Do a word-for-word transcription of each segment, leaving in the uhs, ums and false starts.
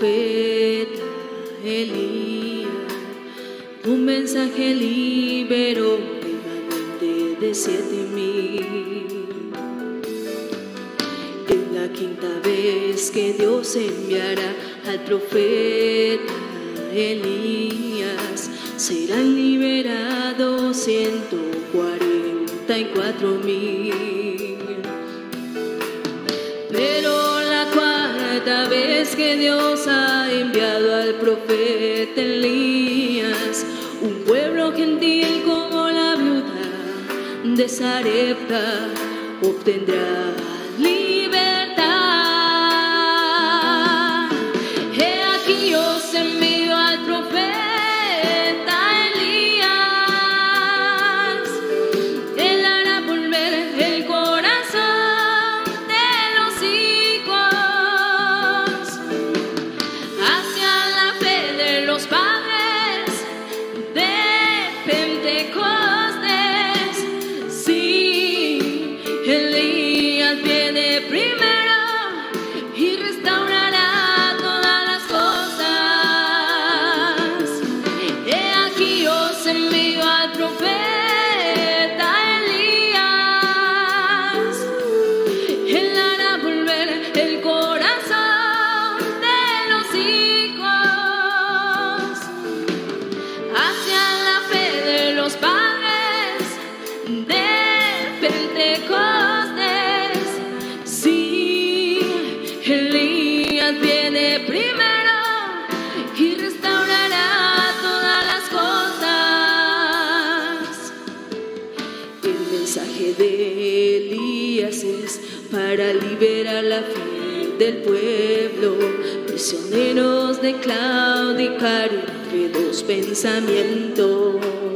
profeta Elías. Un mensaje liberó remanente de siete mil. Es la quinta vez que Dios enviará al profeta Elías. Serán liberados ciento cuarenta y cuatro mil. Pero la cuarta vez que Dios ha enviado al profeta Elías, un pueblo gentil como la viuda de Sarepta obtendrá libertad. He aquí os envío al profeta Elías. Él hará volver el corazón de los hijos hacia la fe de los padres de Pentecostés. Sí, Elías viene primero y restaurará todas las cosas. He aquí os envío al profeta Elías. Él hará volver el corazón de los hijos hacia la fe de los padres de Pentecostés. Sí, Elías viene primero y restaurará todas las cosas. El mensaje de Elías es para liberar la fe del pueblo, prisioneros de claudicar entre dos pensamientos,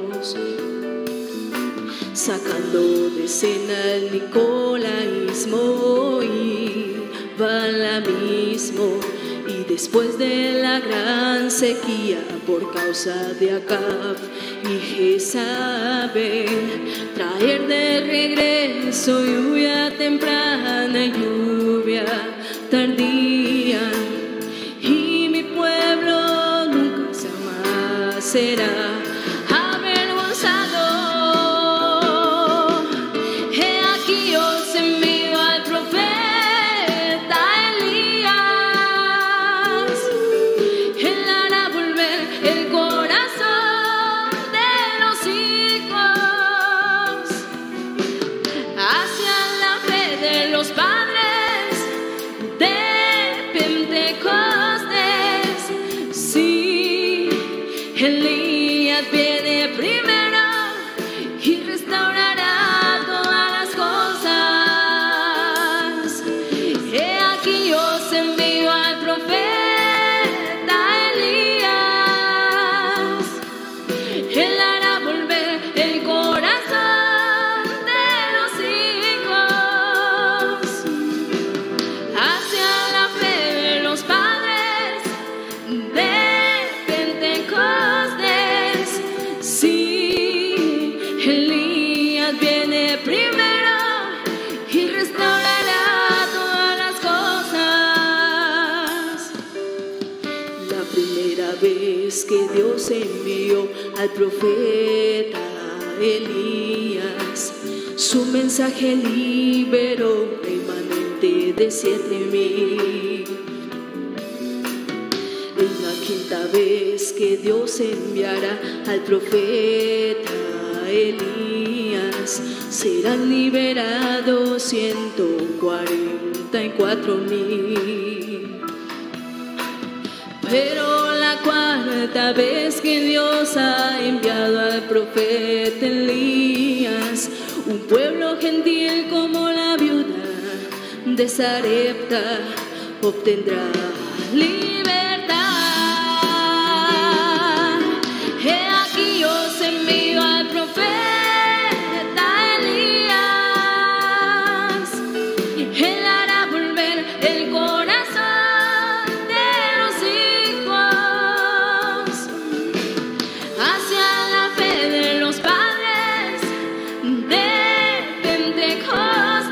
sacando de escena el nicolaísmo y balamismo. Y después de la gran sequía por causa de Acab y Jezabel, traer de regreso lluvia temprana y lluvia tardía, y mi pueblo nunca jamás será avergonzado. He aquí os envío al profeta Elías. Él hará volver el corazón de los hijos hacia la fe de los padres de Pentecostés. Sí, Elías viene primero y restaurará todas las cosas. He aquí os envío al profeta Elías. Él hará volver el corazón de los hijos hacia la fe de los padres de Pentecostés. Sí, Elías viene primero y restaurará todas las cosas. La primera vez que Dios envió al profeta Elías, su mensaje liberó remanente de siete mil. Es la quinta vez que Dios enviará al profeta Elías. Serán liberados ciento cuarenta y cuatro mil. Pero la cuarta vez que Dios ha enviado al profeta Elías, un pueblo gentil como la viuda de Sarepta obtendrá libertad. He aquí os envío al profeta Elías. Él hará volver el corazón de los hijos hacia la fe de los padres de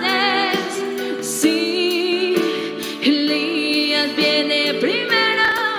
Pentecostés. Sí, Elías viene primero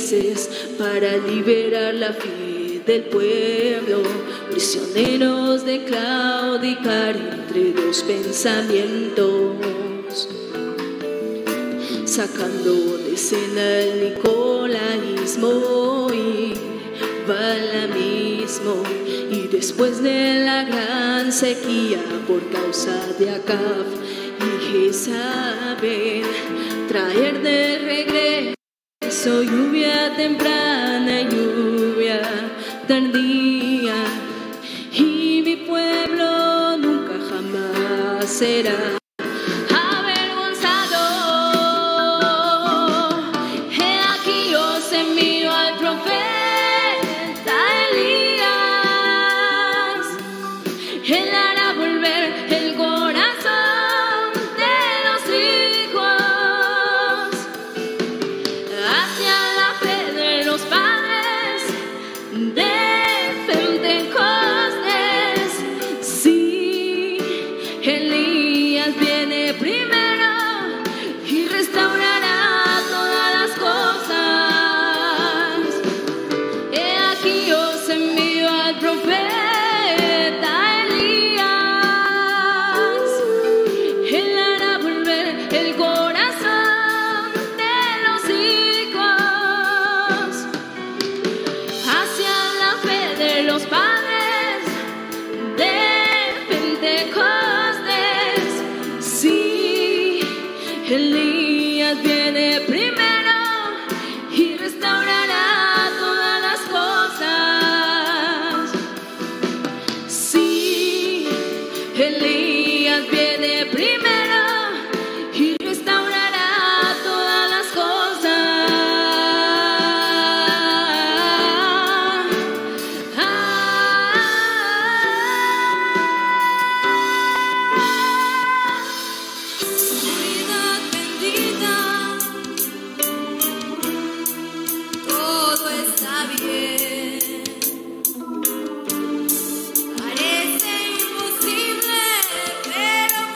jueces para liberar la fe del pueblo, prisioneros de claudicar entre dos pensamientos, sacando de escena el nicolaísmo y balamismo, y después de la gran sequía por causa de Acab y Jezabel, traer de regreso lluvia temprana y lluvia tardía, y mi pueblo nunca jamás será Elías viene primero y restaurará todas las cosas. Sí, Elías viene primero y restaurará todas las cosas. Parece imposible, pero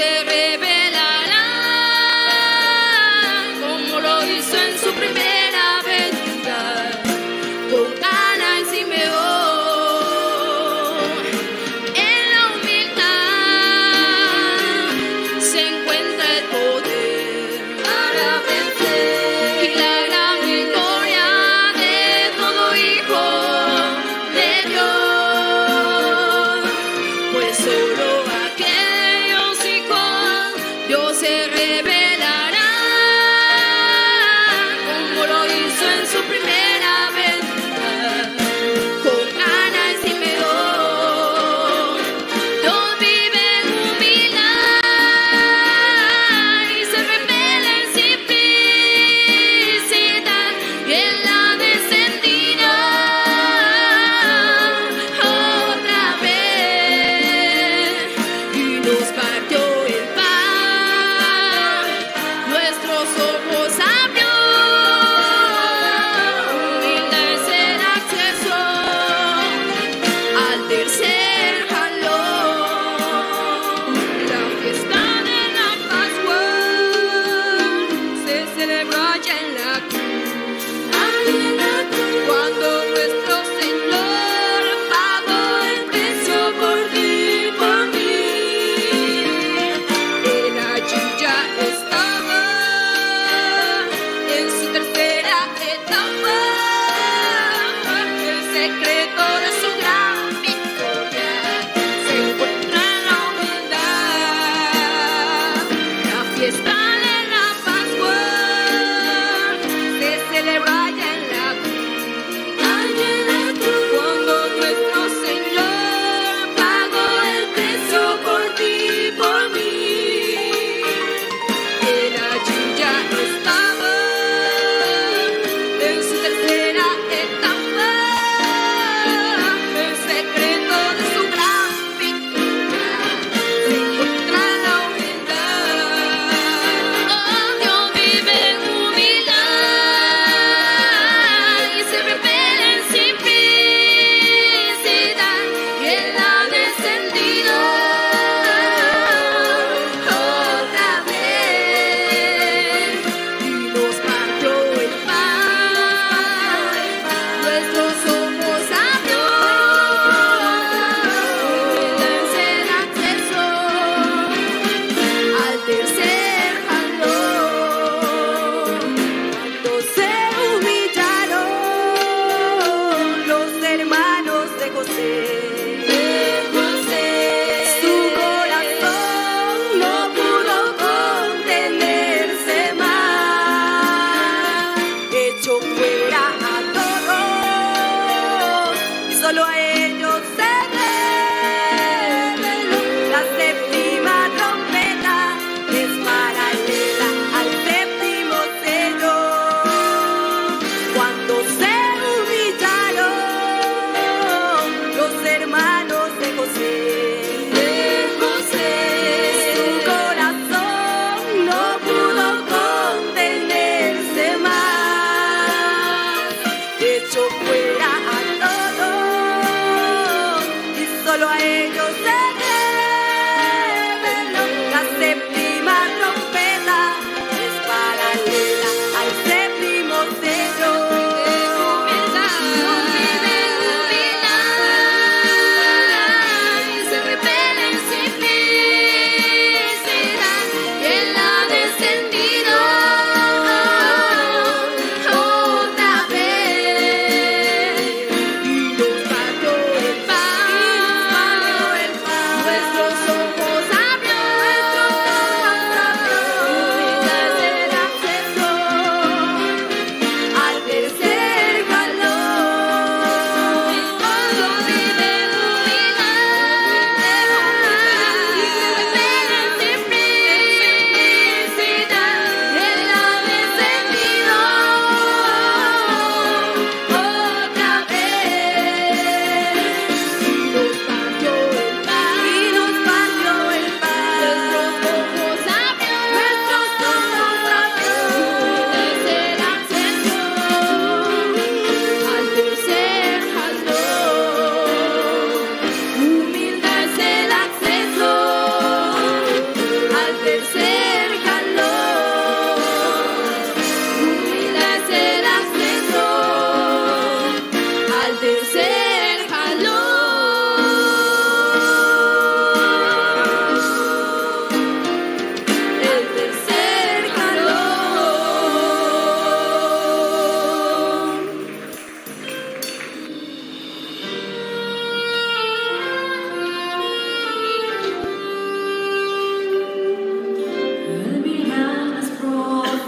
se revelará, como lo hizo en su primera venida, con Ana y Simeón. En la humildad se encuentra el poder para vencer, y la gran victoria de todo hijo de Dios, pues solo aquellos hijos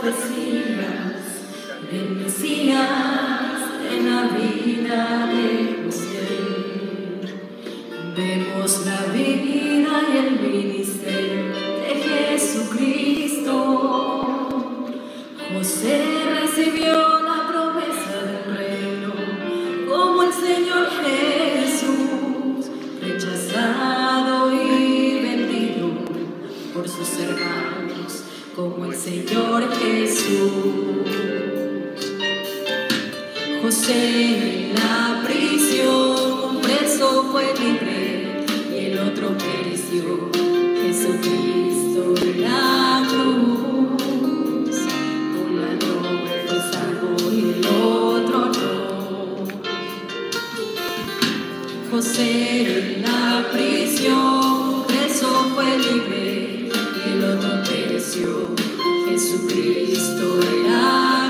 profecías del Mesías en la vida de José. Vemos la vida y el ministerio de Jesucristo. José recibió la promesa del reino como el Señor Jesús, rechazado y vendido por sus hermanos como el Señor Jesús. José en la prisión, un preso fue libre y el otro pereció. Jesucristo en la cruz, un ladrón fue salvo y el otro no. José en la prisión, un preso fue libre y el otro pereció. Jesucristo en la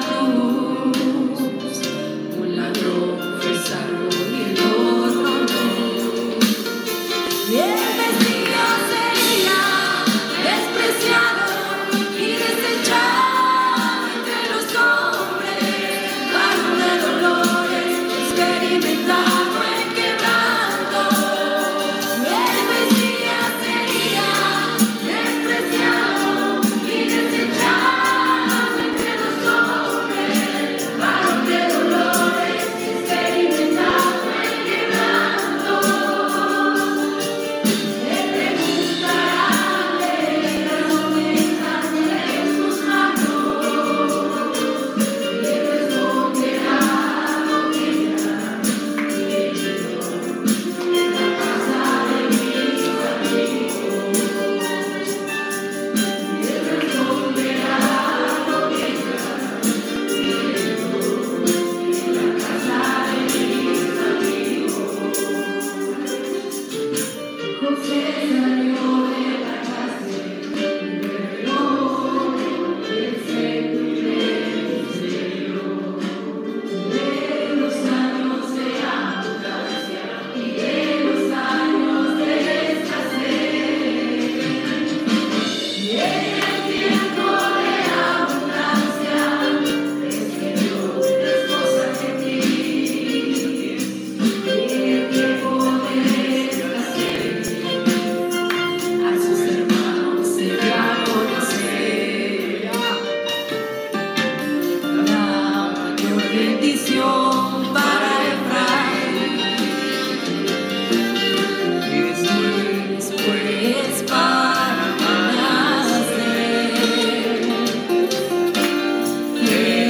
cruz, un ladrón fue salvo y el otro no. Y el Mesías sería despreciado y desechado entre los hombres, varón de dolores, experimentado en quebranto. El Mesías sería despreciado y desechado entre los hombres, varón de dolores, experimentado en quebranto. Le preguntarán de las ovejas de sus manos, le responderá lo que era querido en la casa de mis amigos. Le responderá lo que era querido en la casa de mis amigos. José salió de la cárcel, liberó el misterio de los años de abundancia y de los años de escasez. Y en el tiempo de abundancia recibió esposa gentil. Y en el tiempo de escasez a sus hermanos se dio a conocer. La mayor bendición para Efraín y después para Manasés. El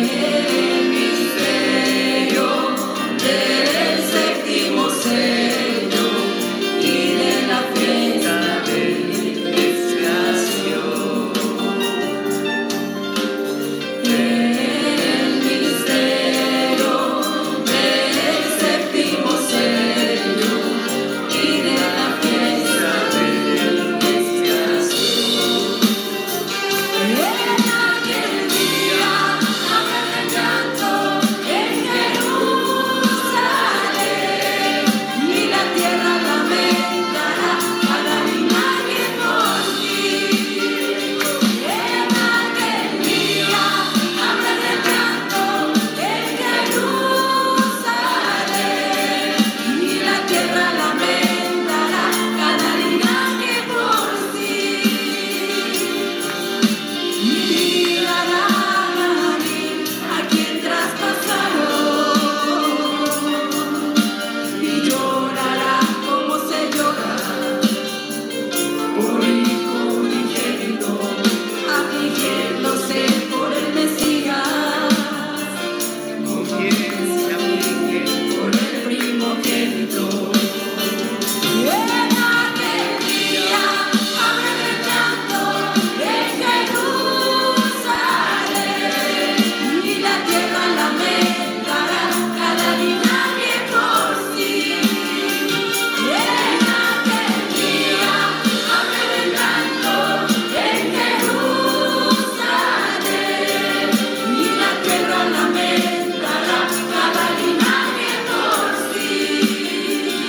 misterio del séptimo sello y de la fiesta de expiación. El misterio del séptimo sello y de la fiesta de expiación. En aquel día habrá llanto en Jerusalén y la tierra lamentará a la imagen por ti. En aquel día habrá llanto en Jerusalén y la tierra lamentará cada linaje por sí. Y mirarán a mí a quien traspasaron y llorará como se llora por hijo unigénito, afligiéndose por el Mesías, como quien se aflige por el primogénito. Y en aquel día habrá llanto en Jerusalén y la tierra lamentará cada linaje por sí. Y en aquel día habrá llanto en Jerusalén y la tierra lamentará cada linaje por sí.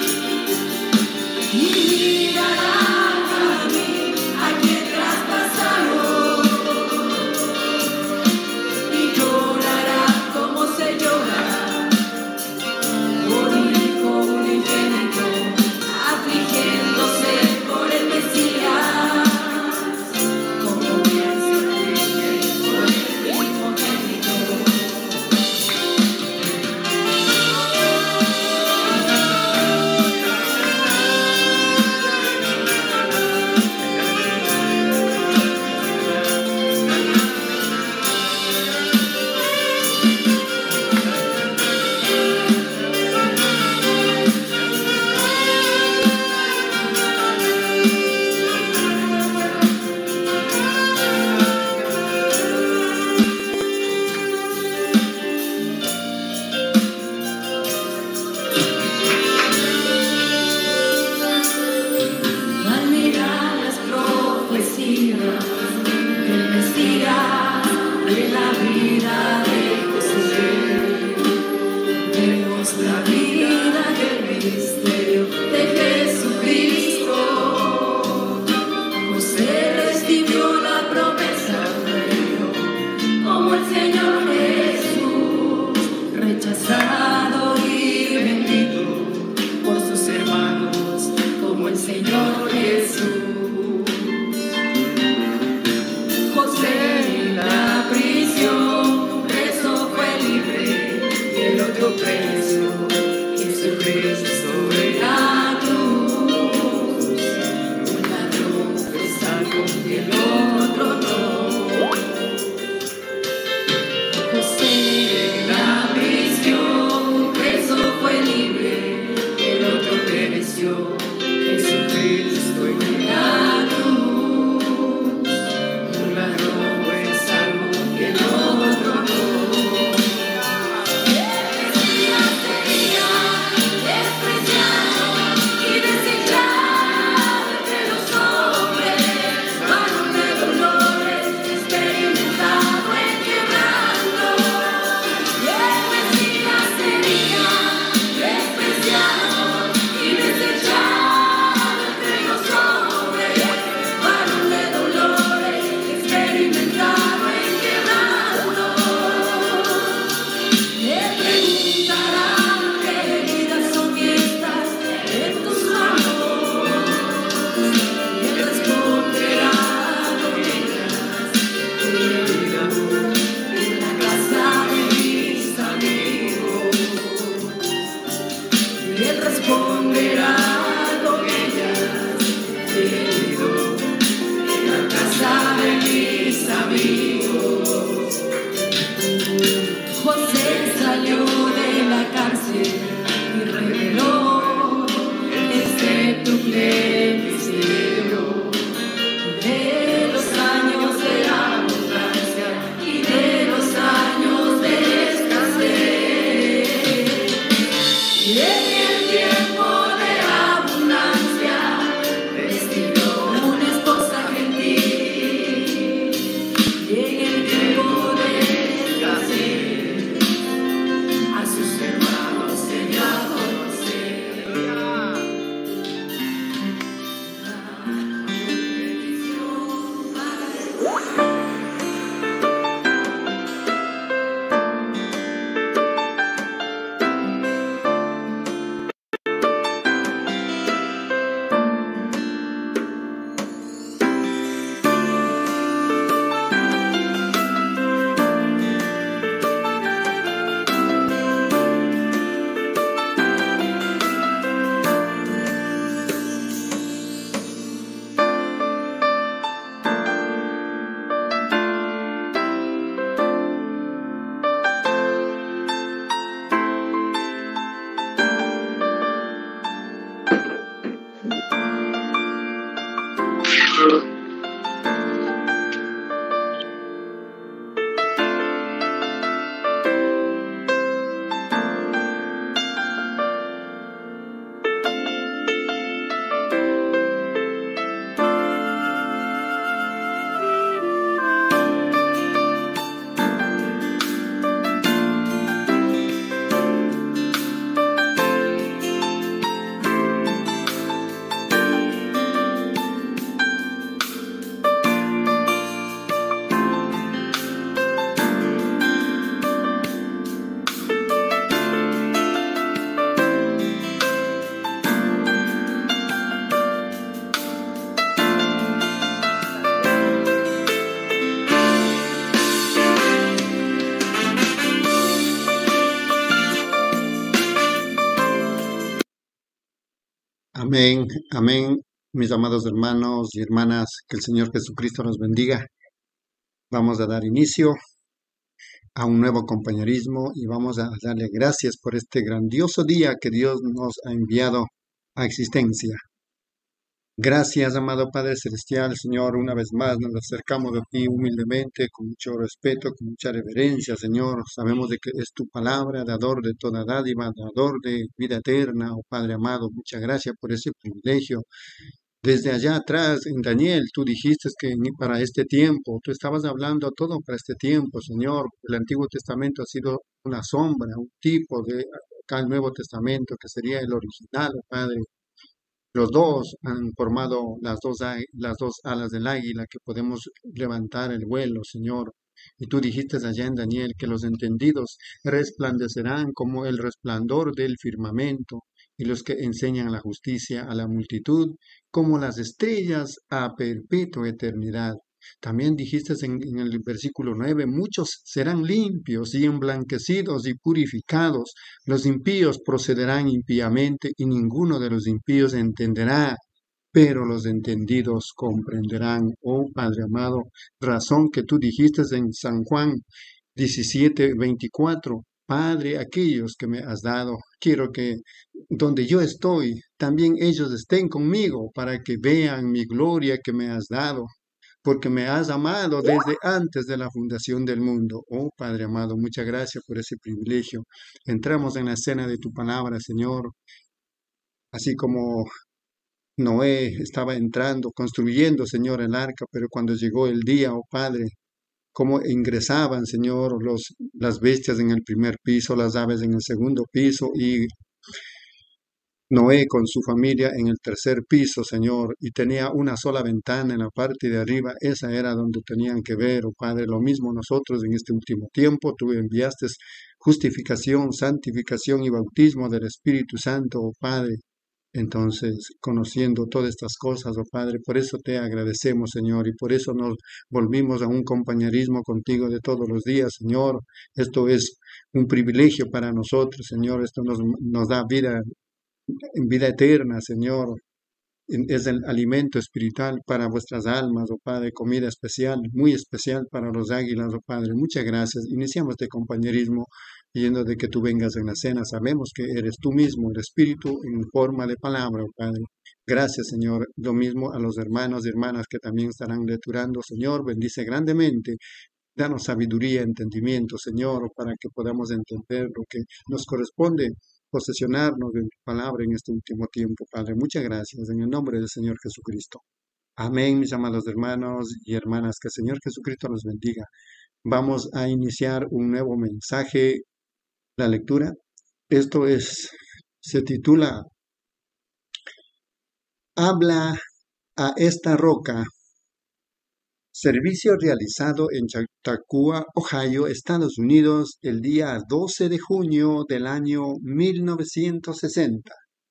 Y mirarán a mí a quien traspasaron Mesías, el Mesías de la vida de José. Vemos la vida del misterio de Jesucristo. José recibió la promesa del reino como el Señor Jesús, rechazado y bendito por sus hermanos como el Señor Jesús. José en la prisión preso fue libre y el otro preso, Jesucristo sobre la cruz. Un ladrón fue salvo y el otro no. José en la prisión preso fue libre y el otro pereció, Jesucristo en la cruz. Un ladrón fue salvo y el otro no. José salió de la cárcel y reveló este triple misterio de los años de abundancia y de los años de escasez. Y en el tiempo de abundancia recibió una esposa gentil, y en el tiempo de escasez a sus hermanos se dio a conocer. Amén, amén, mis amados hermanos y hermanas, que el Señor Jesucristo nos bendiga. Vamos a dar inicio a un nuevo compañerismo y vamos a darle gracias por este grandioso día que Dios nos ha enviado a existencia. Gracias, amado Padre Celestial, Señor, una vez más nos acercamos a ti humildemente, con mucho respeto, con mucha reverencia, Señor. Sabemos de que es tu palabra, dador de toda dádiva, dador de vida eterna, oh Padre amado. Muchas gracias por ese privilegio Desde allá atrás, en Daniel, tú dijiste que ni para este tiempo, tú estabas hablando todo para este tiempo, Señor. El Antiguo Testamento ha sido una sombra, un tipo de acá el Nuevo Testamento, que sería el original, oh Padre. Los dos han formado las dos, a- las dos alas del águila que podemos levantar el vuelo, Señor. Y tú dijiste allá en Daniel que los entendidos resplandecerán como el resplandor del firmamento, y los que enseñan la justicia a la multitud como las estrellas a perpetua eternidad. También dijiste en, en el versículo nueve, muchos serán limpios y emblanquecidos y purificados, los impíos procederán impíamente y ninguno de los impíos entenderá, pero los entendidos comprenderán. Oh Padre amado, razón que tú dijiste en San Juan diecisiete veinticuatro. Padre, aquellos que me has dado, quiero que donde yo estoy, también ellos estén conmigo para que vean mi gloria que me has dado, porque me has amado desde antes de la fundación del mundo. Oh Padre amado, muchas gracias por ese privilegio. Entramos en la escena de tu palabra, Señor, así como Noé estaba entrando, construyendo, Señor, el arca, pero cuando llegó el día, oh Padre, cómo ingresaban, Señor, los, las bestias en el primer piso, las aves en el segundo piso y Noé con su familia en el tercer piso, Señor, y tenía una sola ventana en la parte de arriba. Esa era donde tenían que ver, oh Padre. Lo mismo nosotros en este último tiempo. Tú enviaste justificación, santificación y bautismo del Espíritu Santo, oh Padre. Entonces, conociendo todas estas cosas, oh Padre, por eso te agradecemos, Señor, y por eso nos volvimos a un compañerismo contigo de todos los días, Señor. Esto es un privilegio para nosotros, Señor. Esto nos, nos da vida en vida eterna, Señor. En- Es el alimento espiritual para vuestras almas, oh Padre, comida especial, muy especial para los águilas, oh Padre. Muchas gracias. Iniciamos este compañerismo pidiendo de que tú vengas en la cena. Sabemos que eres tú mismo, el Espíritu en forma de palabra, oh Padre. Gracias, Señor. Lo mismo a los hermanos y hermanas que también estarán lecturando, Señor. Bendice grandemente. Danos sabiduría, entendimiento, Señor, para que podamos entender lo que nos corresponde posesionarnos de tu palabra en este último tiempo, Padre. Muchas gracias en el nombre del Señor Jesucristo. Amén, mis amados hermanos y hermanas, que el Señor Jesucristo los bendiga. Vamos a iniciar un nuevo mensaje, la lectura. Esto es, se titula Habla a esta roca. Servicio realizado en Chautauqua, Ohio, Estados Unidos, el día doce de junio del año mil novecientos sesenta.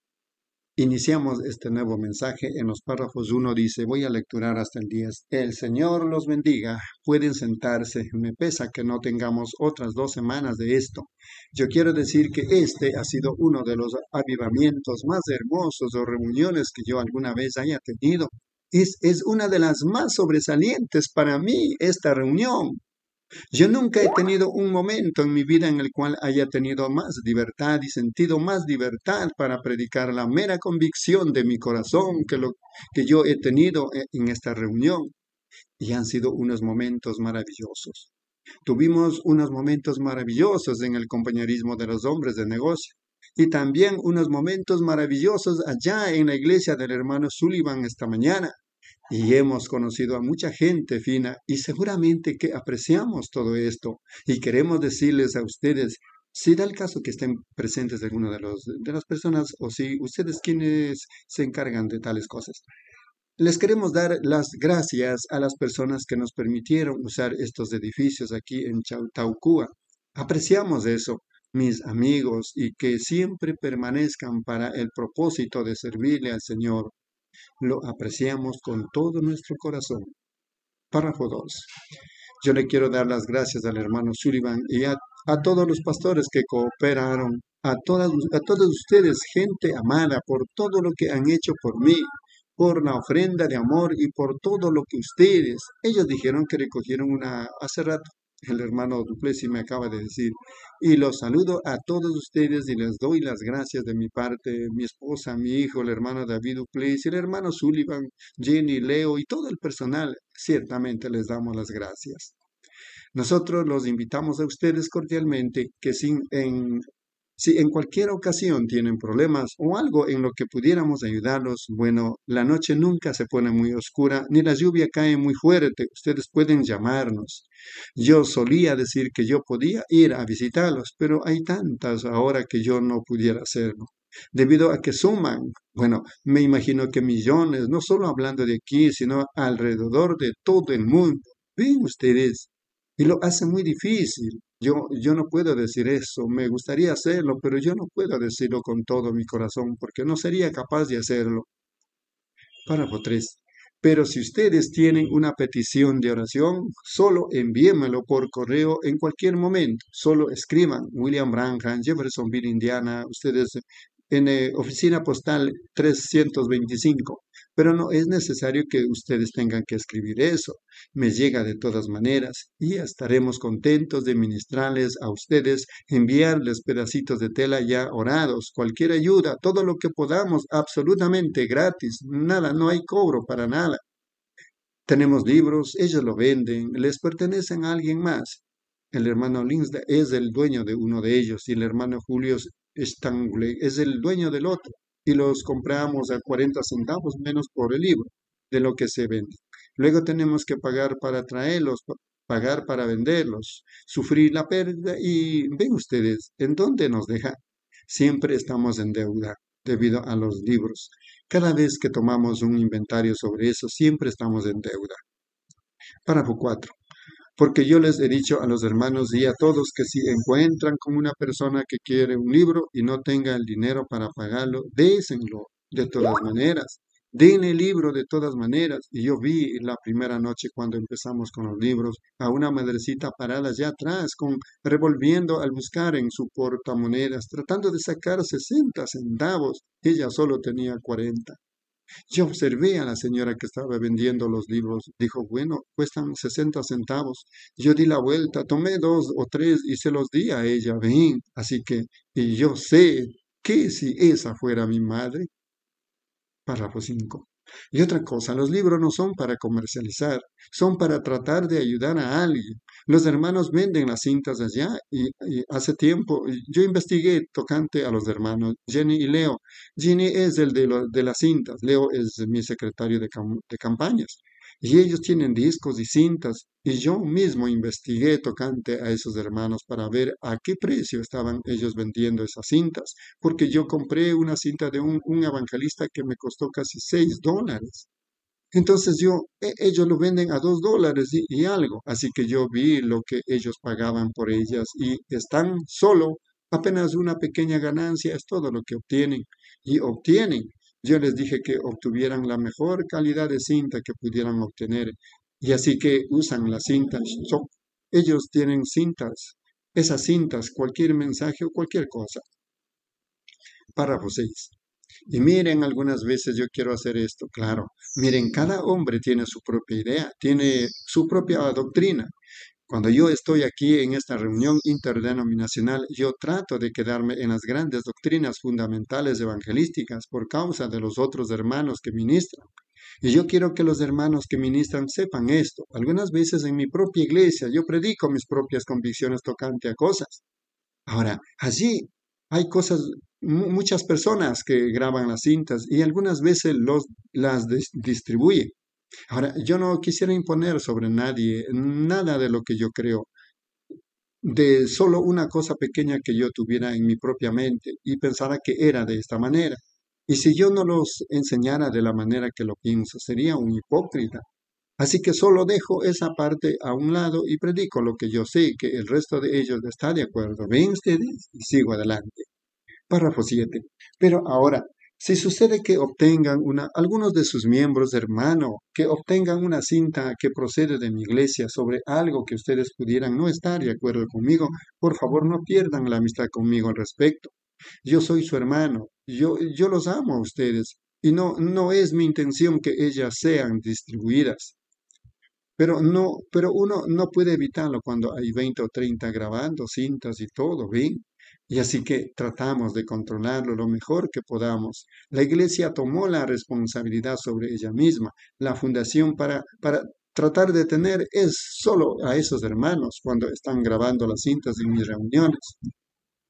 Iniciamos este nuevo mensaje en los párrafos uno, dice, voy a lecturar hasta el diez. El Señor los bendiga, pueden sentarse, me pesa que no tengamos otras dos semanas de esto. Yo quiero decir que este ha sido uno de los avivamientos más hermosos o reuniones que yo alguna vez haya tenido. Es, es una de las más sobresalientes para mí esta reunión. Yo nunca he tenido un momento en mi vida en el cual haya tenido más libertad y sentido más libertad para predicar la mera convicción de mi corazón que lo que yo he tenido e- en esta reunión. Y han sido unos momentos maravillosos. Tuvimos unos momentos maravillosos en el compañerismo de los hombres de negocio. Y también unos momentos maravillosos allá en la iglesia del hermano Sullivan esta mañana. Y hemos conocido a mucha gente fina y seguramente que apreciamos todo esto y queremos decirles a ustedes, si da el caso que estén presentes alguno de los de las personas o si ustedes quienes se encargan de tales cosas, les queremos dar las gracias a las personas que nos permitieron usar estos edificios aquí en Chautauqua. Apreciamos eso, mis amigos, y que siempre permanezcan para el propósito de servirle al Señor. Lo apreciamos con todo nuestro corazón. Párrafo dos. Yo le quiero dar las gracias al hermano Sullivan y a, a todos los pastores que cooperaron, a todas, a todos ustedes, gente amada, por todo lo que han hecho por mí, por la ofrenda de amor y por todo lo que ustedes. Ellos dijeron que recogieron una hace rato. El hermano Duplessis me acaba de decir. Y los saludo a todos ustedes y les doy las gracias de mi parte, mi esposa, mi hijo, el hermano David Duplessis, el hermano Sullivan, Jenny, Leo y todo el personal. Ciertamente les damos las gracias. Nosotros los invitamos a ustedes cordialmente que sin, en Si en cualquier ocasión tienen problemas o algo en lo que pudiéramos ayudarlos, bueno, la noche nunca se pone muy oscura ni la lluvia cae muy fuerte. Ustedes pueden llamarnos. Yo solía decir que yo podía ir a visitarlos, pero hay tantas ahora que yo no pudiera hacerlo. Debido a que suman, bueno, me imagino que millones, no solo hablando de aquí, sino alrededor de todo el mundo. Ven ustedes, y lo hace muy difícil. Yo, yo no puedo decir eso, me gustaría hacerlo, pero yo no puedo decirlo con todo mi corazón, porque no sería capaz de hacerlo. Párrafo tres. Pero si ustedes tienen una petición de oración, solo envíenmelo por correo en cualquier momento. Solo escriban William Branham, Jeffersonville, Indiana, ustedes en eh, oficina postal trescientos veinticinco. Pero no es necesario que ustedes tengan que escribir eso. Me llega de todas maneras y estaremos contentos de ministrarles a ustedes, enviarles pedacitos de tela ya orados, cualquier ayuda, todo lo que podamos, absolutamente gratis, nada, no hay cobro para nada. Tenemos libros, ellos lo venden, les pertenecen a alguien más. El hermano Lindsay es el dueño de uno de ellos y el hermano Julio Stanley es el dueño del otro. Y los compramos a cuarenta centavos menos por el libro de lo que se vende. Luego tenemos que pagar para traerlos, pa- pagar para venderlos, sufrir la pérdida y ven ustedes, ¿en dónde nos deja? Siempre estamos en deuda debido a los libros. Cada vez que tomamos un inventario sobre eso, siempre estamos en deuda. Párrafo cuatro. Porque yo les he dicho a los hermanos y a todos que si encuentran con una persona que quiere un libro y no tenga el dinero para pagarlo, désenlo de todas maneras. Denle el libro de todas maneras. Y yo vi la primera noche cuando empezamos con los libros a una madrecita parada allá atrás, con, revolviendo al buscar en su portamonedas, tratando de sacar sesenta centavos. Ella solo tenía cuarenta. Yo observé a la señora que estaba vendiendo los libros. Dijo, bueno, cuestan sesenta centavos. Yo di la vuelta, tomé dos o tres y se los di a ella. Ven, así que, y yo sé que si esa fuera mi madre. Párrafo cinco. Y otra cosa, los libros no son para comercializar, son para tratar de ayudar a alguien. Los hermanos venden las cintas allá y, y hace tiempo y yo investigué tocante a los hermanos Jenny y Leo. Jenny es el de, lo- de las cintas, Leo es mi secretario de, cam- de campañas. Y ellos tienen discos y cintas. Y yo mismo investigué tocante a esos hermanos para ver a qué precio estaban ellos vendiendo esas cintas porque yo compré una cinta de un, un evangelista que me costó casi seis dólares. Entonces yo, e- ellos lo venden a dos dólares y, y algo. Así que yo vi lo que ellos pagaban por ellas y están solo, apenas una pequeña ganancia es todo lo que obtienen. Y obtienen. Yo les dije que obtuvieran la mejor calidad de cinta que pudieran obtener. Y así que usan las cintas. So- ellos tienen cintas. Esas cintas, cualquier mensaje o cualquier cosa. Párrafo seis. Y miren, algunas veces yo quiero hacer esto, claro. Miren, cada hombre tiene su propia idea, tiene su propia doctrina. Cuando yo estoy aquí en esta reunión interdenominacional, yo trato de quedarme en las grandes doctrinas fundamentales evangelísticas por causa de los otros hermanos que ministran. Y yo quiero que los hermanos que ministran sepan esto. Algunas veces en mi propia iglesia yo predico mis propias convicciones tocante a cosas. Ahora, allí hay cosas, mu- muchas personas que graban las cintas y algunas veces los, las dis- distribuyen. Ahora, yo no quisiera imponer sobre nadie nada de lo que yo creo, de solo una cosa pequeña que yo tuviera en mi propia mente y pensara que era de esta manera. Y si yo no los enseñara de la manera que lo pienso, sería un hipócrita. Así que solo dejo esa parte a un lado y predico lo que yo sé que el resto de ellos está de acuerdo. ¿Ven ustedes? Y sigo adelante. Párrafo siete. Pero ahora, si sucede que obtengan una, algunos de sus miembros, hermano, que obtengan una cinta que procede de mi iglesia sobre algo que ustedes pudieran no estar de acuerdo conmigo, por favor no pierdan la amistad conmigo al respecto. Yo soy su hermano, yo, yo los amo a ustedes y no, no es mi intención que ellas sean distribuidas. Pero no, pero uno no puede evitarlo cuando hay veinte o treinta grabando cintas y todo, ¿ven? Y así que tratamos de controlarlo lo mejor que podamos. La iglesia tomó la responsabilidad sobre ella misma. La fundación para, para tratar de tener es solo a esos hermanos cuando están grabando las cintas de mis reuniones.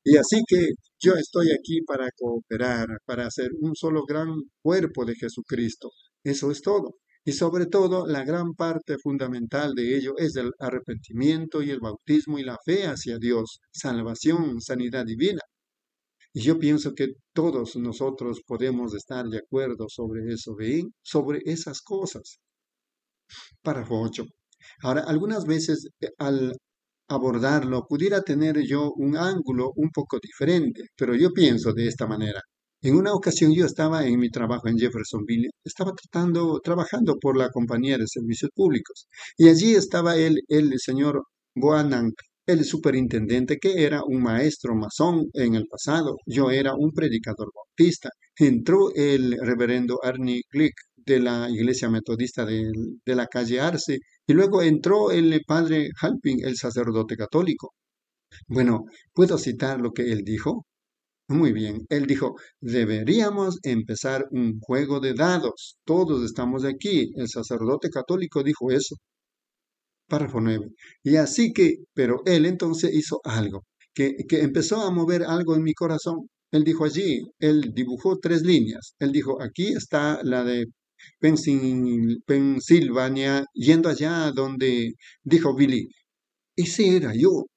Y así que yo estoy aquí para cooperar, para hacer un solo gran cuerpo de Jesucristo. Eso es todo. Y sobre todo, la gran parte fundamental de ello es el arrepentimiento y el bautismo y la fe hacia Dios, salvación, sanidad divina. Y yo pienso que todos nosotros podemos estar de acuerdo sobre eso, ¿ven? Sobre esas cosas. Párrafo ocho. Ahora, algunas veces eh, al abordarlo pudiera tener yo un ángulo un poco diferente, pero yo pienso de esta manera. En una ocasión yo estaba en mi trabajo en Jeffersonville, estaba tratando, trabajando por la compañía de servicios públicos, y allí estaba el, el señor Boanan, el superintendente, que era un maestro masón en el pasado. Yo era un predicador bautista. Entró el reverendo Arnie Glick de la iglesia metodista de, de la calle Arce, y luego entró el padre Halping, el sacerdote católico. Bueno, ¿puedo citar lo que él dijo? Muy bien, él dijo, deberíamos empezar un juego de dados. Todos estamos aquí. El sacerdote católico dijo eso. Párrafo nueve. Y así que, pero él entonces hizo algo, que, que empezó a mover algo en mi corazón. Él dijo allí, él dibujó tres líneas. Él dijo, aquí está la de Pensil- Pensilvania, yendo allá donde dijo Billy, ese era yo.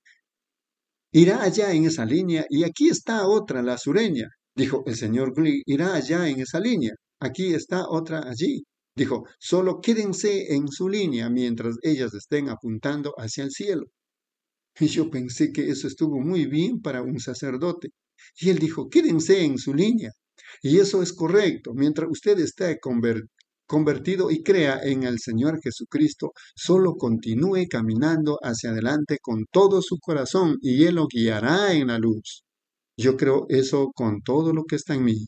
Irá allá en esa línea y aquí está otra, la sureña. Dijo el señor Glee, irá allá en esa línea. Aquí está otra allí. Dijo, solo quédense en su línea mientras ellas estén apuntando hacia el cielo. Y yo pensé que eso estuvo muy bien para un sacerdote. Y él dijo, quédense en su línea. Y eso es correcto. Mientras usted esté conver- convertido y crea en el Señor Jesucristo, solo continúe caminando hacia adelante con todo su corazón y Él lo guiará en la luz. Yo creo eso con todo lo que está en mí.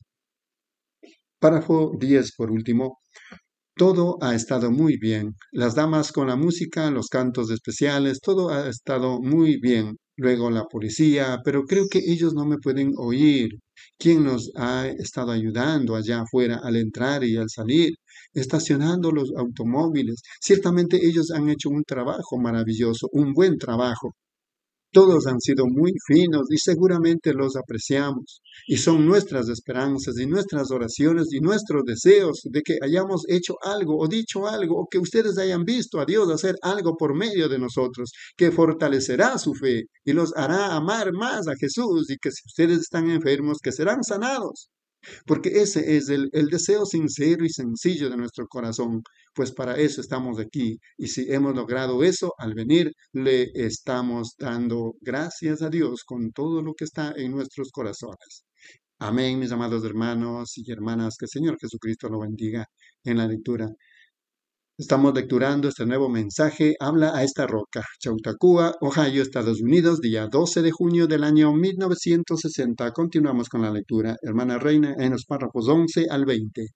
Párrafo diez por último. Todo ha estado muy bien. Las damas con la música, los cantos especiales, todo ha estado muy bien. Luego la policía, pero creo que ellos no me pueden oír. ¿Quién nos ha estado ayudando allá afuera al entrar y al salir? Estacionando los automóviles. Ciertamente ellos han hecho un trabajo maravilloso, un buen trabajo. Todos han sido muy finos y seguramente los apreciamos. Y son nuestras esperanzas y nuestras oraciones y nuestros deseos de que hayamos hecho algo o dicho algo o que ustedes hayan visto a Dios hacer algo por medio de nosotros, que fortalecerá su fe y los hará amar más a Jesús y que si ustedes están enfermos, que serán sanados. Porque ese es el, el deseo sincero y sencillo de nuestro corazón, pues para eso estamos aquí. Y si hemos logrado eso, al venir, le estamos dando gracias a Dios con todo lo que está en nuestros corazones. Amén, mis amados hermanos y hermanas, que el Señor Jesucristo lo bendiga en la lectura. Estamos lecturando este nuevo mensaje, habla a esta roca, Chautauqua, Ohio, Estados Unidos, día doce de junio del año mil novecientos sesenta. Continuamos con la lectura, hermana Reina, en los párrafos once al veinte.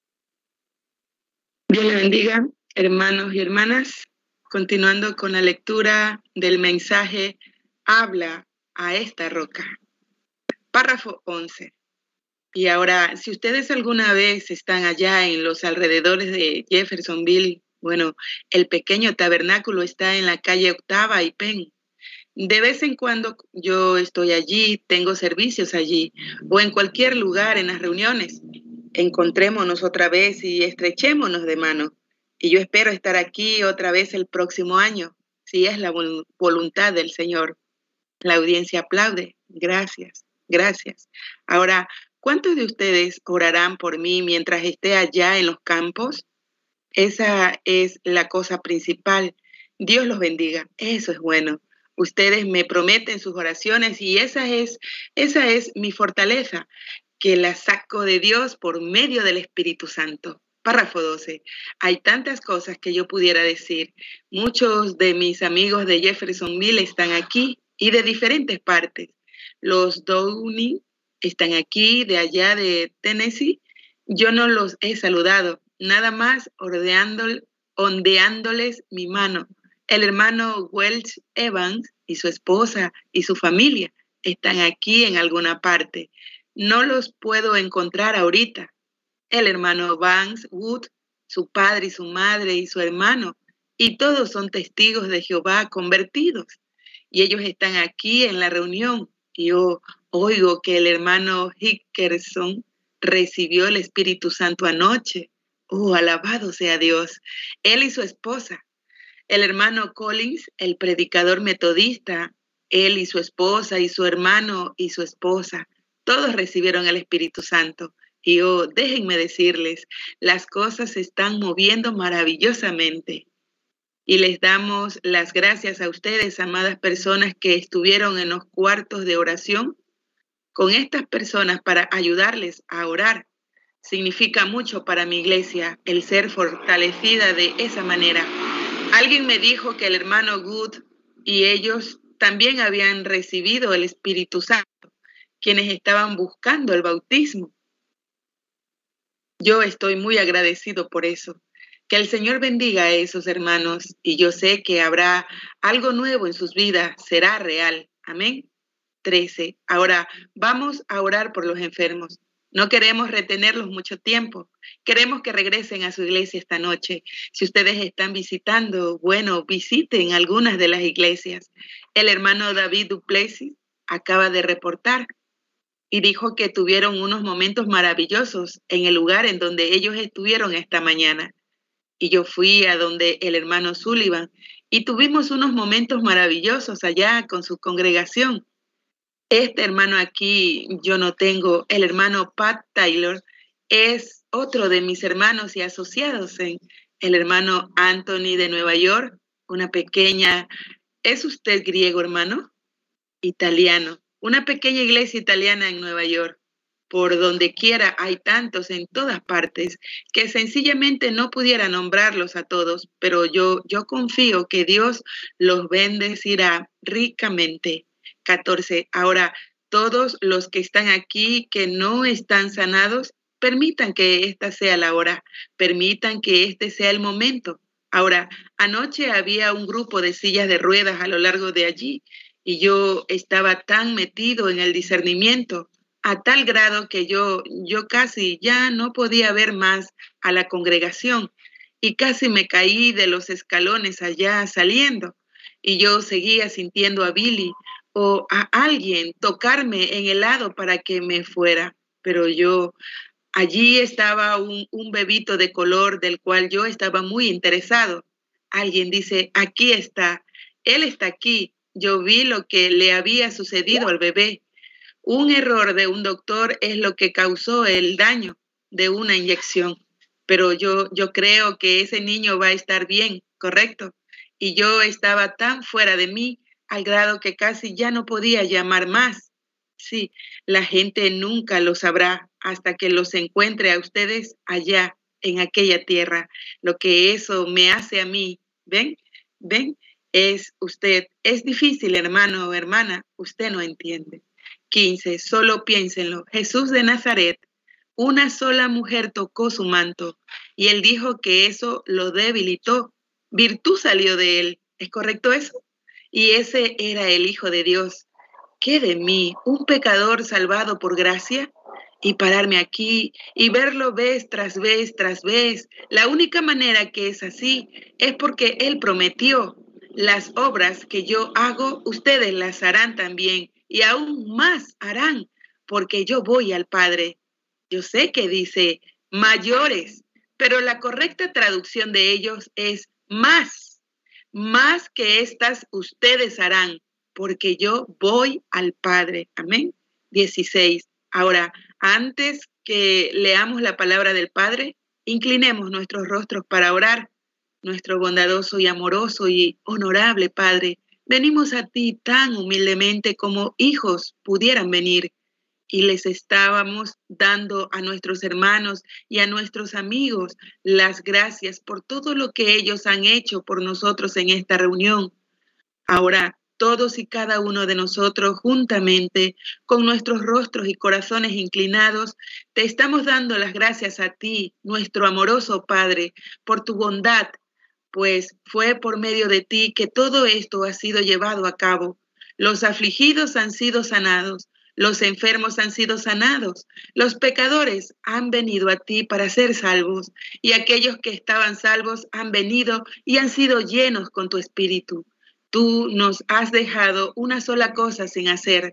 Dios le bendiga, hermanos y hermanas. Continuando con la lectura del mensaje, habla a esta roca. Párrafo once. Y ahora, si ustedes alguna vez están allá en los alrededores de Jeffersonville, bueno, el pequeño tabernáculo está en la calle Octava y Penn. De vez en cuando yo estoy allí, tengo servicios allí, o en cualquier lugar en las reuniones. Encontrémonos otra vez y estrechémonos de mano. Y yo espero estar aquí otra vez el próximo año, si es la vol- voluntad del Señor. La audiencia aplaude. Gracias, gracias. Ahora, ¿cuántos de ustedes orarán por mí mientras esté allá en los campos? Esa es la cosa principal. Dios los bendiga. Eso es bueno. Ustedes me prometen sus oraciones y esa es, esa es mi fortaleza, que la saco de Dios por medio del Espíritu Santo. Párrafo doce. Hay tantas cosas que yo pudiera decir. Muchos de mis amigos de Jeffersonville están aquí y de diferentes partes. Los Downey están aquí, de allá de Tennessee. Yo no los he saludado, nada más ordeando- ondeándoles mi mano. El hermano Welch Evans y su esposa y su familia están aquí en alguna parte. No los puedo encontrar ahorita. El hermano Vance Wood, su padre y su madre y su hermano, y todos son testigos de Jehová convertidos. Y ellos están aquí en la reunión. Y yo oigo que el hermano Hickerson recibió el Espíritu Santo anoche. Oh, alabado sea Dios. Él y su esposa. El hermano Collins, el predicador metodista, él y su esposa, y su hermano y su esposa, todos recibieron el Espíritu Santo. Y oh, déjenme decirles, las cosas se están moviendo maravillosamente. Y les damos las gracias a ustedes, amadas personas que estuvieron en los cuartos de oración con estas personas para ayudarles a orar. Significa mucho para mi iglesia el ser fortalecida de esa manera. Alguien me dijo que el hermano Good y ellos también habían recibido el Espíritu Santo, quienes estaban buscando el bautismo. Yo estoy muy agradecido por eso. Que el Señor bendiga a esos hermanos y yo sé que habrá algo nuevo en sus vidas, será real. Amén. trece. Ahora vamos a orar por los enfermos. No queremos retenerlos mucho tiempo. Queremos que regresen a su iglesia esta noche. Si ustedes están visitando, bueno, visiten algunas de las iglesias. El hermano David Duplessis acaba de reportar y dijo que tuvieron unos momentos maravillosos en el lugar en donde ellos estuvieron esta mañana. Y yo fui a donde el hermano Sullivan y tuvimos unos momentos maravillosos allá con su congregación. Este hermano aquí yo no tengo, el hermano Pat Taylor es otro de mis hermanos y asociados en el hermano Anthony de Nueva York, una pequeña, ¿es usted griego, hermano? Italiano, una pequeña iglesia italiana en Nueva York. Por donde quiera hay tantos en todas partes que sencillamente no pudiera nombrarlos a todos, pero yo, yo confío que Dios los bendecirá ricamente. catorce. Ahora, todos los que están aquí que no están sanados, permitan que esta sea la hora, permitan que este sea el momento. Ahora, anoche había un grupo de sillas de ruedas a lo largo de allí y yo estaba tan metido en el discernimiento a tal grado que yo, yo casi ya no podía ver más a la congregación y casi me caí de los escalones allá saliendo y yo seguía sintiendo a Billy o a alguien tocarme en el lado para que me fuera, pero yo, allí estaba un, un bebito de color del cual yo estaba muy interesado. Alguien dice, aquí está, él está aquí, yo vi lo que le había sucedido al bebé. Un error de un doctor es lo que causó el daño de una inyección, pero yo, yo creo que ese niño va a estar bien, ¿correcto? Y yo estaba tan fuera de mí al grado que casi ya no podía llamar más. Sí, la gente nunca lo sabrá hasta que los encuentre a ustedes allá en aquella tierra. Lo que eso me hace a mí, ¿ven? ¿Ven? Es usted, es difícil, hermano o hermana, usted no entiende. quince. Solo piénsenlo. Jesús de Nazaret, una sola mujer tocó su manto y él dijo que eso lo debilitó. Virtud salió de él. ¿Es correcto eso? Y ese era el Hijo de Dios. ¿Qué de mí, un pecador salvado por gracia? Y pararme aquí y verlo vez tras vez tras vez. La única manera que es así es porque él prometió. Las obras que yo hago, ustedes las harán también. Y aún más harán, porque yo voy al Padre. Yo sé que dice mayores, pero la correcta traducción de ellos es más. Más que estas ustedes harán, porque yo voy al Padre. Amén. dieciséis. Ahora, antes que leamos la palabra del Padre, inclinemos nuestros rostros para orar. Nuestro bondadoso y amoroso y honorable Padre, venimos a ti tan humildemente como hijos pudieran venir y les estábamos dando a nuestros hermanos y a nuestros amigos las gracias por todo lo que ellos han hecho por nosotros en esta reunión. Ahora, todos y cada uno de nosotros juntamente, con nuestros rostros y corazones inclinados, te estamos dando las gracias a ti, nuestro amoroso Padre, por tu bondad, pues fue por medio de ti que todo esto ha sido llevado a cabo. Los afligidos han sido sanados, los enfermos han sido sanados, los pecadores han venido a ti para ser salvos, y aquellos que estaban salvos han venido y han sido llenos con tu espíritu. Tú nos has dejado una sola cosa sin hacer.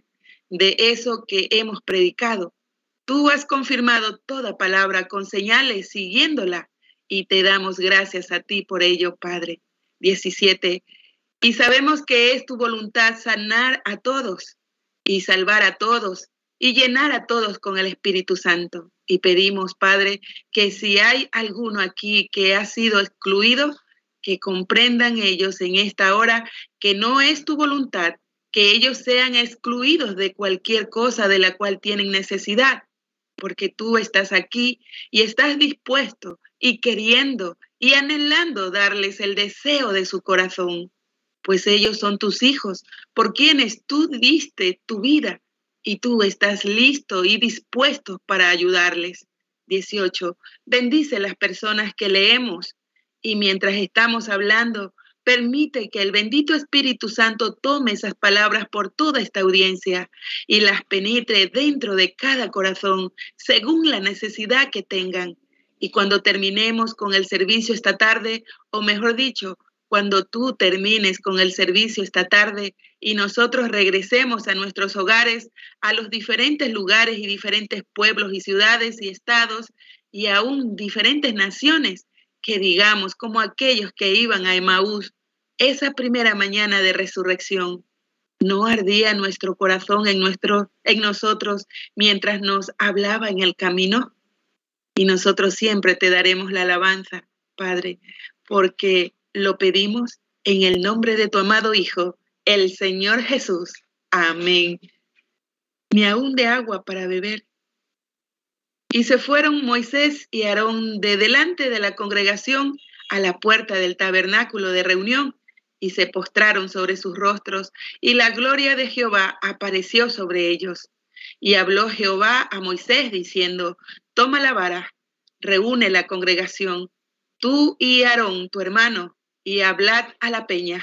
de eso que hemos predicado. Tú has confirmado toda palabra con señales siguiéndola y te damos gracias a ti por ello, Padre. diecisiete. Y sabemos que es tu voluntad sanar a todos y salvar a todos y llenar a todos con el Espíritu Santo. Y pedimos, Padre, que si hay alguno aquí que ha sido excluido, que comprendan ellos en esta hora que no es tu voluntad, que ellos sean excluidos de cualquier cosa de la cual tienen necesidad, porque tú estás aquí y estás dispuesto y queriendo y anhelando darles el deseo de su corazón, pues ellos son tus hijos, por quienes tú diste tu vida y tú estás listo y dispuesto para ayudarles. dieciocho. Bendice las personas que leemos y mientras estamos hablando, permite que el bendito Espíritu Santo tome esas palabras por toda esta audiencia y las penetre dentro de cada corazón según la necesidad que tengan. Y cuando terminemos con el servicio esta tarde, o mejor dicho, cuando tú termines con el servicio esta tarde y nosotros regresemos a nuestros hogares, a los diferentes lugares y diferentes pueblos y ciudades y estados y aún diferentes naciones, que digamos como aquellos que iban a Emaús, esa primera mañana de resurrección, ¿no ardía nuestro corazón en, nuestro, en nosotros mientras nos hablaba en el camino? Y nosotros siempre te daremos la alabanza, Padre, porque lo pedimos en el nombre de tu amado Hijo, el Señor Jesús. Amén. Ni aún de agua para beber. Y se fueron Moisés y Aarón de delante de la congregación a la puerta del tabernáculo de reunión, y se postraron sobre sus rostros, y la gloria de Jehová apareció sobre ellos. Y habló Jehová a Moisés diciendo, toma la vara, reúne la congregación, tú y Aarón, tu hermano, y hablad a la peña,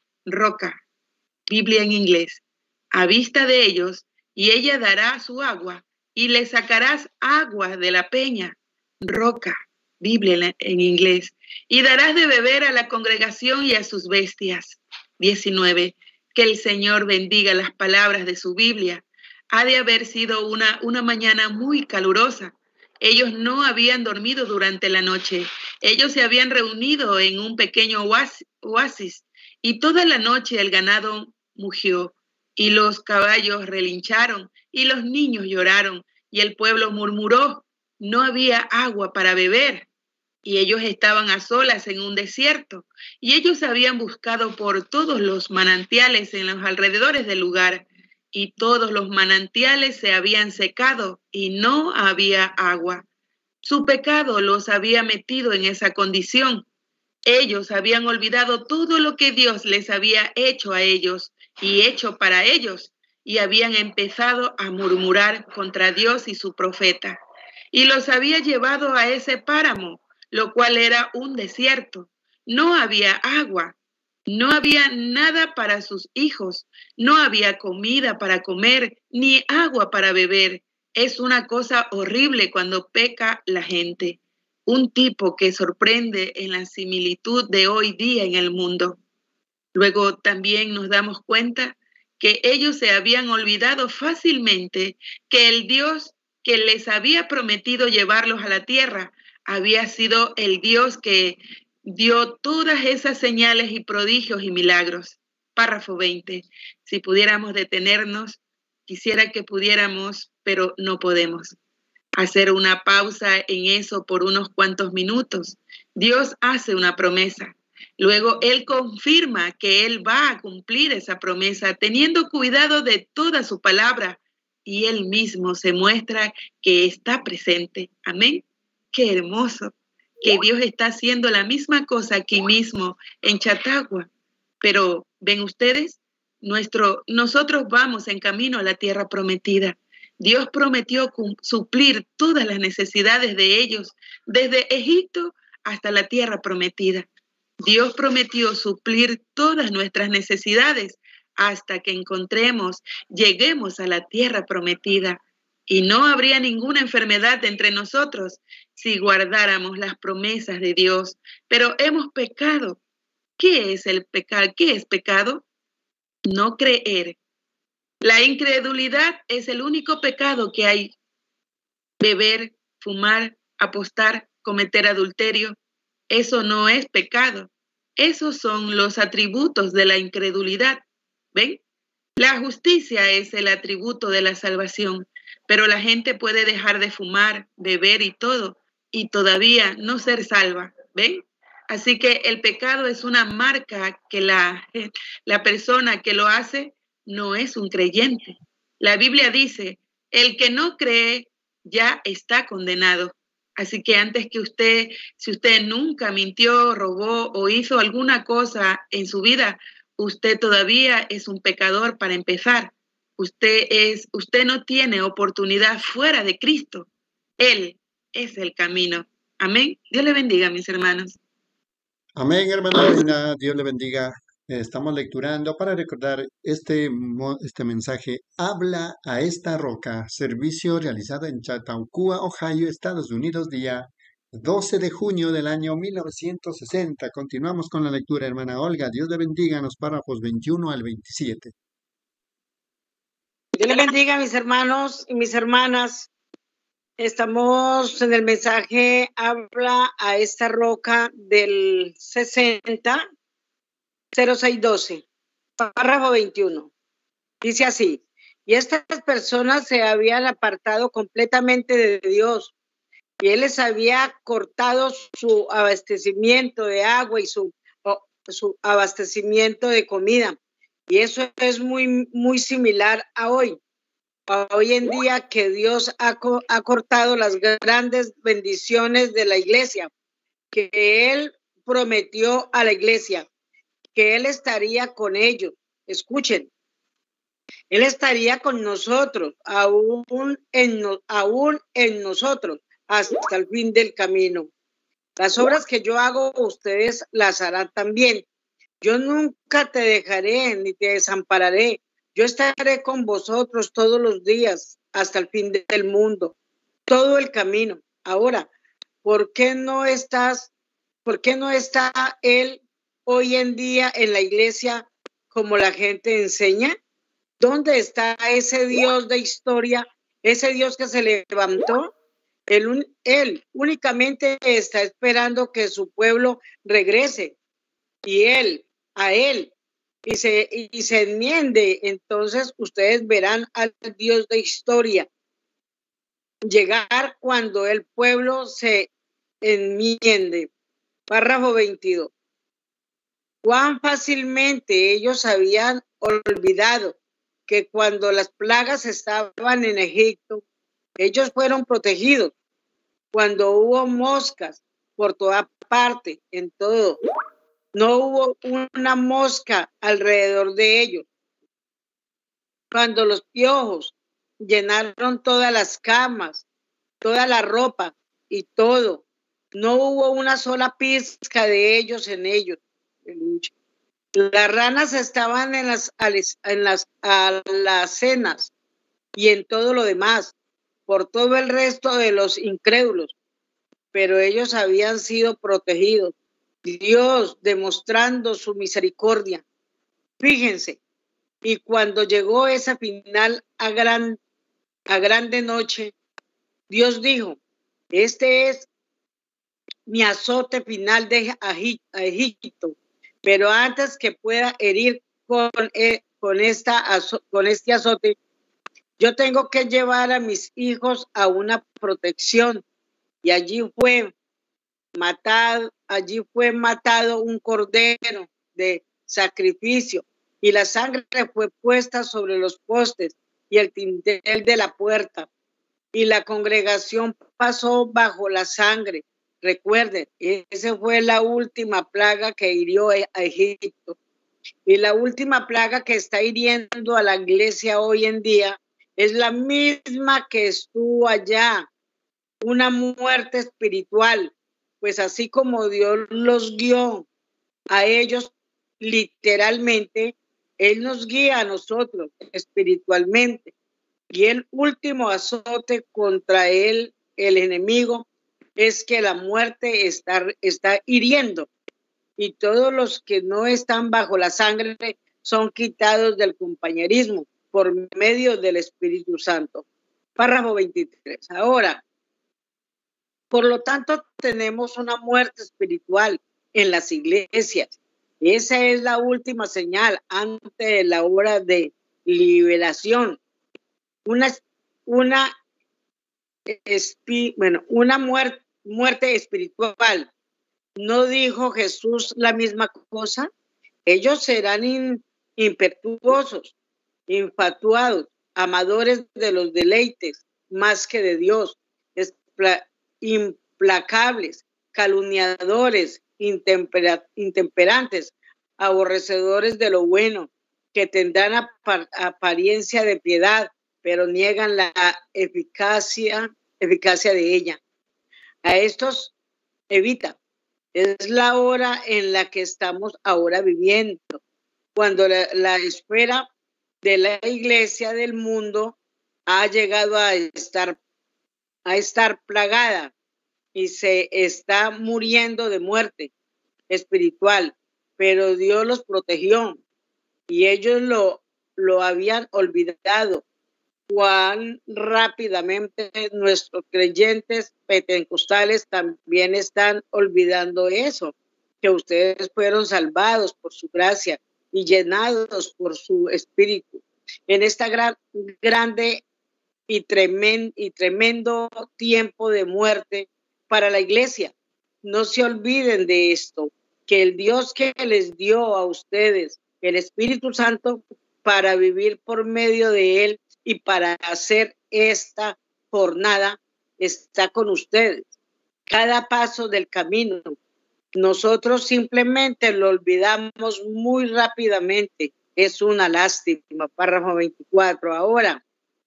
roca, Biblia en inglés, a vista de ellos, y ella dará su agua, y le sacarás agua de la peña, roca, Biblia en inglés, y darás de beber a la congregación y a sus bestias. diecinueve. Que el Señor bendiga las palabras de su Biblia. Ha de haber sido una, una mañana muy calurosa. Ellos no habían dormido durante la noche. Ellos se habían reunido en un pequeño oasis y toda la noche el ganado mugió y los caballos relincharon y los niños lloraron y el pueblo murmuró. No había agua para beber y ellos estaban a solas en un desierto y ellos habían buscado por todos los manantiales en los alrededores del lugar y todos los manantiales se habían secado y no había agua. Su pecado los había metido en esa condición. Ellos habían olvidado todo lo que Dios les había hecho a ellos y hecho para ellos y habían empezado a murmurar contra Dios y su profeta. Y los había llevado a ese páramo, lo cual era un desierto. No había agua, no había nada para sus hijos, no había comida para comer, ni agua para beber. Es una cosa horrible cuando peca la gente. Un tipo que sorprende en la similitud de hoy día en el mundo. Luego también nos damos cuenta que ellos se habían olvidado fácilmente que el Dios que les había prometido llevarlos a la tierra había sido el Dios que dio todas esas señales y prodigios y milagros. Párrafo veinte. Si pudiéramos detenernos, quisiera que pudiéramos, pero no podemos. Hacer una pausa en eso por unos cuantos minutos. Dios hace una promesa. Luego Él confirma que Él va a cumplir esa promesa, teniendo cuidado de toda su palabra. Y Él mismo se muestra que está presente. Amén. Qué hermoso que Dios está haciendo la misma cosa aquí mismo en Chatagua. Pero, ¿ven ustedes? Nuestro, nosotros vamos en camino a la tierra prometida. Dios prometió suplir todas las necesidades de ellos, desde Egipto hasta la tierra prometida. Dios prometió suplir todas nuestras necesidades hasta que encontremos, lleguemos a la tierra prometida. Y no habría ninguna enfermedad entre nosotros si guardáramos las promesas de Dios. Pero hemos pecado. ¿Qué es el pecado? ¿Qué es pecado? No creer La incredulidad es el único pecado que hay. Beber, fumar, apostar, cometer adulterio, eso no es pecado. Esos son los atributos de la incredulidad. ¿Ven? La justicia es el atributo de la salvación, pero la gente puede dejar de fumar, beber y todo, y todavía no ser salva. ¿Ven? Así que el pecado es una marca que la, la persona que lo hace no es un creyente. La Biblia dice, el que no cree ya está condenado. Así que antes que usted, si usted nunca mintió, robó o hizo alguna cosa en su vida, usted todavía es un pecador para empezar. Usted es, usted no tiene oportunidad fuera de Cristo. Él es el camino. Amén. Dios le bendiga, mis hermanos. Amén, hermana Reina, Dios le bendiga. Estamos lecturando para recordar este, mo- este mensaje. Habla a esta roca, servicio realizado en Chautauqua, Ohio, Estados Unidos, día doce de junio del año mil novecientos sesenta. Continuamos con la lectura, hermana Olga. Dios le bendiga en los párrafos veintiuno al veintisiete. Dios les bendiga, mis hermanos y mis hermanas. Estamos en el mensaje Habla a esta roca del sesenta, cero seis doce, párrafo veintiuno. Dice así: y estas personas se habían apartado completamente de Dios, y Él les había cortado su abastecimiento de agua y su, oh, su abastecimiento de comida. Y eso es muy, muy similar a hoy. Hoy en día que Dios ha, co ha cortado las grandes bendiciones de la iglesia, que Él prometió a la iglesia, que Él estaría con ellos. Escuchen, Él estaría con nosotros, aún en, no, aún en nosotros, hasta el fin del camino. Las obras que yo hago, ustedes las harán también. Yo nunca te dejaré ni te desampararé. Yo estaré con vosotros todos los días hasta el fin del mundo, todo el camino. Ahora, ¿por qué no estás, por qué no está Él hoy en día en la iglesia como la gente enseña? ¿Dónde está ese Dios de historia, ese Dios que se levantó? Él, él únicamente está esperando que su pueblo regrese y Él, a Él, y se, y se enmiende. Entonces ustedes verán al Dios de historia llegar cuando el pueblo se enmiende. Párrafo veintidós. Cuán fácilmente ellos habían olvidado que cuando las plagas estaban en Egipto, ellos fueron protegidos. Cuando hubo moscas por toda parte, en todo, no hubo una mosca alrededor de ellos. Cuando los piojos llenaron todas las camas, toda la ropa y todo, no hubo una sola pizca de ellos en ellos. Las ranas estaban en las, en las alacenas y en todo lo demás, por todo el resto de los incrédulos, pero ellos habían sido protegidos. Dios demostrando su misericordia. Fíjense, y cuando llegó esa final a, gran, a grande noche, Dios dijo, este es mi azote final de a Egipto, pero antes que pueda herir con, eh, con, esta, con este azote, yo tengo que llevar a mis hijos a una protección. Y allí fue matado, allí fue matado un cordero de sacrificio, y la sangre fue puesta sobre los postes y el dintel de la puerta, y la congregación pasó bajo la sangre. Recuerden, esa fue la última plaga que hirió a Egipto, y la última plaga que está hiriendo a la iglesia hoy en día es la misma que estuvo allá, una muerte espiritual. Pues así como Dios los guió a ellos literalmente, Él nos guía a nosotros espiritualmente. Y el último azote contra él, el enemigo, es que la muerte está, está hiriendo. Y todos los que no están bajo la sangre son quitados del compañerismo, por medio del Espíritu Santo. Párrafo veintitrés. Ahora, por lo tanto, tenemos una muerte espiritual en las iglesias. Esa es la última señal antes de la hora de liberación. Una, una, espi, bueno, una muerte, muerte espiritual. ¿No dijo Jesús la misma cosa? Ellos serán in, impetuosos, infatuados, amadores de los deleites más que de Dios, espla, implacables, calumniadores, intempera, intemperantes, aborrecedores de lo bueno, que tendrán apar, apariencia de piedad, pero niegan la eficacia, eficacia de ella. A estos evita. Es la hora en la que estamos ahora viviendo, cuando la, la esfera de la iglesia del mundo ha llegado a estar, a estar plagada y se está muriendo de muerte espiritual, pero Dios los protegió y ellos lo, lo habían olvidado. Cuán rápidamente nuestros creyentes pentecostales también están olvidando eso, que ustedes fueron salvados por su gracia y llenados por su espíritu. En esta gran, grande y tremendo, y tremendo tiempo de muerte para la iglesia, no se olviden de esto, que el Dios que les dio a ustedes el Espíritu Santo para vivir por medio de él y para hacer esta jornada está con ustedes. Cada paso del camino, nosotros simplemente lo olvidamos muy rápidamente. Es una lástima. Párrafo veinticuatro. Ahora,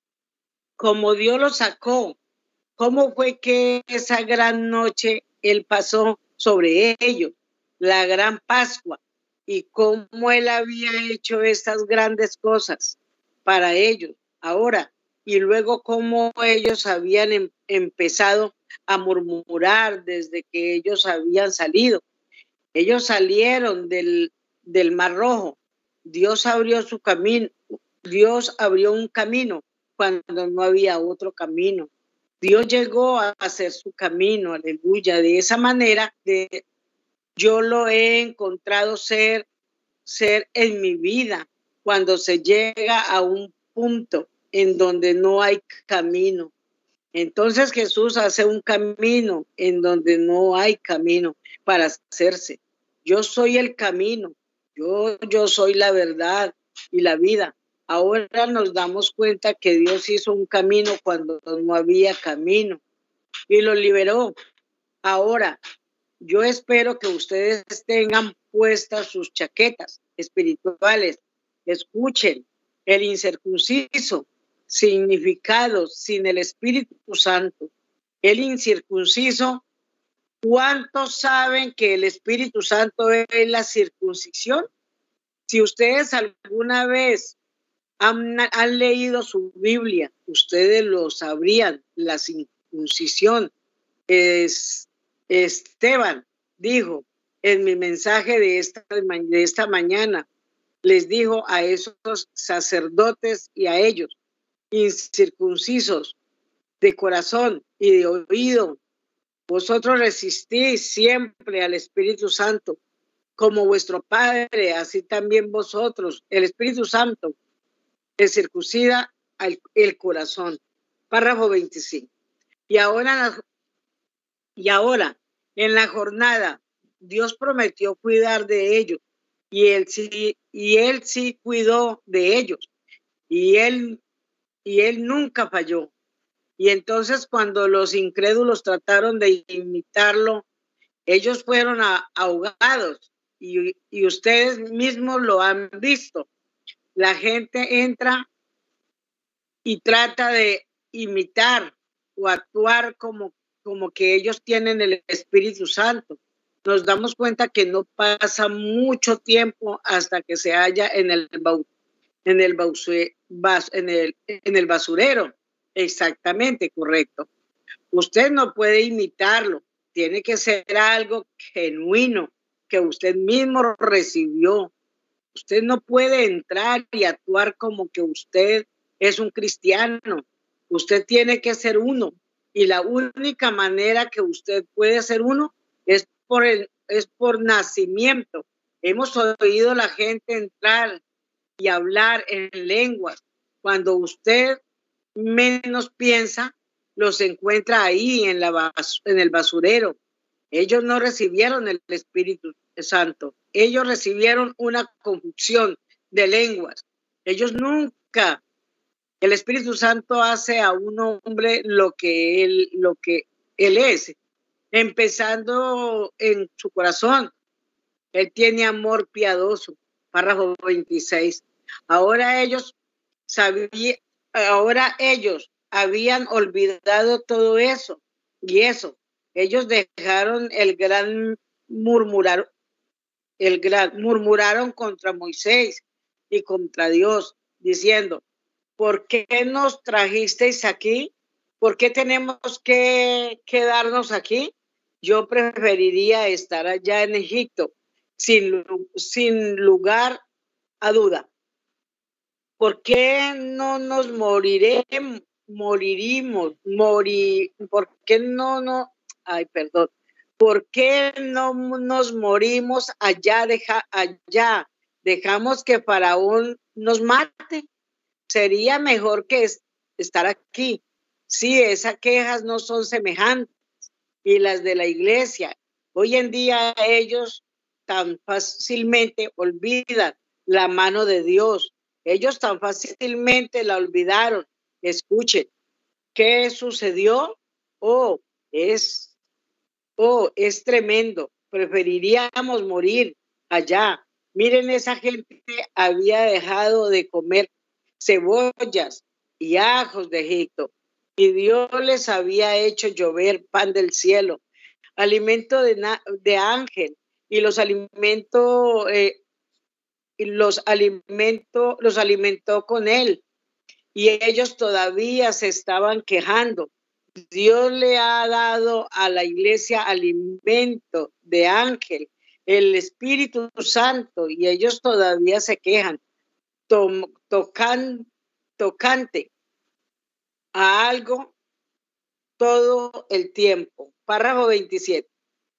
como Dios lo sacó, ¿cómo fue que esa gran noche Él pasó sobre ellos? La gran Pascua. Y cómo Él había hecho estas grandes cosas para ellos. Ahora, y luego cómo ellos habían em, empezado a murmurar desde que ellos habían salido. Ellos salieron del, del Mar Rojo. Dios abrió su camino. Dios abrió un camino cuando no había otro camino. Dios llegó a hacer su camino, aleluya. De esa manera, de, yo lo he encontrado ser, ser en mi vida cuando se llega a un punto en donde no hay camino. Entonces Jesús hace un camino en donde no hay camino para hacerse. Yo soy el camino, yo, yo soy la verdad y la vida. Ahora nos damos cuenta que Dios hizo un camino cuando no había camino y lo liberó. Ahora, yo espero que ustedes tengan puestas sus chaquetas espirituales. Escuchen. El incircunciso, significado sin el Espíritu Santo. El incircunciso, ¿cuántos saben que el Espíritu Santo es la circuncisión? Si ustedes alguna vez han, han leído su Biblia, ustedes lo sabrían, la circuncisión. Es, Esteban dijo en mi mensaje de esta, de esta mañana, les dijo a esos sacerdotes y a ellos, incircuncisos de corazón y de oído, vosotros resistís siempre al Espíritu Santo, como vuestro Padre, así también vosotros, el Espíritu Santo, les circuncida el corazón. Párrafo veinticinco. Y ahora, y ahora, en la jornada, Dios prometió cuidar de ellos. Y él sí, y él sí cuidó de ellos. Y él, y él nunca falló. Y entonces cuando los incrédulos trataron de imitarlo, ellos fueron a, ahogados. Y, y ustedes mismos lo han visto. La gente entra y trata de imitar o actuar como, como que ellos tienen el Espíritu Santo. Nos damos cuenta que no pasa mucho tiempo hasta que se halla en el, en el, en el, en el basurero. Exactamente, correcto. Usted no puede imitarlo. Tiene que ser algo genuino que usted mismo recibió. Usted no puede entrar y actuar como que usted es un cristiano. Usted tiene que ser uno. Y la única manera que usted puede ser uno es por, el, es por nacimiento. Hemos oído a la gente entrar y hablar en lenguas. Cuando usted menos piensa, los encuentra ahí en, la bas en el basurero. Ellos no recibieron el Espíritu Santo. Ellos recibieron una confusión de lenguas. Ellos nunca, el Espíritu Santo hace a un hombre lo que él, lo que él es, empezando en su corazón. Él tiene amor piadoso, párrafo veintiséis. Ahora ellos sabían, ahora ellos habían olvidado todo eso y eso. Ellos dejaron el gran murmurar, el gran murmuraron contra Moisés y contra Dios, diciendo: ¿por qué nos trajisteis aquí? ¿Por qué tenemos que quedarnos aquí? Yo preferiría estar allá en Egipto, sin, sin lugar a duda. ¿Por qué no nos moriremos? Moririmos, morir, ¿por qué no, no, ay, perdón, ¿por qué no nos morimos allá, deja, allá, dejamos que Faraón nos mate? Sería mejor que es, estar aquí. Sí, esas quejas no son semejantes, y las de la iglesia. Hoy en día ellos tan fácilmente olvidan la mano de Dios. Ellos tan fácilmente la olvidaron. Escuchen, ¿qué sucedió? Oh, es, oh, es tremendo. Preferiríamos morir allá. Miren, esa gente había dejado de comer cebollas y ajos de Egipto, y Dios les había hecho llover pan del cielo, alimento de, de ángel, y los alimentó, eh, y los alimentó, los alimentó con él. Y ellos todavía se estaban quejando. Dios le ha dado a la iglesia alimento de ángel, el Espíritu Santo, y ellos todavía se quejan. To tocan, tocante a algo todo el tiempo. Párrafo veintisiete.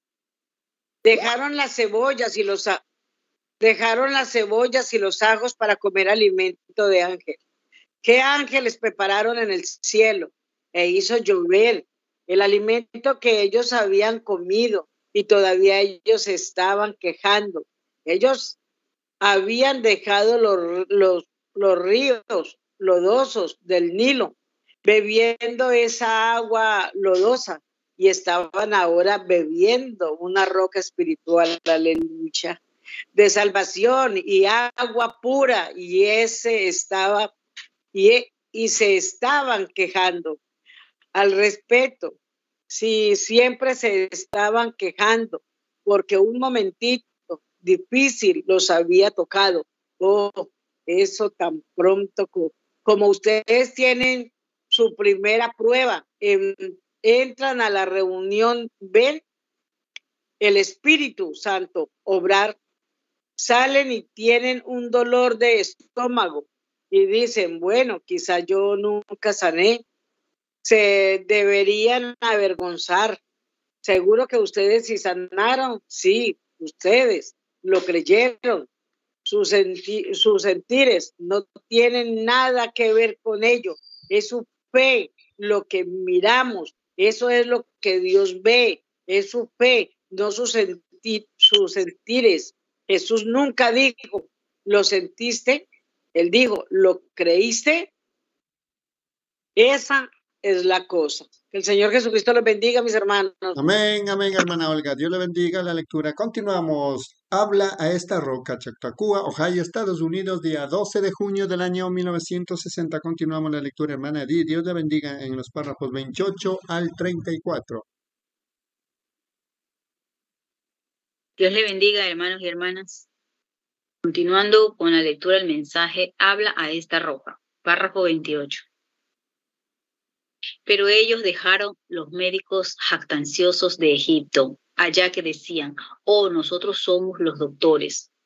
Dejaron las cebollas y los dejaron las cebollas y los ajos para comer alimento de ángel. ¿Qué ángeles prepararon en el cielo e hizo llover el alimento que ellos habían comido, y todavía ellos estaban quejando? Ellos habían dejado los, los, los ríos lodosos del Nilo, bebiendo esa agua lodosa, y estaban ahora bebiendo una roca espiritual, aleluya, de salvación y agua pura, y ese estaba Y, y se estaban quejando al respecto. Sí, siempre se estaban quejando porque un momentito difícil los había tocado. Oh, eso tan pronto como, como ustedes tienen su primera prueba, en, entran a la reunión, ven el Espíritu Santo obrar, salen y tienen un dolor de estómago. Y dicen, bueno, quizá yo nunca sané. Se deberían avergonzar. Seguro que ustedes sí sanaron. Sí, ustedes lo creyeron. Sus, senti sus sentires no tienen nada que ver con ello. Es su fe lo que miramos. Eso es lo que Dios ve. Es su fe, no sus, senti sus sentires. Jesús nunca dijo, ¿lo sentiste? Él dijo, ¿lo creíste? Esa es la cosa. Que el Señor Jesucristo los bendiga, mis hermanos. Amén, amén, hermana Olga. Dios le bendiga la lectura. Continuamos. Habla a esta roca, Chautauqua, Ohio, Estados Unidos, día doce de junio del año mil novecientos sesenta. Continuamos la lectura, hermana Edith. Dios le bendiga en los párrafos veintiocho al treinta y cuatro. Dios le bendiga, hermanos y hermanas. Continuando con la lectura del mensaje, habla a esta roca. Párrafo veintiocho. Pero ellos dejaron los médicos jactanciosos de Egipto, allá que decían, oh, nosotros somos los doctores.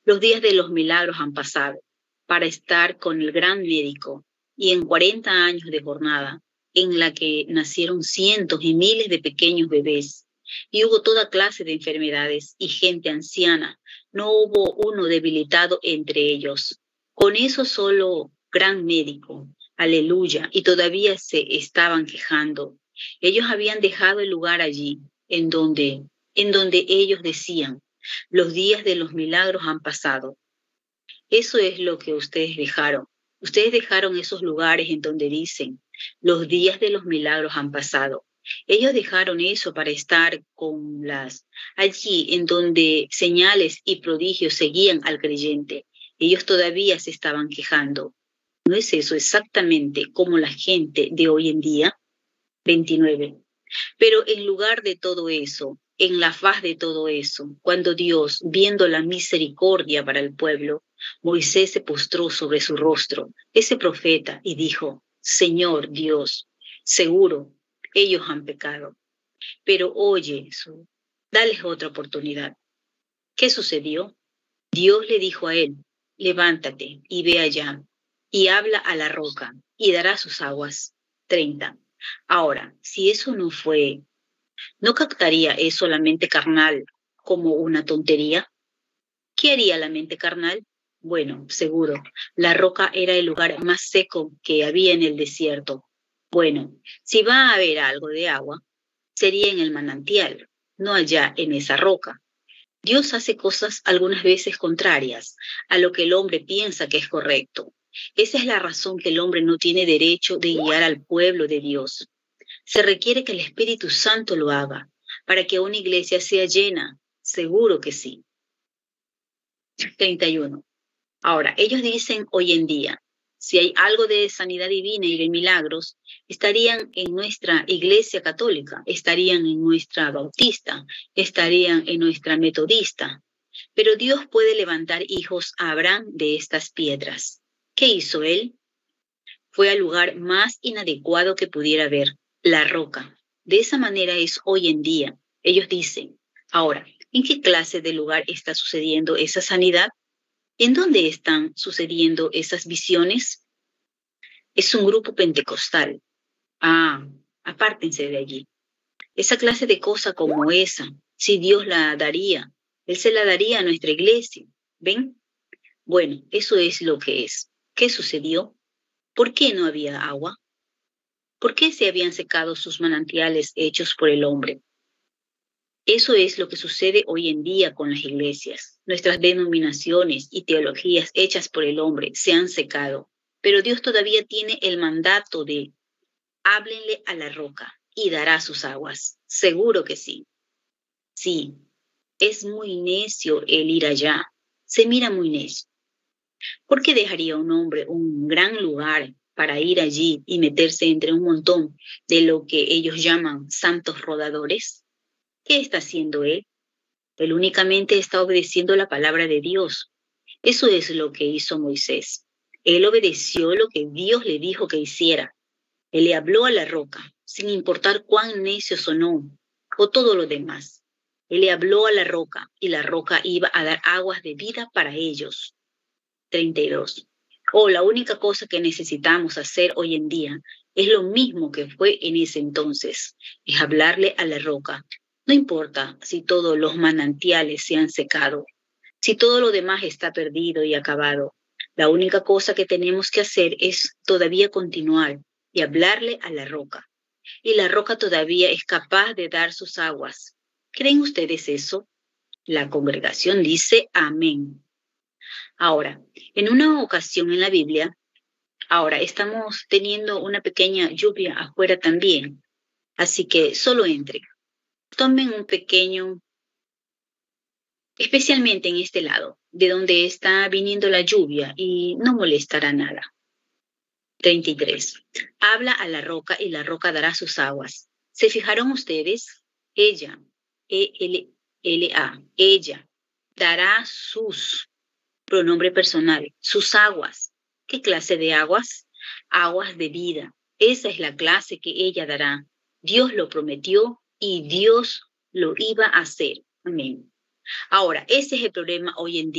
Los días de los milagros han pasado para estar con el gran médico y en cuarenta años de jornada en la que nacieron cientos y miles de pequeños bebés y hubo toda clase de enfermedades y gente anciana, no hubo uno debilitado entre ellos. Con eso solo gran médico, aleluya, y todavía se estaban quejando. Ellos habían dejado el lugar allí, en donde, en donde ellos decían, los días de los milagros han pasado. Eso es lo que ustedes dejaron. Ustedes dejaron esos lugares en donde dicen, los días de los milagros han pasado. Ellos dejaron eso para estar con las, allí en donde señales y prodigios seguían al creyente. Ellos todavía se estaban quejando. ¿No es eso exactamente como la gente de hoy en día? veintinueve. Pero en lugar de todo eso, en la faz de todo eso, cuando Dios, viendo la misericordia para el pueblo, Moisés se postró sobre su rostro, ese profeta, y dijo, Señor Dios, seguro, ellos han pecado. Pero oye, dales otra oportunidad. ¿Qué sucedió? Dios le dijo a él, levántate y ve allá, y habla a la roca, y dará sus aguas. treinta. Ahora, si eso no fue, ¿no captaría eso la mente carnal como una tontería? ¿Qué haría la mente carnal? Bueno, seguro, la roca era el lugar más seco que había en el desierto. Bueno, si va a haber algo de agua, sería en el manantial, no allá en esa roca. Dios hace cosas algunas veces contrarias a lo que el hombre piensa que es correcto. Esa es la razón que el hombre no tiene derecho de guiar al pueblo de Dios. Se requiere que el Espíritu Santo lo haga para que una iglesia sea llena. Seguro que sí. treinta y uno. Ahora, ellos dicen hoy en día, si hay algo de sanidad divina y de milagros, estarían en nuestra iglesia católica, estarían en nuestra bautista, estarían en nuestra metodista. Pero Dios puede levantar hijos a Abraham de estas piedras. ¿Qué hizo él? Fue al lugar más inadecuado que pudiera haber, la roca. De esa manera es hoy en día. Ellos dicen, ahora, ¿en qué clase de lugar está sucediendo esa sanidad? ¿En dónde están sucediendo esas visiones? Es un grupo pentecostal. Ah, apártense de allí. Esa clase de cosa como esa, si Dios la daría, Él se la daría a nuestra iglesia. ¿Ven? Bueno, eso es lo que es. ¿Qué sucedió? ¿Por qué no había agua? ¿Por qué se habían secado sus manantiales hechos por el hombre? Eso es lo que sucede hoy en día con las iglesias. Nuestras denominaciones y teologías hechas por el hombre se han secado, pero Dios todavía tiene el mandato de háblenle a la roca y dará sus aguas. Seguro que sí. Sí, es muy necio el ir allá. Se mira muy necio. ¿Por qué dejaría un hombre un gran lugar para ir allí y meterse entre un montón de lo que ellos llaman santos rodadores? ¿Qué está haciendo él? Él únicamente está obedeciendo la palabra de Dios. Eso es lo que hizo Moisés. Él obedeció lo que Dios le dijo que hiciera. Él le habló a la roca, sin importar cuán necio sonó, o todo lo demás. Él le habló a la roca, y la roca iba a dar aguas de vida para ellos. treinta y dos. Oh, la única cosa que necesitamos hacer hoy en día es lo mismo que fue en ese entonces, es hablarle a la roca. No importa si todos los manantiales se han secado, si todo lo demás está perdido y acabado. La única cosa que tenemos que hacer es todavía continuar y hablarle a la roca. Y la roca todavía es capaz de dar sus aguas. ¿Creen ustedes eso? La congregación dice amén. Ahora, en una ocasión en la Biblia, ahora estamos teniendo una pequeña lluvia afuera también, así que solo entren. Tomen un pequeño, especialmente en este lado, de donde está viniendo la lluvia y no molestará nada. treinta y tres. Habla a la roca y la roca dará sus aguas. ¿Se fijaron ustedes? Ella, E L L A, ella, dará sus, pronombre personal, sus aguas. ¿Qué clase de aguas? Aguas de vida. Esa es la clase que ella dará. Dios lo prometió y Dios lo iba a hacer. Amén. Ahora, ese es el problema hoy en día.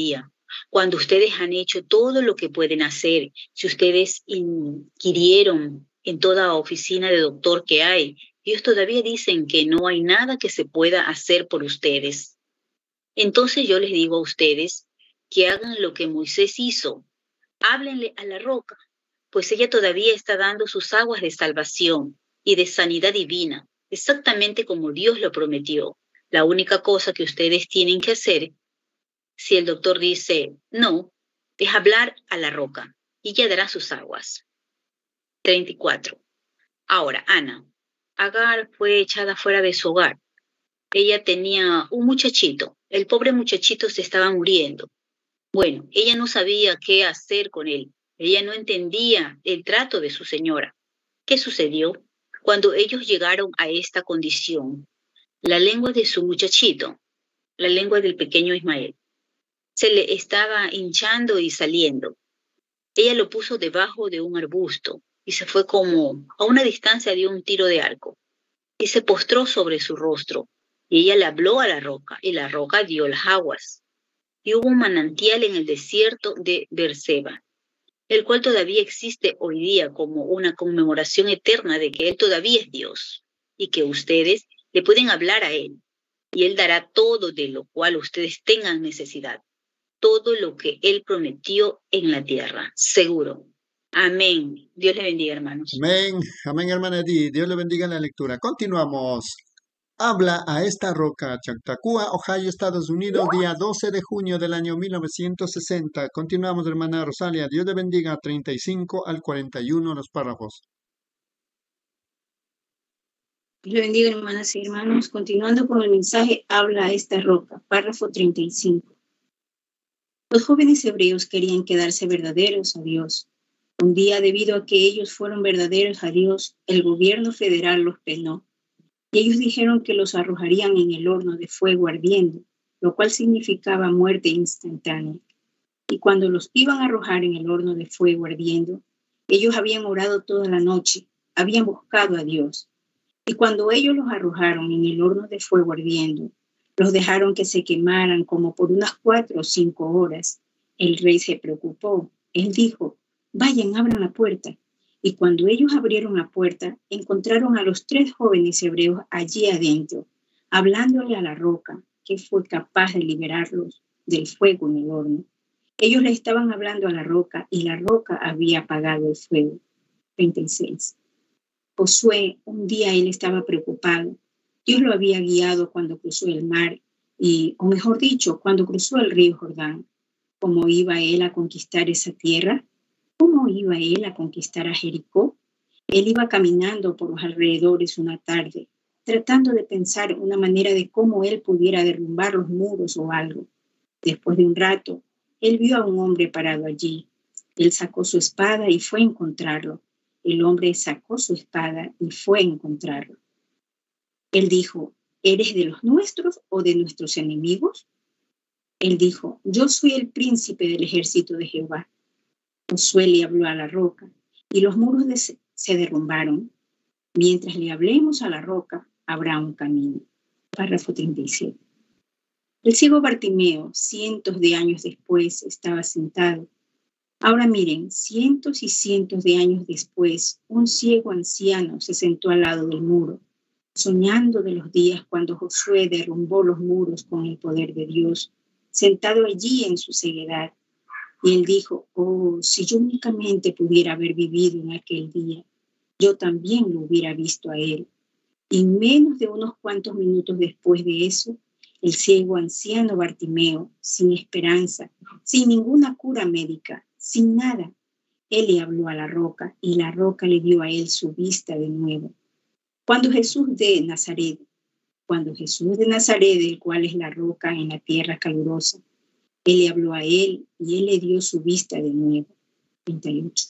cuando ustedes han hecho todo lo que pueden hacer, si ustedes inquirieron en toda oficina de doctor que hay, ellos todavía dicen que no hay nada que se pueda hacer por ustedes. Entonces yo les digo a ustedes que hagan lo que Moisés hizo. Háblenle a la roca, pues ella todavía está dando sus aguas de salvación y de sanidad divina, exactamente como Dios lo prometió. La única cosa que ustedes tienen que hacer, si el doctor dice no, es hablar a la roca y ella dará sus aguas. treinta y cuatro. Ahora, Ana. Agar fue echada fuera de su hogar. Ella tenía un muchachito. El pobre muchachito se estaba muriendo. Bueno, ella no sabía qué hacer con él. Ella no entendía el trato de su señora. ¿Qué sucedió? Cuando ellos llegaron a esta condición, la lengua de su muchachito, la lengua del pequeño Ismael, se le estaba hinchando y saliendo. Ella lo puso debajo de un arbusto y se fue como a una distancia de un tiro de arco y se postró sobre su rostro. Y ella le habló a la roca y la roca dio las aguas. Y hubo un manantial en el desierto de Beerseba, el cual todavía existe hoy día como una conmemoración eterna de que Él todavía es Dios y que ustedes le pueden hablar a Él y Él dará todo de lo cual ustedes tengan necesidad, todo lo que Él prometió en la tierra, seguro. Amén. Dios le bendiga, hermanos. Amén, amén, hermana Edith. Dios le bendiga en la lectura. Continuamos. Habla a esta roca, Chautauqua, Ohio, Estados Unidos, día doce de junio del año mil novecientos sesenta. Continuamos, hermana Rosalia. Dios le bendiga, treinta y cinco al cuarenta y uno, los párrafos. Dios le bendiga, hermanas y hermanos. Continuando con el mensaje, habla a esta roca, párrafo treinta y cinco. Los jóvenes hebreos querían quedarse verdaderos a Dios. Un día, debido a que ellos fueron verdaderos a Dios, el gobierno federal los penó. Y ellos dijeron que los arrojarían en el horno de fuego ardiendo, lo cual significaba muerte instantánea. Y cuando los iban a arrojar en el horno de fuego ardiendo, ellos habían orado toda la noche, habían buscado a Dios. Y cuando ellos los arrojaron en el horno de fuego ardiendo, los dejaron que se quemaran como por unas cuatro o cinco horas. El rey se preocupó. Él dijo, vayan, abran la puerta. Y cuando ellos abrieron la puerta, encontraron a los tres jóvenes hebreos allí adentro, hablándole a la roca, que fue capaz de liberarlos del fuego en el horno. Ellos le estaban hablando a la roca y la roca había apagado el fuego. treinta y seis. Josué, un día él estaba preocupado. Dios lo había guiado cuando cruzó el mar y, o mejor dicho, cuando cruzó el río Jordán. ¿Cómo iba él a conquistar esa tierra? ¿Cómo iba él a conquistar a Jericó? Él iba caminando por los alrededores una tarde, tratando de pensar una manera de cómo él pudiera derrumbar los muros o algo. Después de un rato, él vio a un hombre parado allí. Él sacó su espada y fue a encontrarlo. El hombre sacó su espada y fue a encontrarlo. Él dijo, ¿eres de los nuestros o de nuestros enemigos? Él dijo, yo soy el príncipe del ejército de Jehová. Josué le habló a la roca y los muros de se, se derrumbaron. Mientras le hablemos a la roca, habrá un camino. Párrafo treinta y siete. El ciego Bartimeo, cientos de años después, estaba sentado. Ahora miren, cientos y cientos de años después, un ciego anciano se sentó al lado del muro, soñando de los días cuando Josué derrumbó los muros con el poder de Dios, sentado allí en su ceguedad. Y él dijo, oh, si yo únicamente pudiera haber vivido en aquel día, yo también lo hubiera visto a él. Y menos de unos cuantos minutos después de eso, el ciego anciano Bartimeo, sin esperanza, sin ninguna cura médica, sin nada, él le habló a la roca y la roca le dio a él su vista de nuevo. Cuando Jesús de Nazaret, cuando Jesús de Nazaret, el cual es la roca en la tierra calurosa, él le habló a él y él le dio su vista de nuevo. treinta y ocho.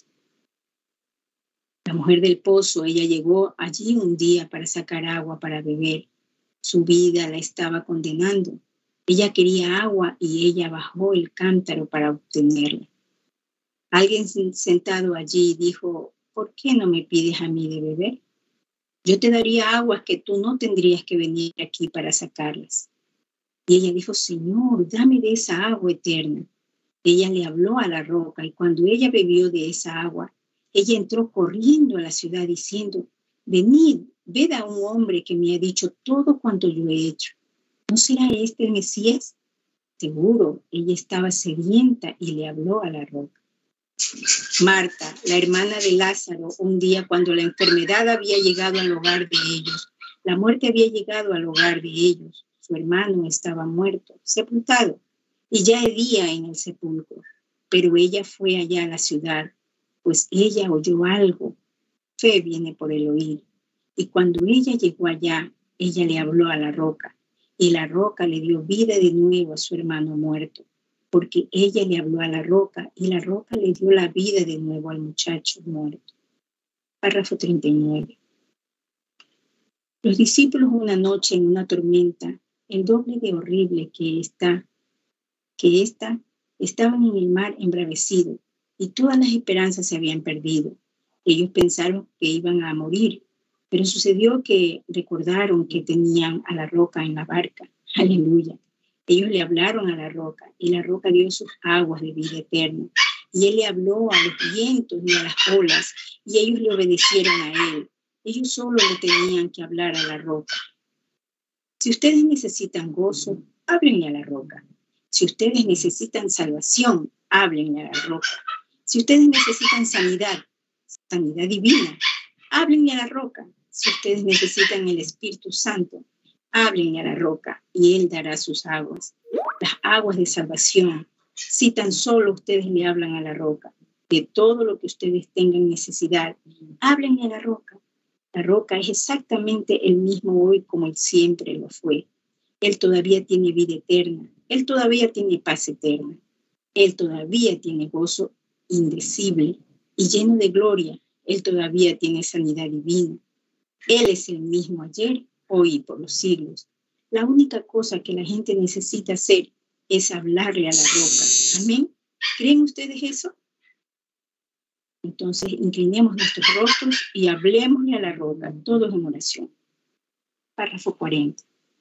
La mujer del pozo, ella llegó allí un día para sacar agua para beber. Su vida la estaba condenando. Ella quería agua y ella bajó el cántaro para obtenerla. Alguien sentado allí dijo, ¿por qué no me pides a mí de beber? Yo te daría aguas que tú no tendrías que venir aquí para sacarlas. Y ella dijo, Señor, dame de esa agua eterna. Ella le habló a la roca y cuando ella bebió de esa agua, ella entró corriendo a la ciudad diciendo, venid, ved a un hombre que me ha dicho todo cuanto yo he hecho. ¿No será este el Mesías? Seguro, ella estaba sedienta y le habló a la roca. Marta, la hermana de Lázaro, un día cuando la enfermedad había llegado al hogar de ellos, la muerte había llegado al hogar de ellos, su hermano estaba muerto, sepultado, y ya hedía en el sepulcro. Pero ella fue allá a la ciudad, pues ella oyó algo. Fe viene por el oír. Y cuando ella llegó allá, ella le habló a la roca, y la roca le dio vida de nuevo a su hermano muerto, porque ella le habló a la roca, y la roca le dio la vida de nuevo al muchacho muerto. Párrafo treinta y nueve. Los discípulos una noche en una tormenta, el doble de horrible que esta, que esta, estaban en el mar embravecido, y todas las esperanzas se habían perdido. Ellos pensaron que iban a morir, pero sucedió que recordaron que tenían a la roca en la barca. Aleluya. Ellos le hablaron a la roca y la roca dio sus aguas de vida eterna. Y él le habló a los vientos y a las olas y ellos le obedecieron a él. Ellos solo le tenían que hablar a la roca. Si ustedes necesitan gozo, háblenle a la roca. Si ustedes necesitan salvación, háblenle a la roca. Si ustedes necesitan sanidad, sanidad divina, háblenle a la roca. Si ustedes necesitan el Espíritu Santo, háblenle a la roca y Él dará sus aguas, las aguas de salvación. Si tan solo ustedes le hablan a la roca, de todo lo que ustedes tengan necesidad, háblenle a la roca. La roca es exactamente el mismo hoy como Él siempre lo fue. Él todavía tiene vida eterna, Él todavía tiene paz eterna, Él todavía tiene gozo indecible y lleno de gloria. Él todavía tiene sanidad divina. Él es el mismo ayer, hoy y por los siglos. La única cosa que la gente necesita hacer es hablarle a la roca. ¿Amén? ¿Creen ustedes eso? Entonces, inclinemos nuestros rostros y hablemosle a la roca, todos en oración. Párrafo cuarenta.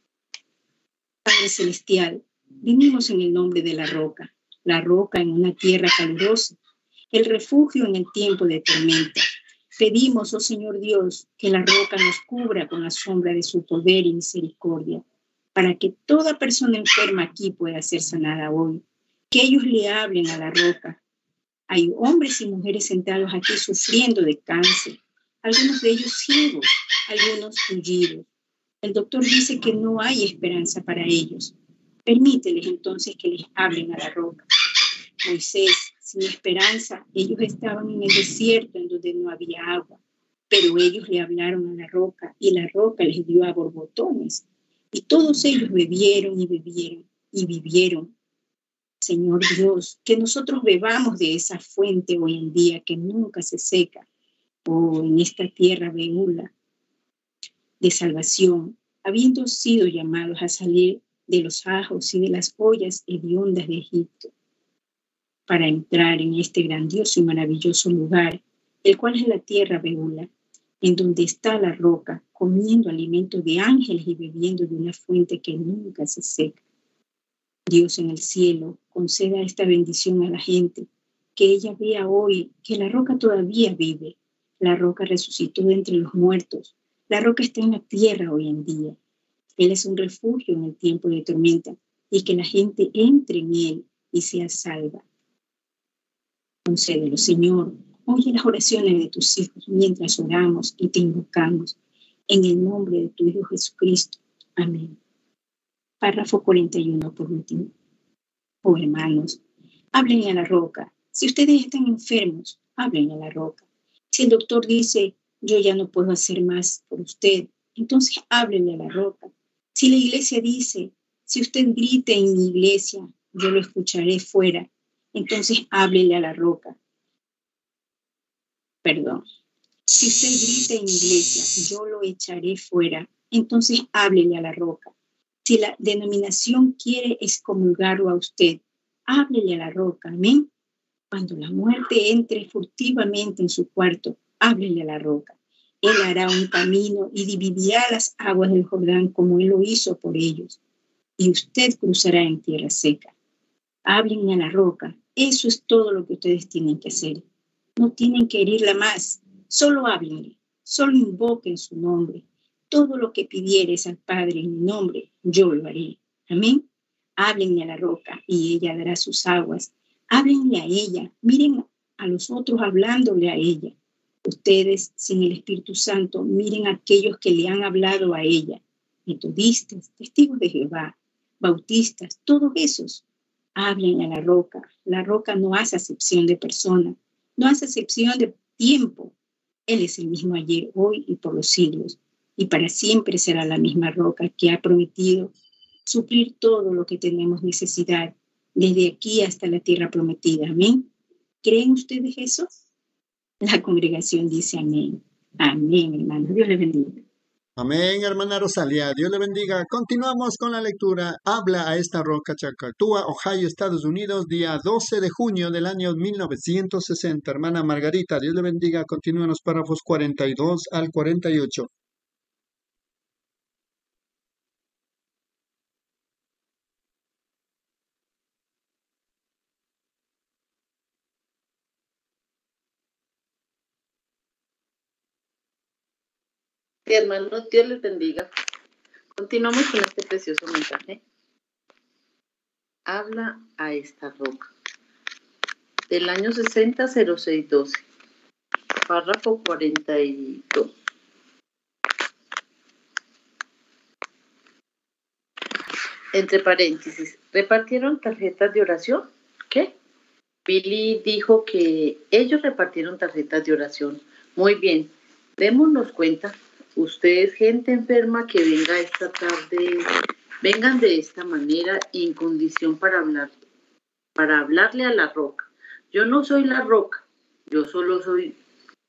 Padre Celestial, venimos en el nombre de la roca, la roca en una tierra calurosa, el refugio en el tiempo de tormenta. Pedimos, oh Señor Dios, que la roca nos cubra con la sombra de su poder y misericordia, para que toda persona enferma aquí pueda ser sanada hoy. Que ellos le hablen a la roca. Hay hombres y mujeres sentados aquí sufriendo de cáncer, algunos de ellos ciegos, algunos tullidos. El doctor dice que no hay esperanza para ellos. Permíteles entonces que les hablen a la roca. Moisés, sin esperanza, ellos estaban en el desierto en donde no había agua, pero ellos le hablaron a la roca y la roca les dio a borbotones y todos ellos bebieron y bebieron y vivieron. Señor Dios, que nosotros bebamos de esa fuente hoy en día que nunca se seca, o en esta tierra beula de salvación, habiendo sido llamados a salir de los ajos y de las ollas hediondas de Egipto, para entrar en este grandioso y maravilloso lugar, el cual es la tierra beula, en donde está la roca, comiendo alimento de ángeles y bebiendo de una fuente que nunca se seca. Dios en el cielo, conceda esta bendición a la gente, que ella vea hoy que la roca todavía vive, la roca resucitó de entre los muertos, la roca está en la tierra hoy en día. Él es un refugio en el tiempo de tormenta y que la gente entre en él y sea salva. Concédelo, Señor, oye las oraciones de tus hijos mientras oramos y te invocamos. En el nombre de tu Hijo Jesucristo. Amén. Párrafo cuarenta y uno por último. Oh hermanos, hablen a la roca. Si ustedes están enfermos, hablen a la roca. Si el doctor dice, yo ya no puedo hacer más por usted, entonces háblenle a la roca. Si la iglesia dice, si usted grita en mi iglesia, yo lo escucharé fuera, entonces háblele a la roca. Perdón. Si usted grita en mi iglesia, yo lo echaré fuera, entonces háblele a la roca. Si la denominación quiere excomulgarlo a usted, háblele a la roca. Amén. Cuando la muerte entre furtivamente en su cuarto, háblele a la roca. Él hará un camino y dividirá las aguas del Jordán como él lo hizo por ellos. Y usted cruzará en tierra seca. Háblenle a la roca. Eso es todo lo que ustedes tienen que hacer. No tienen que herirla más. Solo háblenle, solo invoquen su nombre. Todo lo que pidieres al Padre en mi nombre, yo lo haré. Amén. Háblenle a la roca y ella dará sus aguas. Háblenle a ella. Miren a los otros hablándole a ella. Ustedes, sin el Espíritu Santo, miren a aquellos que le han hablado a ella. Metodistas, testigos de Jehová, bautistas, todos esos. Hablen a la roca. La roca no hace acepción de persona, no hace acepción de tiempo. Él es el mismo ayer, hoy y por los siglos. Y para siempre será la misma roca que ha prometido suplir todo lo que tenemos necesidad, desde aquí hasta la tierra prometida. Amén. ¿Creen ustedes eso? La congregación dice amén. Amén, hermanos. Dios les bendiga. Amén, hermana Rosalia. Dios le bendiga. Continuamos con la lectura. Habla a esta roca, Chacatúa, Ohio, Estados Unidos, día doce de junio del año mil novecientos sesenta. Hermana Margarita, Dios le bendiga. Continúen los párrafos cuarenta y dos al cuarenta y ocho. Hermanos, Dios les bendiga. Continuamos con este precioso mensaje. Habla a esta roca. Del año sesenta cero seis doce. Párrafo cuarenta y dos. Entre paréntesis, ¿repartieron tarjetas de oración? ¿Qué? Billy dijo que ellos repartieron tarjetas de oración. Muy bien, démonos cuenta. Ustedes, gente enferma que venga esta tarde, vengan de esta manera en condición para hablar, para hablarle a la roca. Yo no soy la roca, yo solo soy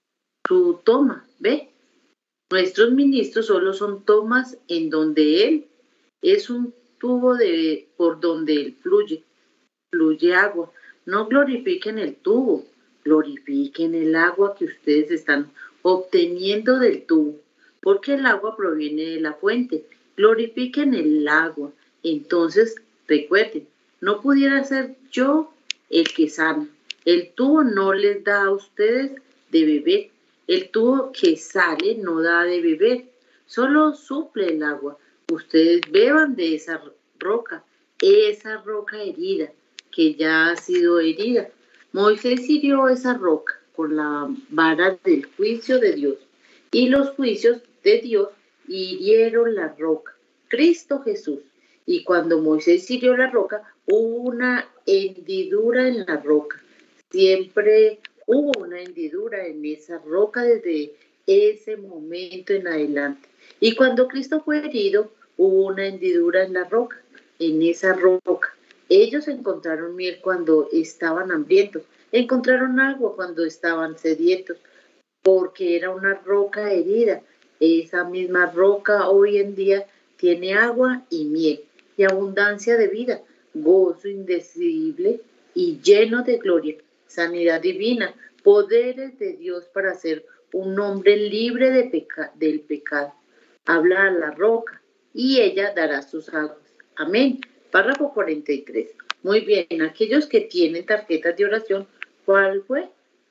su toma, ¿ve? Nuestros ministros solo son tomas en donde él es un tubo de por donde él fluye, fluye agua. No glorifiquen el tubo, glorifiquen el agua que ustedes están obteniendo del tubo. Porque el agua proviene de la fuente. Glorifiquen el agua. Entonces, recuerden, no pudiera ser yo el que sana. El tubo no les da a ustedes de beber. El tubo que sale no da de beber. Solo suple el agua. Ustedes beban de esa roca, esa roca herida, que ya ha sido herida. Moisés hirió esa roca con la vara del juicio de Dios. Y los juicios de Dios hirieron la roca, Cristo Jesús. Y cuando Moisés hirió la roca, hubo una hendidura en la roca. Siempre hubo una hendidura en esa roca desde ese momento en adelante. Y cuando Cristo fue herido, hubo una hendidura en la roca, en esa roca. Ellos encontraron miel cuando estaban hambrientos, encontraron agua cuando estaban sedientos, porque era una roca herida. Esa misma roca hoy en día tiene agua y miel y abundancia de vida, gozo indecible y lleno de gloria, sanidad divina, poderes de Dios para ser un hombre libre de peca- del pecado. Habla a la roca y ella dará sus aguas. Amén. Párrafo cuarenta y tres. Muy bien, aquellos que tienen tarjetas de oración, ¿cuál fue?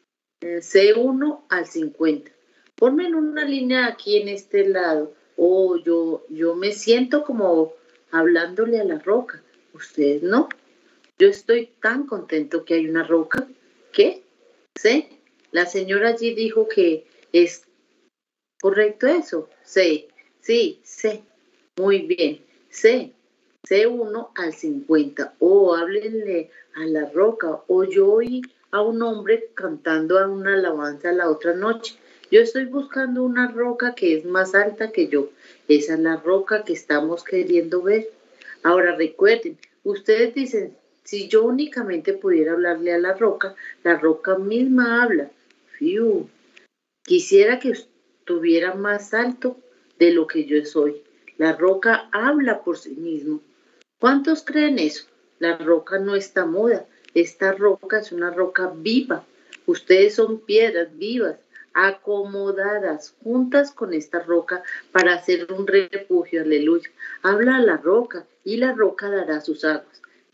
C uno al cincuenta. Ponme en una línea aquí en este lado. Oh, yo, yo me siento como hablándole a la roca. Ustedes no. Yo estoy tan contento que hay una roca. ¿Qué? ¿Sí? La señora allí dijo que es correcto eso. Sí, sí, sí. Muy bien. Sí. C uno al cincuenta. Oh, háblenle a la roca. O yo oí a un hombre cantando a una alabanza la otra noche. Yo estoy buscando una roca que es más alta que yo. Esa es la roca que estamos queriendo ver. Ahora recuerden, ustedes dicen, si yo únicamente pudiera hablarle a la roca, la roca misma habla. Fiu. Quisiera que estuviera más alto de lo que yo soy. La roca habla por sí mismo. ¿Cuántos creen eso? La roca no está muda. Esta roca es una roca viva. Ustedes son piedras vivas, acomodadas, juntas con esta roca para hacer un refugio. Aleluya. Habla a la roca y la roca dará sus aguas.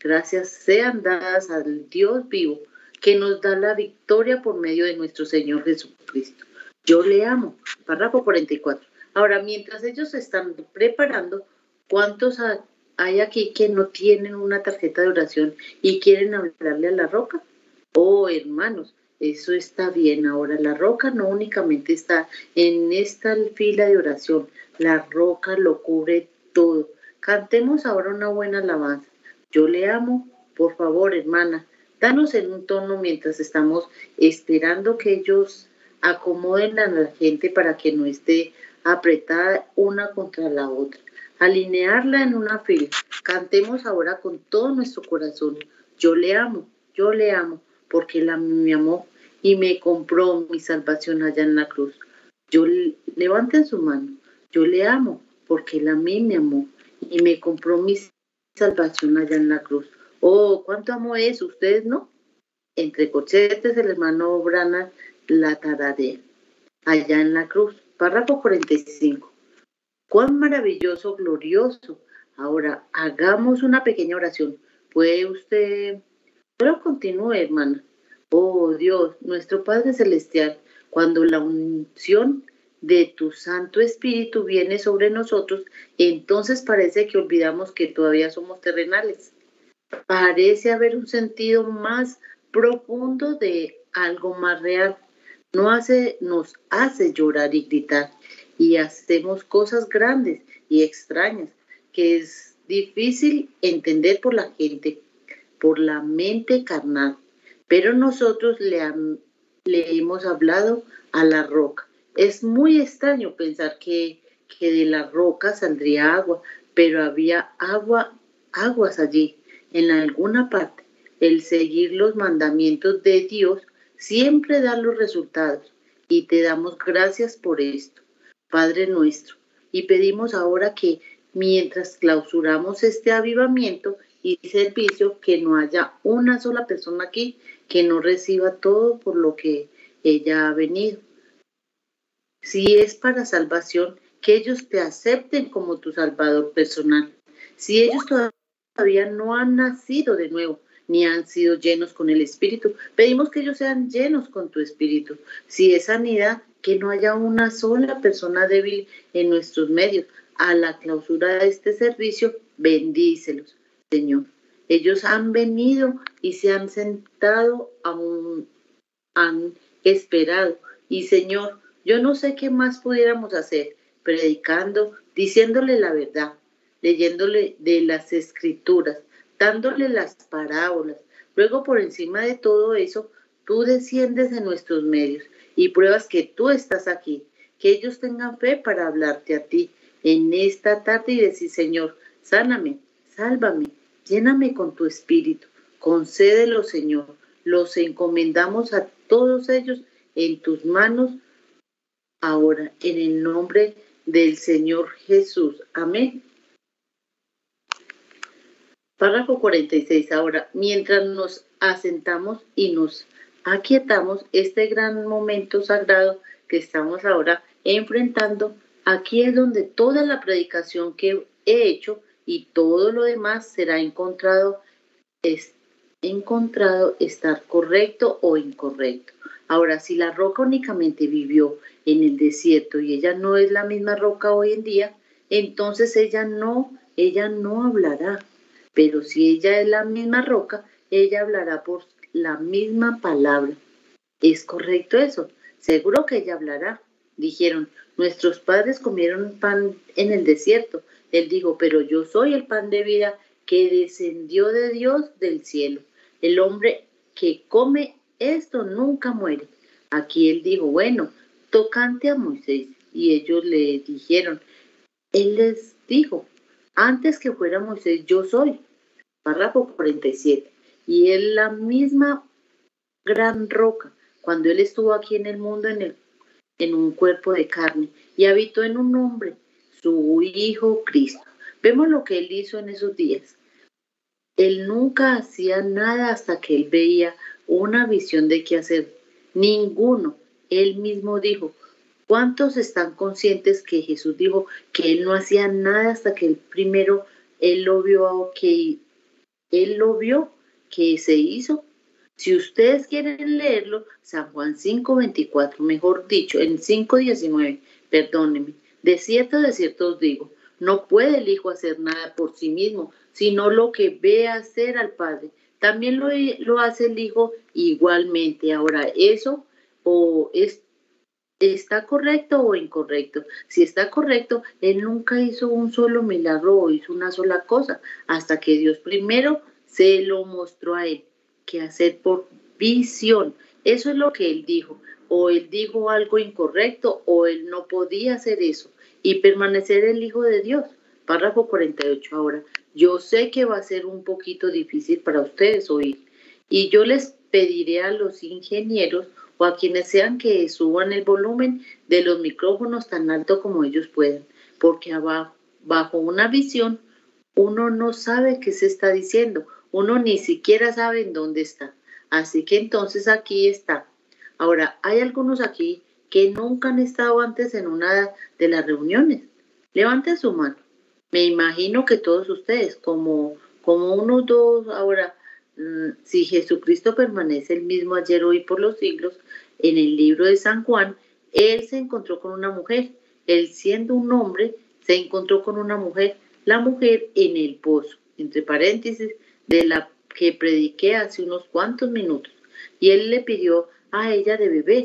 gracias sean dadas al Dios vivo, que nos da la victoria por medio de nuestro Señor Jesucristo. Yo le amo. Párrafo cuarenta y cuatro. Ahora, mientras ellos se están preparando, ¿cuántos hay aquí que no tienen una tarjeta de oración y quieren hablarle a la roca? Oh, hermanos, eso está bien. Ahora, la roca no únicamente está en esta fila de oración, la roca lo cubre todo. Cantemos ahora una buena alabanza. Yo le amo. Por favor, hermana, danos en un tono mientras estamos esperando que ellos acomoden a la gente para que no esté apretada una contra la otra. Alinearla en una fila. Cantemos ahora con todo nuestro corazón. Yo le amo, yo le amo, porque él me amó y me compró mi salvación allá en la cruz. Yo levanten su mano. Yo le amo, porque él a mí me amó y me compró mi salvación allá en la cruz. Oh, cuánto amo eso, ustedes no. Entre corchetes el hermano Brana la tararea allá en la cruz. Párrafo cuarenta y cinco. Cuán maravilloso, glorioso. Ahora hagamos una pequeña oración. ¿Puede usted? Pero continúe, hermana. Oh Dios, nuestro Padre Celestial, cuando la unción de tu Santo Espíritu viene sobre nosotros, entonces parece que olvidamos que todavía somos terrenales. Parece haber un sentido más profundo de algo más real. No hace, nos hace llorar y gritar y hacemos cosas grandes y extrañas que es difícil entender por la gente, por la mente carnal. Pero nosotros le, han, le hemos hablado a la roca. Es muy extraño pensar que, que de la roca saldría agua, pero había agua, aguas allí, en alguna parte. El seguir los mandamientos de Dios siempre da los resultados y te damos gracias por esto, Padre nuestro. Y pedimos ahora que mientras clausuramos este avivamiento y servicio, que no haya una sola persona aquí que no reciba todo por lo que ella ha venido. Si es para salvación, que ellos te acepten como tu Salvador personal. Si ellos todavía no han nacido de nuevo, ni han sido llenos con el Espíritu, pedimos que ellos sean llenos con tu Espíritu. Si es sanidad, que no haya una sola persona débil en nuestros medios. A la clausura de este servicio, bendícelos, Señor. Ellos han venido y se han sentado, aún han esperado. Y Señor, yo no sé qué más pudiéramos hacer, predicando, diciéndole la verdad, leyéndole de las Escrituras, dándole las parábolas. Luego, por encima de todo eso, tú desciendes en nuestros medios y pruebas que tú estás aquí, que ellos tengan fe para hablarte a ti en esta tarde y decir, Señor, sáname, sálvame, lléname con tu Espíritu, concédelo, Señor. Los encomendamos a todos ellos en tus manos ahora, en el nombre del Señor Jesús. Amén. Párrafo cuarenta y seis. Ahora, mientras nos asentamos y nos aquietamos, este gran momento sagrado que estamos ahora enfrentando, aquí es donde toda la predicación que he hecho y todo lo demás será encontrado, es, encontrado estar correcto o incorrecto. Ahora, si la roca únicamente vivió en el desierto y ella no es la misma roca hoy en día, entonces ella no, ella no hablará. Pero si ella es la misma roca, ella hablará por la misma palabra. ¿Es correcto eso? Seguro que ella hablará. Dijeron, nuestros padres comieron pan en el desierto. Él dijo, pero yo soy el pan de vida que descendió de Dios del cielo. El hombre que come esto nunca muere. Aquí él dijo, bueno, tocante a Moisés. Y ellos le dijeron, él les dijo, antes que fuera Moisés, yo soy. Párrafo cuarenta y siete. Y él la misma gran roca, cuando él estuvo aquí en el mundo en, el, en un cuerpo de carne y habitó en un hombre, su Hijo Cristo. Vemos lo que él hizo en esos días. Él nunca hacía nada hasta que él veía una visión de qué hacer. Ninguno. Él mismo dijo, ¿cuántos están conscientes que Jesús dijo que él no hacía nada hasta que él primero, él lo vio que Él lo vio que se hizo. Si ustedes quieren leerlo, San Juan cinco veinticuatro, mejor dicho, en cinco diecinueve, perdónenme, de cierto, de cierto os digo, no puede el Hijo hacer nada por sí mismo, sino lo que ve hacer al Padre. También lo, lo hace el Hijo igualmente. Ahora, eso o es, está correcto o incorrecto. Si está correcto, Él nunca hizo un solo milagro o hizo una sola cosa, hasta que Dios primero se lo mostró a Él, que hacer por visión. Eso es lo que Él dijo. O Él dijo algo incorrecto, o Él no podía hacer eso y permanecer el Hijo de Dios. Párrafo cuarenta y ocho. Ahora, yo sé que va a ser un poquito difícil para ustedes oír, y yo les pediré a los ingenieros o a quienes sean que suban el volumen de los micrófonos tan alto como ellos puedan, porque abajo, bajo una visión, uno no sabe qué se está diciendo, uno ni siquiera sabe en dónde está. Así que entonces aquí está. Ahora, hay algunos aquí que nunca han estado antes en una de las reuniones. Levanten su mano. Me imagino que todos ustedes, como, como unos dos, ahora, mmm, si Jesucristo permanece el mismo ayer, hoy, por los siglos, en el libro de San Juan, Él se encontró con una mujer. Él, siendo un hombre, se encontró con una mujer. La mujer en el pozo, entre paréntesis, de la que prediqué hace unos cuantos minutos. Y Él le pidió a ella de beber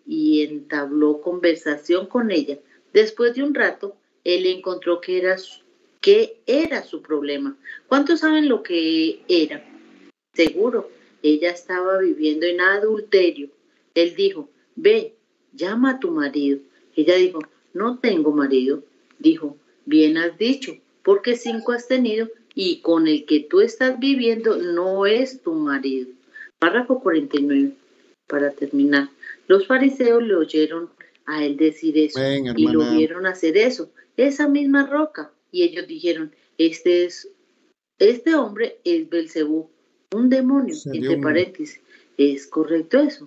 y entabló conversación con ella. Después de un rato, Él encontró que era su ¿Qué era su problema? ¿Cuántos saben lo que era? Seguro, ella estaba viviendo en adulterio. Él dijo, ve, llama a tu marido. Ella dijo, no tengo marido. Dijo, bien has dicho, porque cinco has tenido y con el que tú estás viviendo no es tu marido. Párrafo cuarenta y nueve, para terminar. Los fariseos le oyeron a él decir eso. Ven, y lo vieron hacer eso, esa misma roca. Y ellos dijeron, este es, este hombre es Belcebú, un demonio, entre paréntesis. ¿Es correcto eso?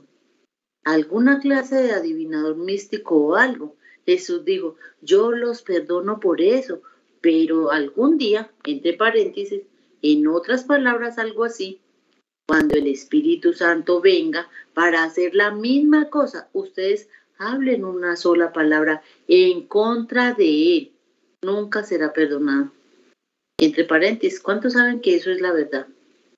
¿Alguna clase de adivinador místico o algo? Jesús dijo, yo los perdono por eso, pero algún día, entre paréntesis, en otras palabras, algo así, cuando el Espíritu Santo venga para hacer la misma cosa, ustedes hablen una sola palabra en contra de él. Nunca será perdonado. Entre paréntesis, ¿cuántos saben que eso es la verdad?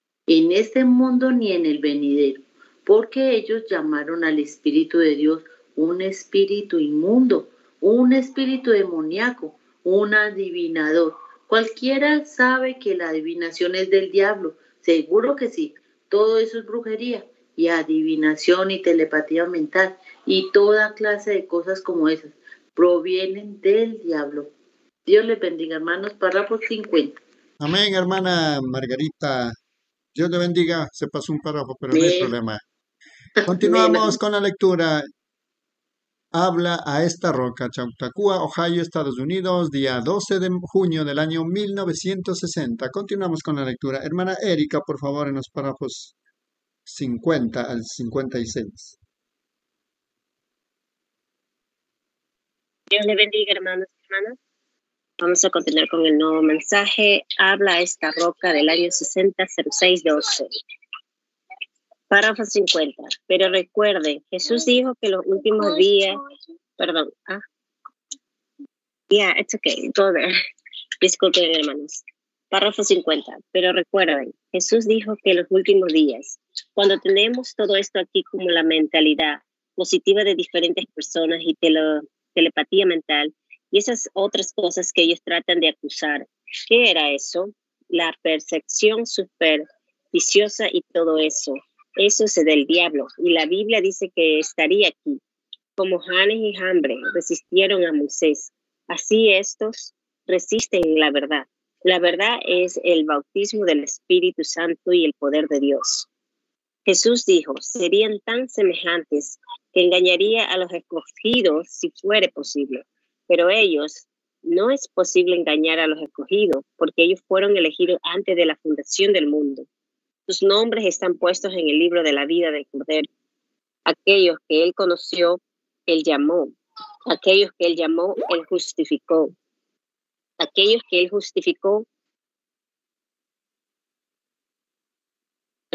En este mundo ni en el venidero, porque ellos llamaron al Espíritu de Dios un espíritu inmundo, un espíritu demoníaco, un adivinador. Cualquiera sabe que la adivinación es del diablo, seguro que sí. Todo eso es brujería y adivinación y telepatía mental y toda clase de cosas como esas provienen del diablo. Dios les bendiga, hermanos. Párrafo cincuenta. Amén, hermana Margarita. Dios le bendiga. Se pasó un párrafo, pero Bien. No hay problema. Continuamos Bien. Con la lectura. Habla a esta roca, Chautauqua, Ohio, Estados Unidos, día doce de junio del año mil novecientos sesenta. Continuamos con la lectura. Hermana Erika, por favor, en los párrafos cincuenta al cincuenta y seis. Dios le bendiga, hermanos y hermanas. Vamos a continuar con el nuevo mensaje. Habla a esta roca del año sesenta cero seis doce. Párrafo cincuenta. Pero recuerden, Jesús dijo que los últimos días, perdón, ah, yeah, it's okay, go there. Disculpen, hermanos. Párrafo cincuenta. Pero recuerden, Jesús dijo que los últimos días, cuando tenemos todo esto aquí como la mentalidad positiva de diferentes personas y tele, telepatía mental, y esas otras cosas que ellos tratan de acusar. ¿Qué era eso? La percepción supersticiosa y todo eso. Eso es del diablo. Y la Biblia dice que estaría aquí. Como Janes y Jambres resistieron a Moisés, así estos resisten la verdad. La verdad es el bautismo del Espíritu Santo y el poder de Dios. Jesús dijo, serían tan semejantes que engañaría a los escogidos si fuere posible. Pero ellos, no es posible engañar a los escogidos, porque ellos fueron elegidos antes de la fundación del mundo. Sus nombres están puestos en el libro de la vida del Cordero. Aquellos que él conoció, él llamó. Aquellos que él llamó, él justificó. Aquellos que él justificó,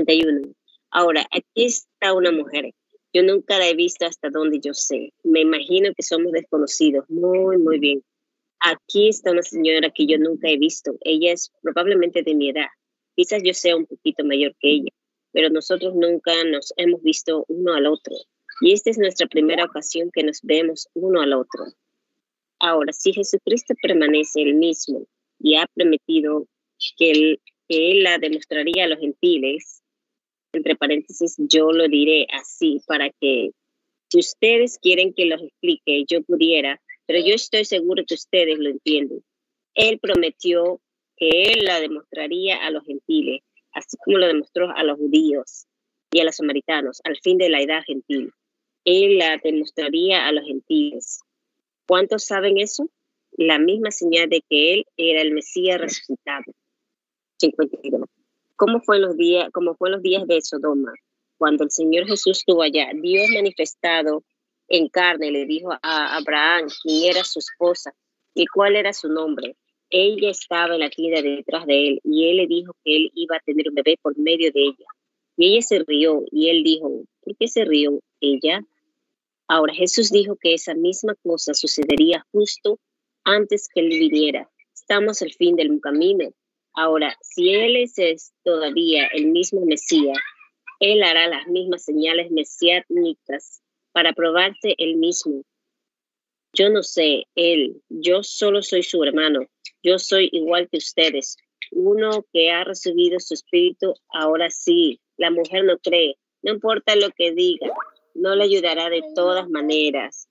cincuenta y uno. Ahora, aquí está una mujer. Yo nunca la he visto hasta donde yo sé. Me imagino que somos desconocidos. Muy, muy bien. Aquí está una señora que yo nunca he visto. Ella es probablemente de mi edad. Quizás yo sea un poquito mayor que ella, pero nosotros nunca nos hemos visto uno al otro. Y esta es nuestra primera ocasión que nos vemos uno al otro. Ahora, si Jesucristo permanece el mismo y ha prometido que él, que él la demostraría a los gentiles, entre paréntesis, yo lo diré así para que si ustedes quieren que los explique, yo pudiera, pero yo estoy seguro que ustedes lo entienden. Él prometió que él la demostraría a los gentiles, así como lo demostró a los judíos y a los samaritanos al fin de la edad gentil. Él la demostraría a los gentiles. ¿Cuántos saben eso? La misma señal de que él era el Mesías resucitado. cincuenta y dos. ¿Cómo fue en los días, cómo fue en los días de Sodoma? Cuando el Señor Jesús estuvo allá, Dios manifestado en carne le dijo a Abraham quién era su esposa y cuál era su nombre. Ella estaba en la tienda detrás de él y él le dijo que él iba a tener un bebé por medio de ella. Y ella se rió y él dijo, ¿por qué se rió ella? Ahora Jesús dijo que esa misma cosa sucedería justo antes que él viniera. Estamos al fin del camino. Ahora, si él es, es todavía el mismo Mesías, él hará las mismas señales mesiánicas para probarse él mismo. Yo no sé, él, yo solo soy su hermano. Yo soy igual que ustedes. Uno que ha recibido su espíritu, ahora sí. La mujer no cree. No importa lo que diga. No le ayudará de todas maneras.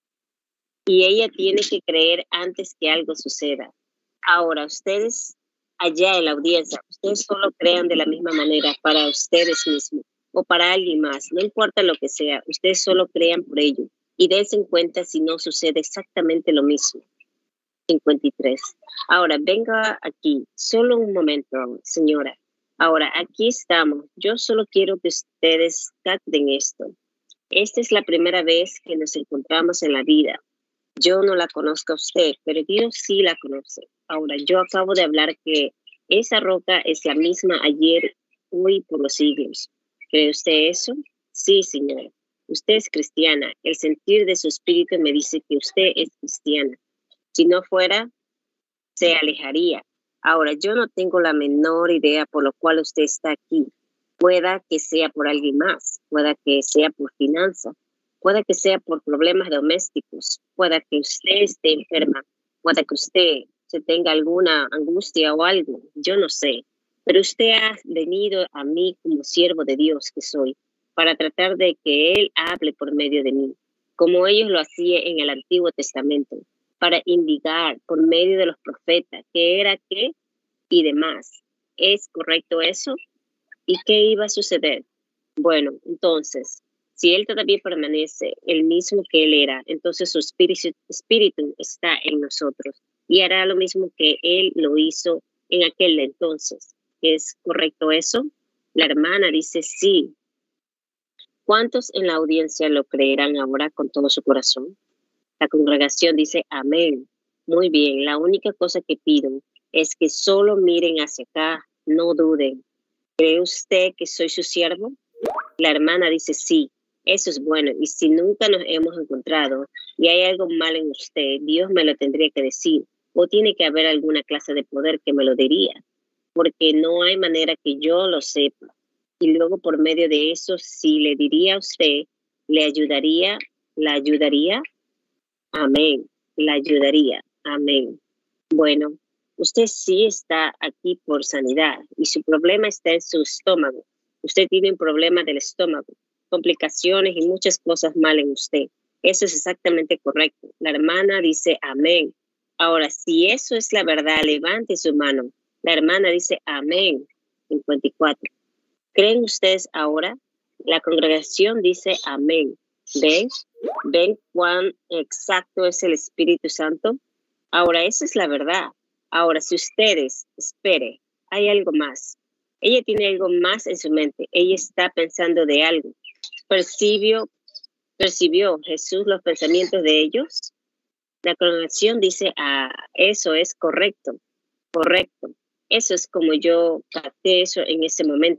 Y ella tiene que creer antes que algo suceda. Ahora, ustedes allá en la audiencia, ustedes solo crean de la misma manera para ustedes mismos o para alguien más. No importa lo que sea. Ustedes solo crean por ello. Y dense en cuenta si no sucede exactamente lo mismo. cincuenta y tres. Ahora, venga aquí. Solo un momento, señora. Ahora, aquí estamos. Yo solo quiero que ustedes capten esto. Esta es la primera vez que nos encontramos en la vida. Yo no la conozco a usted, pero Dios sí la conoce. Ahora, yo acabo de hablar que esa roca es la misma ayer, hoy, por los siglos. ¿Cree usted eso? Sí, señora. Usted es cristiana. El sentir de su espíritu me dice que usted es cristiana. Si no fuera, se alejaría. Ahora, yo no tengo la menor idea por lo cual usted está aquí. Pueda que sea por alguien más, pueda que sea por finanzas, pueda que sea por problemas domésticos, pueda que usted esté enferma, pueda que usted se tenga alguna angustia o algo, yo no sé. Pero usted ha venido a mí como siervo de Dios que soy, para tratar de que Él hable por medio de mí, como ellos lo hacían en el Antiguo Testamento, para indicar por medio de los profetas qué era qué y demás. ¿Es correcto eso? ¿Y qué iba a suceder? Bueno, entonces, si Él todavía permanece el mismo que Él era, entonces su espíritu, espíritu está en nosotros y hará lo mismo que Él lo hizo en aquel entonces. ¿Es correcto eso? La hermana dice sí. ¿Cuántos en la audiencia lo creerán ahora con todo su corazón? La congregación dice amén. Muy bien, la única cosa que pido es que solo miren hacia acá, no duden. ¿Cree usted que soy su siervo? La hermana dice sí, eso es bueno. Y si nunca nos hemos encontrado y hay algo mal en usted, Dios me lo tendría que decir. O tiene que haber alguna clase de poder que me lo diría. Porque no hay manera que yo lo sepa. Y luego por medio de eso, si le diría a usted, ¿le ayudaría? ¿La ayudaría? Amén. La ayudaría. Amén. Bueno, usted sí está aquí por sanidad y su problema está en su estómago. Usted tiene un problema del estómago, complicaciones y muchas cosas mal en usted. Eso es exactamente correcto. La hermana dice amén. Ahora, si eso es la verdad, levante su mano. La hermana dice amén. cincuenta y cuatro. ¿Creen ustedes ahora? La congregación dice amén. ¿Ven? ¿Ven cuán exacto es el Espíritu Santo? Ahora, esa es la verdad. Ahora, si ustedes, espere, hay algo más. Ella tiene algo más en su mente. Ella está pensando de algo. ¿Percibió, percibió Jesús los pensamientos de ellos? La congregación dice, ah, eso es correcto, correcto. Eso es como yo capté eso en ese momento.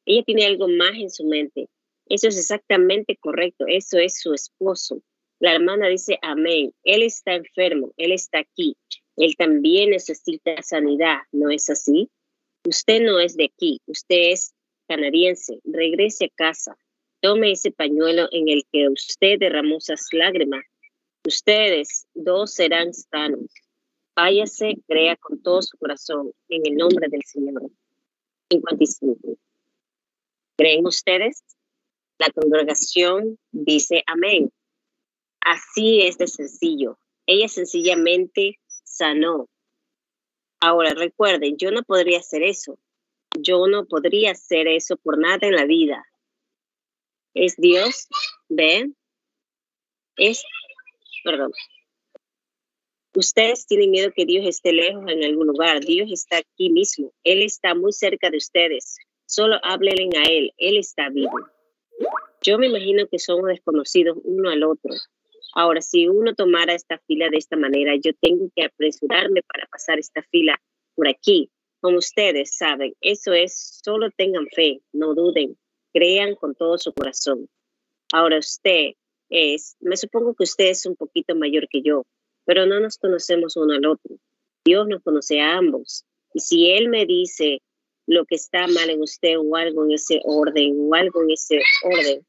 Ella tiene algo más en su mente. Eso es exactamente correcto. Eso es su esposo. La hermana dice amén. Él está enfermo. Él está aquí. Él también necesita sanidad. ¿No es así? Usted no es de aquí. Usted es canadiense. Regrese a casa. Tome ese pañuelo en el que usted derramó esas lágrimas. Ustedes dos serán sanos. Váyase, crea con todo su corazón en el nombre del Señor. cincuenta y cinco. ¿Creen ustedes? La congregación dice amén. Así es de sencillo. Ella sencillamente sanó. Ahora recuerden, yo no podría hacer eso. Yo no podría hacer eso por nada en la vida. Es Dios, ¿ven? Es, perdón. Ustedes tienen miedo que Dios esté lejos en algún lugar. Dios está aquí mismo. Él está muy cerca de ustedes. Solo háblenle a Él. Él está vivo. Yo me imagino que somos desconocidos uno al otro. Ahora, si uno tomara esta fila de esta manera, yo tengo que apresurarme para pasar esta fila por aquí. Como ustedes saben, eso es, solo tengan fe, no duden, crean con todo su corazón. Ahora usted es, me supongo que usted es un poquito mayor que yo, pero no nos conocemos uno al otro. Dios nos conoce a ambos. Y si Él me dice lo que está mal en usted o algo en ese orden, o algo en ese orden,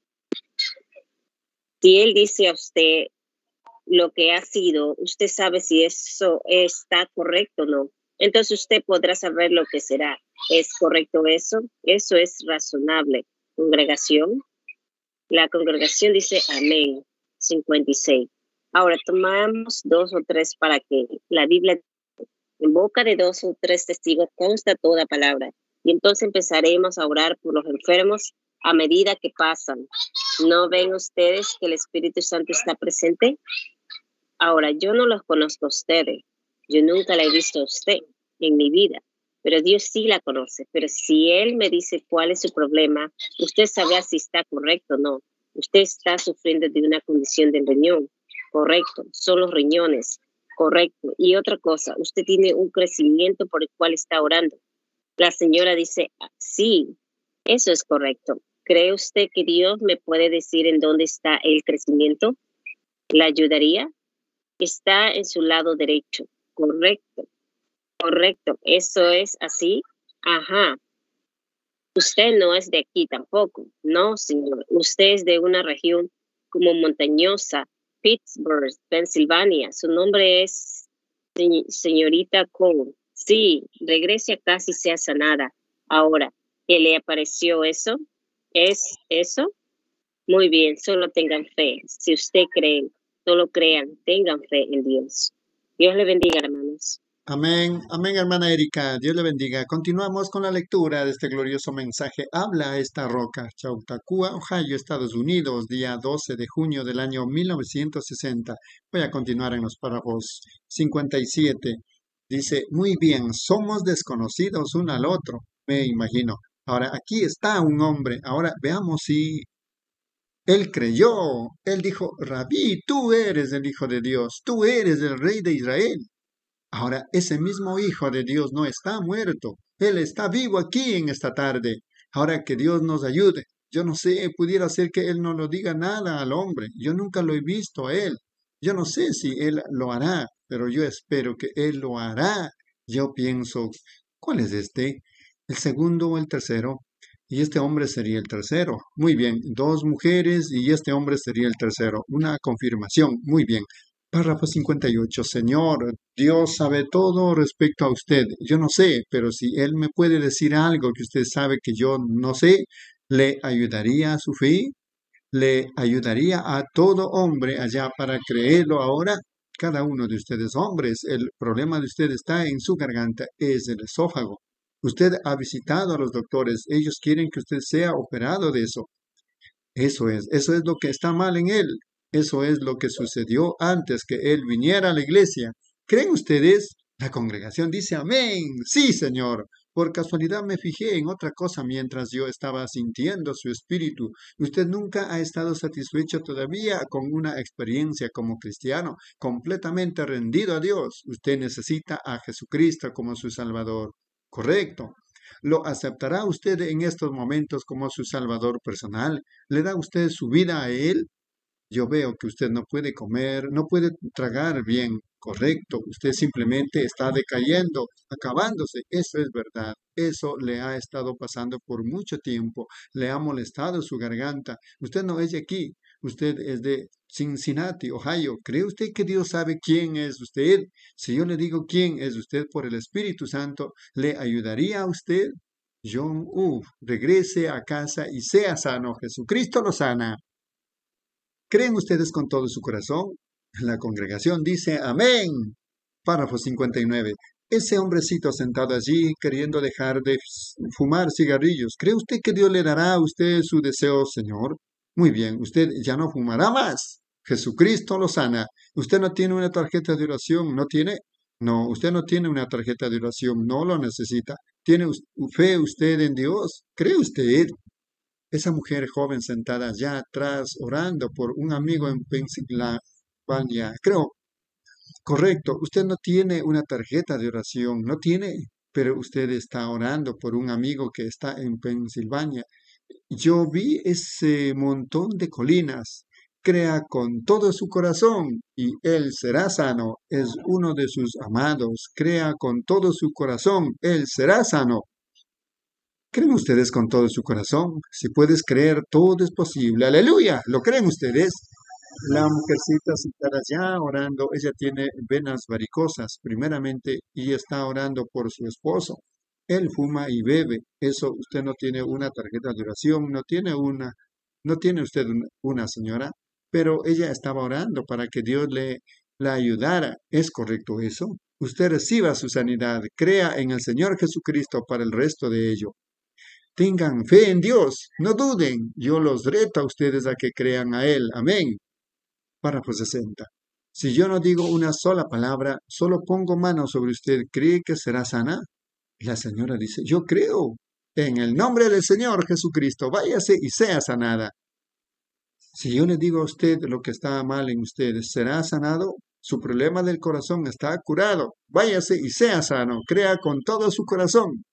si Él dice a usted lo que ha sido, usted sabe si eso está correcto o no. Entonces usted podrá saber lo que será. ¿Es correcto eso? Eso es razonable. Congregación. La congregación dice amén. cincuenta y seis. Ahora tomamos dos o tres para que la Biblia, en boca de dos o tres testigos consta toda palabra. Y entonces empezaremos a orar por los enfermos a medida que pasan. ¿No ven ustedes que el Espíritu Santo está presente? Ahora, yo no los conozco a ustedes. Yo nunca la he visto a usted en mi vida. Pero Dios sí la conoce. Pero si Él me dice cuál es su problema, usted sabrá si está correcto o no. Usted está sufriendo de una condición del riñón. Correcto. Son los riñones. Correcto. Y otra cosa, usted tiene un crecimiento por el cual está orando. La señora dice, sí, eso es correcto. ¿Cree usted que Dios me puede decir en dónde está el crecimiento? ¿La ayudaría? Está en su lado derecho. Correcto. Correcto. ¿Eso es así? Ajá. Usted no es de aquí tampoco. No, señor. Usted es de una región como montañosa, Pittsburgh, Pensilvania. Su nombre es señorita Cole. Sí, regrese a casa y sea sanada. Ahora, ¿qué le apareció eso? ¿Es eso? Muy bien, solo tengan fe. Si usted cree, solo crean, tengan fe en Dios. Dios le bendiga, hermanos. Amén, amén, hermana Erika. Dios le bendiga. Continuamos con la lectura de este glorioso mensaje. Habla a esta roca. Chautauqua, Ohio, Estados Unidos, día doce de junio del año mil novecientos sesenta. Voy a continuar en los párrafos cincuenta y siete. Dice, muy bien, somos desconocidos uno al otro, me imagino. Ahora, aquí está un hombre. Ahora, veamos si él creyó. Él dijo, Rabí, tú eres el Hijo de Dios. Tú eres el Rey de Israel. Ahora, ese mismo Hijo de Dios no está muerto. Él está vivo aquí en esta tarde. Ahora, que Dios nos ayude. Yo no sé, pudiera ser que Él no lo diga nada al hombre. Yo nunca lo he visto a Él. Yo no sé si Él lo hará, pero yo espero que Él lo hará. Yo pienso, ¿cuál es este? ¿El segundo o el tercero? Y este hombre sería el tercero. Muy bien, dos mujeres y este hombre sería el tercero. Una confirmación. Muy bien. Párrafo cincuenta y ocho. Señor, Dios sabe todo respecto a usted. Yo no sé, pero si Él me puede decir algo que usted sabe que yo no sé, ¿le ayudaría a su fe? ¿Le ayudaría a todo hombre allá para creerlo ahora? Cada uno de ustedes hombres, el problema de usted está en su garganta, es el esófago. Usted ha visitado a los doctores, ellos quieren que usted sea operado de eso. Eso es, eso es lo que está mal en él. Eso es lo que sucedió antes que él viniera a la iglesia. ¿Creen ustedes? La congregación dice amén. Sí, Señor. Por casualidad me fijé en otra cosa mientras yo estaba sintiendo su espíritu. Usted nunca ha estado satisfecho todavía con una experiencia como cristiano, completamente rendido a Dios. Usted necesita a Jesucristo como su Salvador. Correcto. ¿Lo aceptará usted en estos momentos como su Salvador personal? ¿Le da usted su vida a Él? Yo veo que usted no puede comer, no puede tragar bien, correcto. Usted simplemente está decayendo, acabándose. Eso es verdad. Eso le ha estado pasando por mucho tiempo. Le ha molestado su garganta. Usted no es de aquí. Usted es de Cincinnati, Ohio. ¿Cree usted que Dios sabe quién es usted? Si yo le digo quién es usted por el Espíritu Santo, ¿le ayudaría a usted? John, uff, regrese a casa y sea sano. Jesucristo lo sana. ¿Creen ustedes con todo su corazón? La congregación dice amén. Párrafo cincuenta y nueve. Ese hombrecito sentado allí queriendo dejar de fumar cigarrillos, ¿cree usted que Dios le dará a usted su deseo, Señor? Muy bien, usted ya no fumará más. Jesucristo lo sana. Usted no tiene una tarjeta de oración, ¿no tiene? No, usted no tiene una tarjeta de oración, no lo necesita. ¿Tiene fe usted en Dios? ¿Cree usted? Esa mujer joven sentada allá atrás orando por un amigo en Pensilvania. Creo, correcto, usted no tiene una tarjeta de oración, no tiene, pero usted está orando por un amigo que está en Pensilvania. Yo vi ese montón de colinas. Crea con todo su corazón y él será sano. Es uno de sus amados. Crea con todo su corazón, él será sano. ¿Creen ustedes con todo su corazón? Si puedes creer, todo es posible. ¡Aleluya! ¿Lo creen ustedes? La mujercita sentada allá orando, ella tiene venas varicosas, primeramente, y está orando por su esposo. Él fuma y bebe. Eso usted no tiene una tarjeta de oración, no tiene una, no tiene usted una, una señora, pero ella estaba orando para que Dios le la ayudara. ¿Es correcto eso? Usted reciba su sanidad, crea en el Señor Jesucristo para el resto de ello. Tengan fe en Dios, no duden. Yo los reto a ustedes a que crean a Él. Amén. Párrafo sesenta. Si yo no digo una sola palabra, solo pongo mano sobre usted, ¿cree que será sana? La señora dice, yo creo. En el nombre del Señor Jesucristo, váyase y sea sanada. Si yo le digo a usted lo que está mal en usted, ¿será sanado? Su problema del corazón está curado. Váyase y sea sano. Crea con todo su corazón.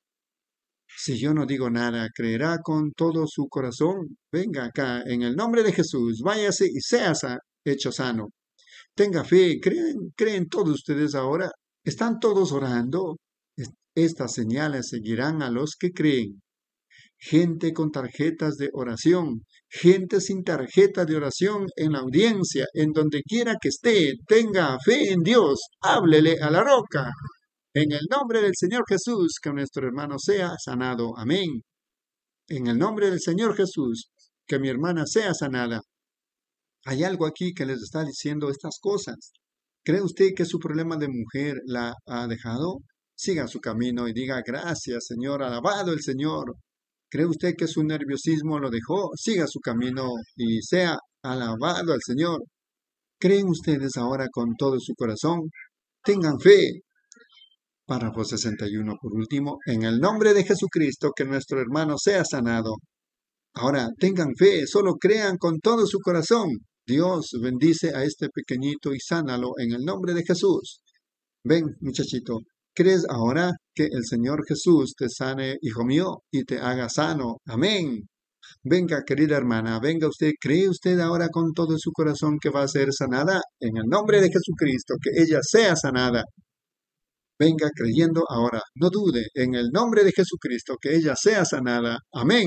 Si yo no digo nada, ¿creerá con todo su corazón? Venga acá, en el nombre de Jesús, váyase y sea hecho sano. Tenga fe, ¿creen, creen todos ustedes ahora? ¿Están todos orando? Estas señales seguirán a los que creen. Gente con tarjetas de oración, gente sin tarjeta de oración en la audiencia, en donde quiera que esté, tenga fe en Dios, háblele a la roca. En el nombre del Señor Jesús, que nuestro hermano sea sanado. Amén. En el nombre del Señor Jesús, que mi hermana sea sanada. Hay algo aquí que les está diciendo estas cosas. ¿Cree usted que su problema de mujer la ha dejado? Siga su camino y diga, gracias, Señor, alabado el Señor. ¿Cree usted que su nerviosismo lo dejó? Siga su camino y sea alabado al Señor. ¿Creen ustedes ahora con todo su corazón? Tengan fe. Párrafo sesenta y uno, por último, en el nombre de Jesucristo, que nuestro hermano sea sanado. Ahora, tengan fe, solo crean con todo su corazón. Dios bendice a este pequeñito y sánalo en el nombre de Jesús. Ven, muchachito, ¿crees ahora que el Señor Jesús te sane, hijo mío, y te haga sano? Amén. Venga, querida hermana, venga usted, ¿cree usted ahora con todo su corazón que va a ser sanada? En el nombre de Jesucristo, que ella sea sanada. Venga creyendo ahora, no dude, en el nombre de Jesucristo, que ella sea sanada. Amén.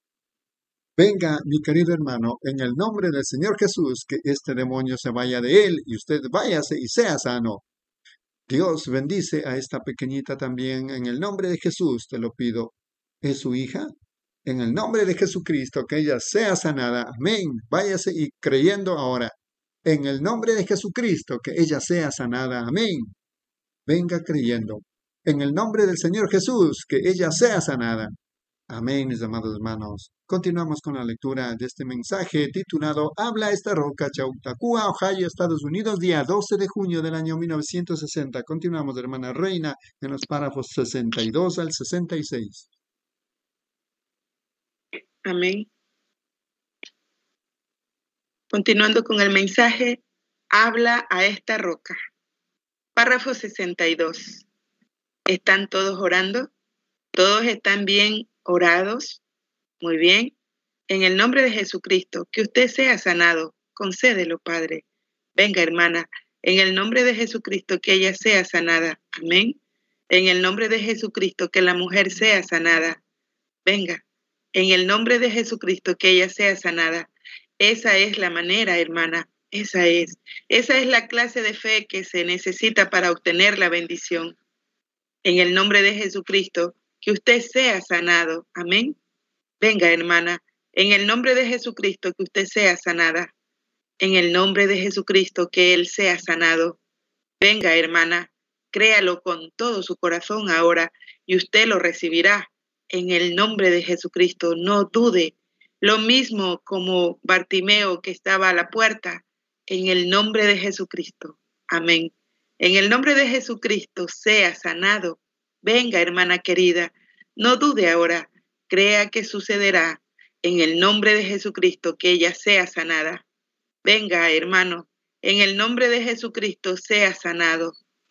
Venga, mi querido hermano, en el nombre del Señor Jesús, que este demonio se vaya de él y usted váyase y sea sano. Dios bendice a esta pequeñita también, en el nombre de Jesús te lo pido. ¿Es su hija? En el nombre de Jesucristo, que ella sea sanada. Amén. Váyase y creyendo ahora. En el nombre de Jesucristo, que ella sea sanada. Amén. Venga creyendo. En el nombre del Señor Jesús, que ella sea sanada. Amén, mis amados hermanos. Continuamos con la lectura de este mensaje titulado Habla esta roca, Chautauqua, Ohio, Estados Unidos, día doce de junio del año mil novecientos sesenta. Continuamos, hermana Reina, en los párrafos sesenta y dos al sesenta y seis. Amén. Continuando con el mensaje, habla a esta roca. Párrafo sesenta y dos. ¿Están todos orando? Todos están bien orados. Muy bien. En el nombre de Jesucristo, que usted sea sanado. Concédelo, Padre. Venga, hermana. En el nombre de Jesucristo, que ella sea sanada. Amén. En el nombre de Jesucristo, que la mujer sea sanada. Venga. En el nombre de Jesucristo, que ella sea sanada. Esa es la manera, hermana. Esa es. Esa es la clase de fe que se necesita para obtener la bendición. En el nombre de Jesucristo, que usted sea sanado. Amén. Venga, hermana. En el nombre de Jesucristo, que usted sea sanada. En el nombre de Jesucristo, que Él sea sanado. Venga, hermana. Créalo con todo su corazón ahora y usted lo recibirá. En el nombre de Jesucristo, no dude. Lo mismo como Bartimeo que estaba a la puerta. En el nombre de Jesucristo. Amén. En el nombre de Jesucristo, sea sanado. Venga, hermana querida. No dude ahora. Crea que sucederá. En el nombre de Jesucristo, que ella sea sanada. Venga, hermano. En el nombre de Jesucristo, sea sanado.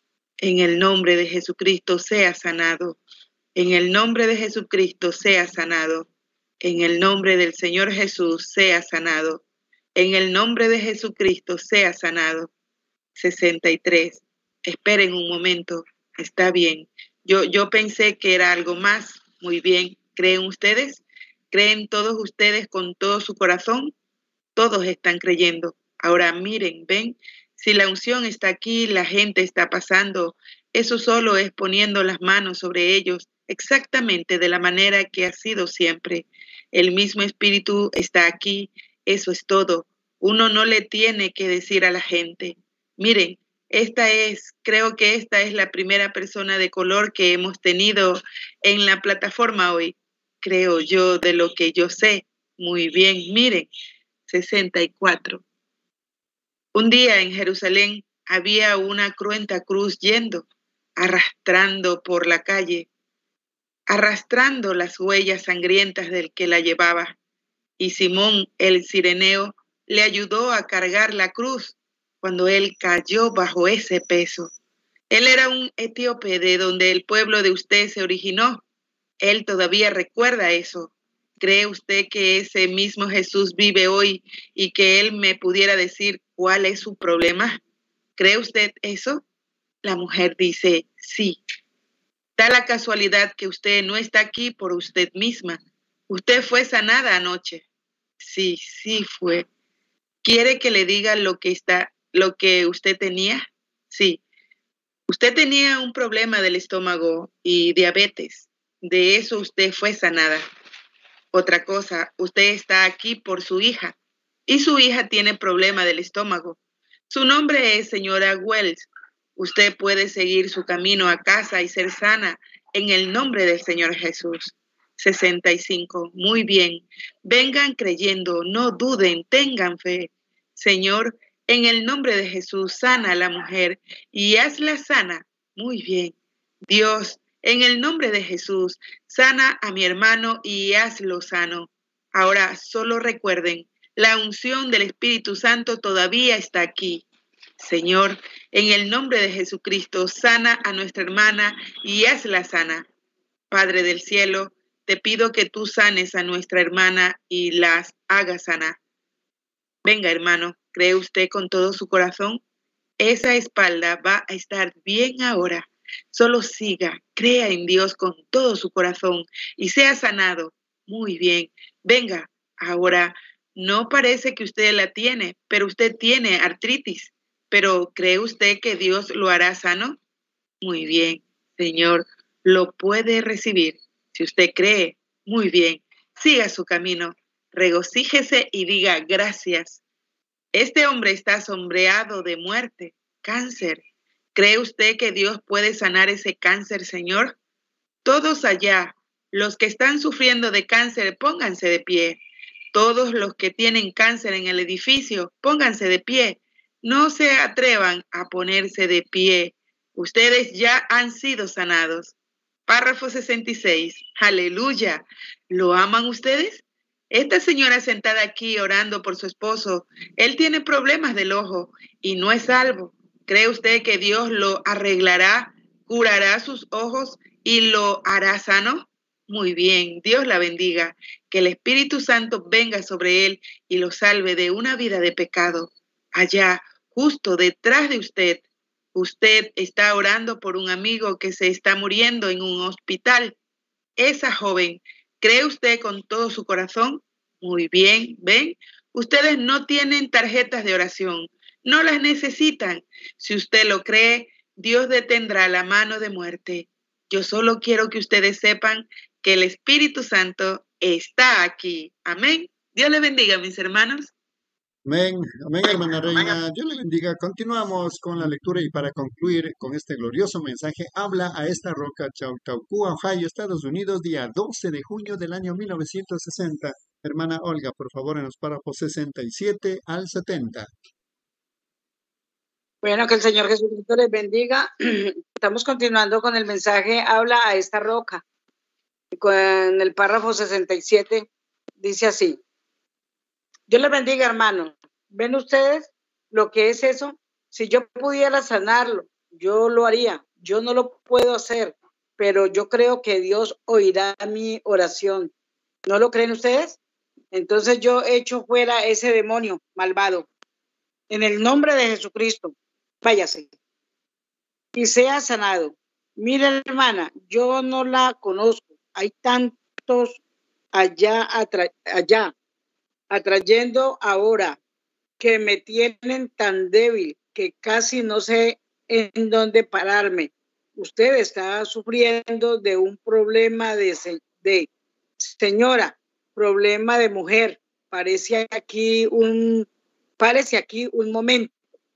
En el nombre de Jesucristo, sea sanado. En el nombre de Jesucristo, sea sanado. En el nombre del Señor Jesús, sea sanado. En el nombre de Jesucristo, sea sanado. sesenta y tres. Esperen un momento. Está bien. Yo, yo pensé que era algo más. Muy bien. ¿Creen ustedes? ¿Creen todos ustedes con todo su corazón? Todos están creyendo. Ahora miren, ven. Si la unción está aquí, la gente está pasando. Eso solo es poniendo las manos sobre ellos exactamente de la manera que ha sido siempre. El mismo Espíritu está aquí. Eso es todo. Uno no le tiene que decir a la gente. Miren, esta es, creo que esta es la primera persona de color que hemos tenido en la plataforma hoy. Creo yo, de lo que yo sé. Muy bien, miren, sesenta y cuatro. Un día en Jerusalén había una cruenta cruz yendo, arrastrando por la calle, arrastrando las huellas sangrientas del que la llevaba. Y Simón el Cireneo le ayudó a cargar la cruz cuando él cayó bajo ese peso. Él era un etíope de donde el pueblo de usted se originó. Él todavía recuerda eso. ¿Cree usted que ese mismo Jesús vive hoy y que Él me pudiera decir cuál es su problema? ¿Cree usted eso? La mujer dice, sí. Da la casualidad que usted no está aquí por usted misma. Usted fue sanada anoche. Sí, sí fue. ¿Quiere que le diga lo que está, lo que usted tenía? Sí. Usted tenía un problema del estómago y diabetes. De eso usted fue sanada. Otra cosa, usted está aquí por su hija y su hija tiene problema del estómago. Su nombre es señora Wells. Usted puede seguir su camino a casa y ser sana en el nombre del Señor Jesús. sesenta y cinco. Muy bien. Vengan creyendo, no duden, tengan fe. Señor, en el nombre de Jesús, sana a la mujer y hazla sana. Muy bien. Dios, en el nombre de Jesús, sana a mi hermano y hazlo sano. Ahora solo recuerden, la unción del Espíritu Santo todavía está aquí. Señor, en el nombre de Jesucristo, sana a nuestra hermana y hazla sana. Padre del cielo, te pido que tú sanes a nuestra hermana y las hagas sana. Venga, hermano, ¿cree usted con todo su corazón? Esa espalda va a estar bien ahora. Solo siga, crea en Dios con todo su corazón y sea sanado. Muy bien. Venga, ahora no parece que usted la tiene, pero usted tiene artritis. Pero ¿cree usted que Dios lo hará sano? Muy bien, Señor, lo puede recibir. Si usted cree, muy bien, siga su camino, regocíjese y diga gracias. Este hombre está sombreado de muerte, cáncer. ¿Cree usted que Dios puede sanar ese cáncer, Señor? Todos allá, los que están sufriendo de cáncer, pónganse de pie. Todos los que tienen cáncer en el edificio, pónganse de pie. No se atrevan a ponerse de pie. Ustedes ya han sido sanados. Párrafo sesenta y seis. Aleluya. ¿Lo aman ustedes? Esta señora sentada aquí orando por su esposo, él tiene problemas del ojo y no es salvo. ¿Cree usted que Dios lo arreglará, curará sus ojos y lo hará sano? Muy bien, Dios la bendiga. Que el Espíritu Santo venga sobre él y lo salve de una vida de pecado. Allá, justo detrás de usted, usted está orando por un amigo que se está muriendo en un hospital. Esa joven, ¿cree usted con todo su corazón? Muy bien, ¿ven? Ustedes no tienen tarjetas de oración, no las necesitan. Si usted lo cree, Dios detendrá la mano de muerte. Yo solo quiero que ustedes sepan que el Espíritu Santo está aquí. Amén. Dios les bendiga, mis hermanos. Amén, amén, hermana Reina. Dios le bendiga. Continuamos con la lectura y para concluir con este glorioso mensaje, habla a esta roca, Chautauqua, Ohio, Estados Unidos, día doce de junio del año mil novecientos sesenta. Hermana Olga, por favor, en los párrafos sesenta y siete al setenta. Bueno, que el Señor Jesucristo les bendiga. Estamos continuando con el mensaje, habla a esta roca. Con el párrafo sesenta y siete dice así. Dios les bendiga, hermanos. ¿Ven ustedes lo que es eso? Si yo pudiera sanarlo, yo lo haría. Yo no lo puedo hacer, pero yo creo que Dios oirá mi oración. ¿No lo creen ustedes? Entonces yo echo fuera ese demonio malvado. En el nombre de Jesucristo, váyase y sea sanado. Mira, hermana, yo no la conozco. Hay tantos allá, atra allá, atrayendo ahora que me tienen tan débil que casi no sé en dónde pararme. Usted está sufriendo de un problema de, se de señora, problema de mujer. Parece aquí un, parece aquí un momento.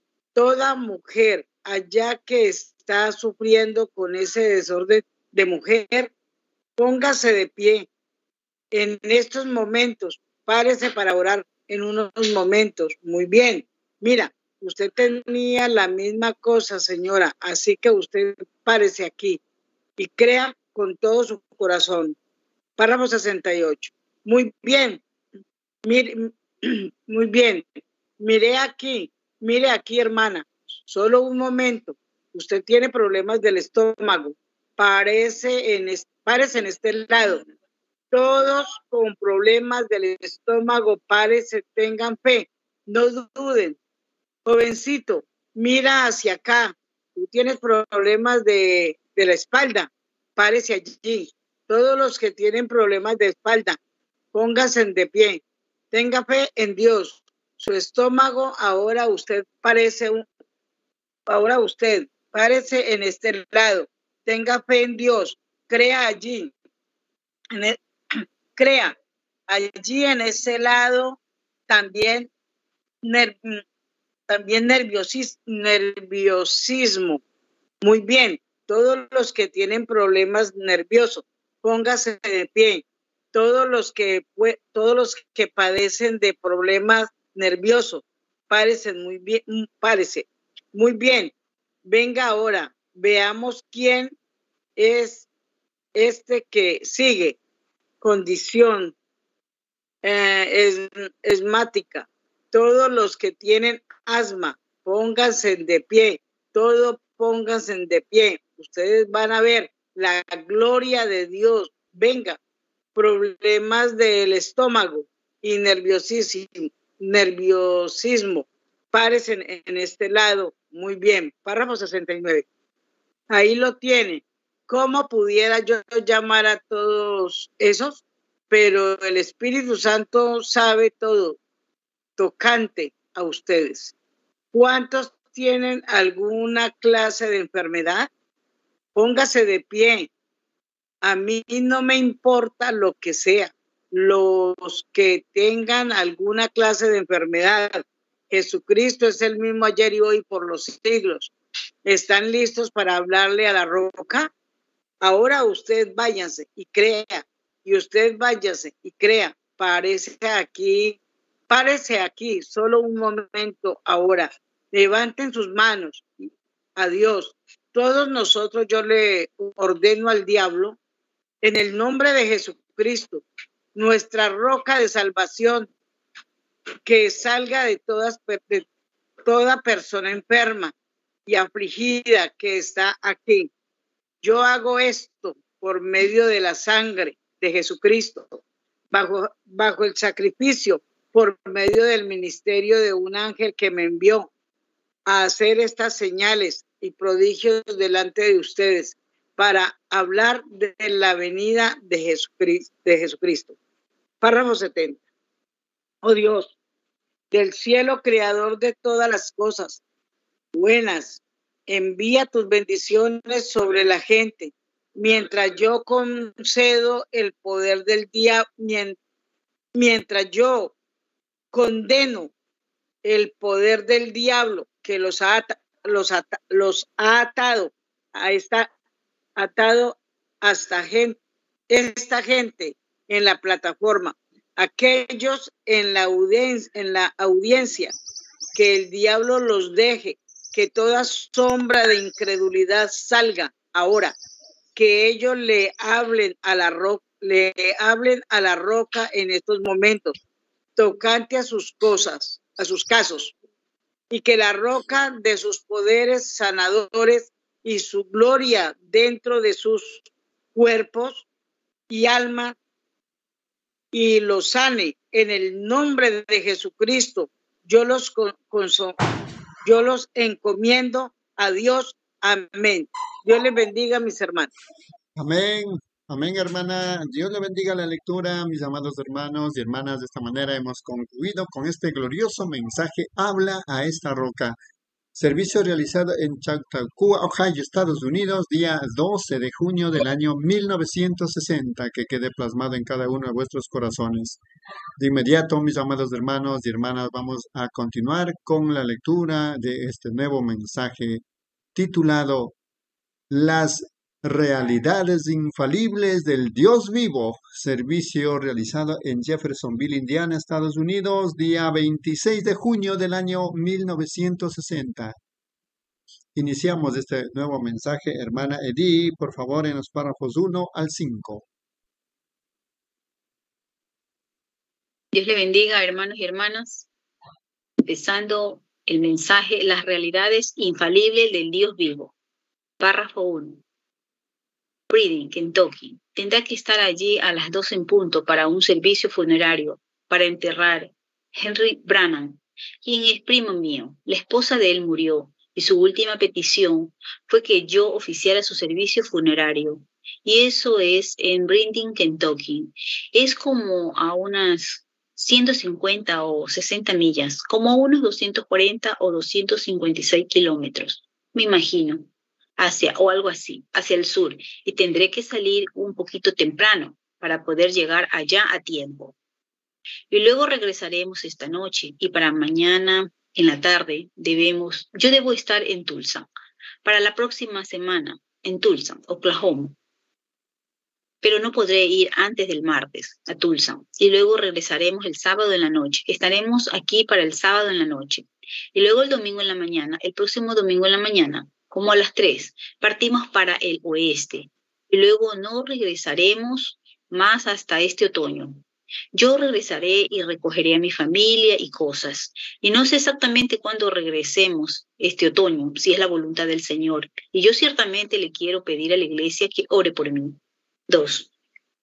Toda mujer allá que está sufriendo con ese desorden de mujer, póngase de pie en estos momentos. Párese para orar en unos momentos. Muy bien. Mira, usted tenía la misma cosa, señora, así que usted párese aquí y crea con todo su corazón. Párrafo sesenta y ocho. Muy bien. Mire, muy bien. Mire aquí, mire aquí, hermana. Solo un momento. Usted tiene problemas del estómago. Parece en, parece en este lado. Todos con problemas del estómago, parece, tengan fe, no duden. Jovencito, mira hacia acá. Tú tienes problemas de, de la espalda, párese allí. Todos los que tienen problemas de espalda, pónganse de pie. Tenga fe en Dios. Su estómago, ahora usted parece un, ahora usted parece en este lado. Tenga fe en Dios. Crea allí. En el, crea allí en ese lado también, ner, también nerviosis, nerviosismo. Muy bien, todos los que tienen problemas nerviosos, póngase de pie. Todos los que, todos los que padecen de problemas nerviosos, parece muy bien, parece muy bien. Venga ahora, veamos quién es este que sigue. Condición eh, es, asmática. Todos los que tienen asma, pónganse de pie. Todos pónganse de pie. Ustedes van a ver la gloria de Dios. Venga. Problemas del estómago y nerviosismo. Nerviosismo. Parecen en este lado. Muy bien. Párrafo sesenta y nueve. Ahí lo tiene. ¿Cómo pudiera yo llamar a todos esos? Pero el Espíritu Santo sabe todo, tocante a ustedes. ¿Cuántos tienen alguna clase de enfermedad? Póngase de pie. A mí no me importa lo que sea. Los que tengan alguna clase de enfermedad, Jesucristo es el mismo ayer y hoy por los siglos. ¿Están listos para hablarle a la roca? Ahora usted váyase y crea, y usted váyase y crea. Parece aquí, párese aquí, solo un momento ahora. Levanten sus manos a Dios. Todos nosotros, yo le ordeno al diablo, en el nombre de Jesucristo, nuestra roca de salvación, que salga de, todas, de toda persona enferma y afligida que está aquí. Yo hago esto por medio de la sangre de Jesucristo, bajo, bajo el sacrificio, por medio del ministerio de un ángel que me envió a hacer estas señales y prodigios delante de ustedes para hablar de la venida de Jesucristo. De Jesucristo. Párrafo setenta. Oh Dios, del cielo creador de todas las cosas buenas, envía tus bendiciones sobre la gente, mientras yo concedo el poder del diablo, mientras yo condeno el poder del diablo que los ha, los, ata, los ha atado a esta atado hasta gente, esta gente en la plataforma, aquellos en la audiencia, en la audiencia, que el diablo los deje, que toda sombra de incredulidad salga ahora, que ellos le hablen a la roca, le hablen a la roca en estos momentos, tocante a sus cosas, a sus casos, y que la roca de sus poderes sanadores y su gloria dentro de sus cuerpos y alma y los sane en el nombre de Jesucristo. Yo los, con, con, yo los encomiendo a Dios. Amén. Dios les bendiga, mis hermanos. Amén. Amén, hermana. Dios le bendiga la lectura, mis amados hermanos y hermanas. De esta manera hemos concluido con este glorioso mensaje. Habla a esta roca. Servicio realizado en Chautauqua, Ohio, Estados Unidos, día doce de junio del año mil novecientos sesenta, que quede plasmado en cada uno de vuestros corazones. De inmediato, mis amados hermanos y hermanas, vamos a continuar con la lectura de este nuevo mensaje titulado Las realidades infalibles del Dios vivo. Servicio realizado en Jeffersonville, Indiana, Estados Unidos, día veintiséis de junio del año mil novecientos sesenta. Iniciamos este nuevo mensaje. Hermana Edith, por favor, en los párrafos uno al cinco. Dios le bendiga, hermanos y hermanas. Empezando el mensaje, las realidades infalibles del Dios vivo. Párrafo uno. Reading, Kentucky. Tendrá que estar allí a las doce en punto para un servicio funerario para enterrar Henry Branham, quien es primo mío. La esposa de él murió y su última petición fue que yo oficiara su servicio funerario. Y eso es en Reading, Kentucky. Es como a unas ciento cincuenta o sesenta millas, como a unos doscientos cuarenta o doscientos cincuenta y seis kilómetros, me imagino. Hacia, o algo así, hacia el sur, y tendré que salir un poquito temprano para poder llegar allá a tiempo. Y luego regresaremos esta noche, y para mañana en la tarde debemos, yo debo estar en Tulsa, para la próxima semana, en Tulsa, Oklahoma. Pero no podré ir antes del martes a Tulsa, y luego regresaremos el sábado en la noche. Estaremos aquí para el sábado en la noche, y luego el domingo en la mañana, el próximo domingo en la mañana, como a las tres, partimos para el oeste y luego no regresaremos más hasta este otoño. Yo regresaré y recogeré a mi familia y cosas. Y no sé exactamente cuándo regresemos este otoño, si es la voluntad del Señor. Y yo ciertamente le quiero pedir a la iglesia que ore por mí. Dos.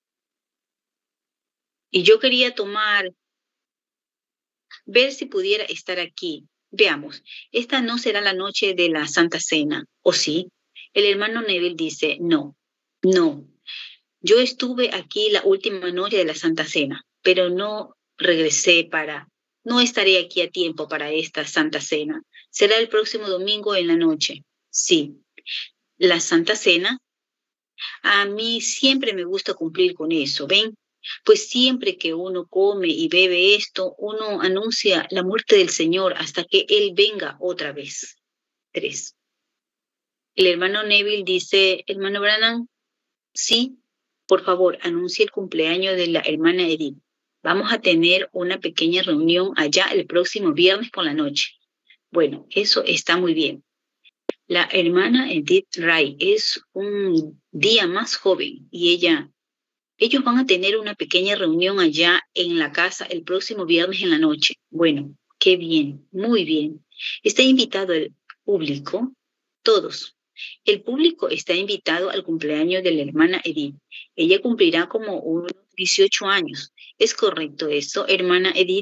Y yo quería tomar, ver si pudiera estar aquí. Veamos, esta no será la noche de la Santa Cena, ¿o sí? El hermano Neville dice, no, no. Yo estuve aquí la última noche de la Santa Cena, pero no regresé para, no estaré aquí a tiempo para esta Santa Cena. Será el próximo domingo en la noche. Sí, la Santa Cena, a mí siempre me gusta cumplir con eso, ¿ven? Pues siempre que uno come y bebe esto, uno anuncia la muerte del Señor hasta que Él venga otra vez. Tres. El hermano Neville dice, hermano Branham, sí, por favor, anuncie el cumpleaños de la hermana Edith. Vamos a tener una pequeña reunión allá el próximo viernes por la noche. Bueno, eso está muy bien. La hermana Edith Wright es un día más joven y ella... Ellos van a tener una pequeña reunión allá en la casa el próximo viernes en la noche. Bueno, qué bien, muy bien. Está invitado el público, todos. El público está invitado al cumpleaños de la hermana Edith. Ella cumplirá como unos dieciocho años. ¿Es correcto eso, hermana Edith?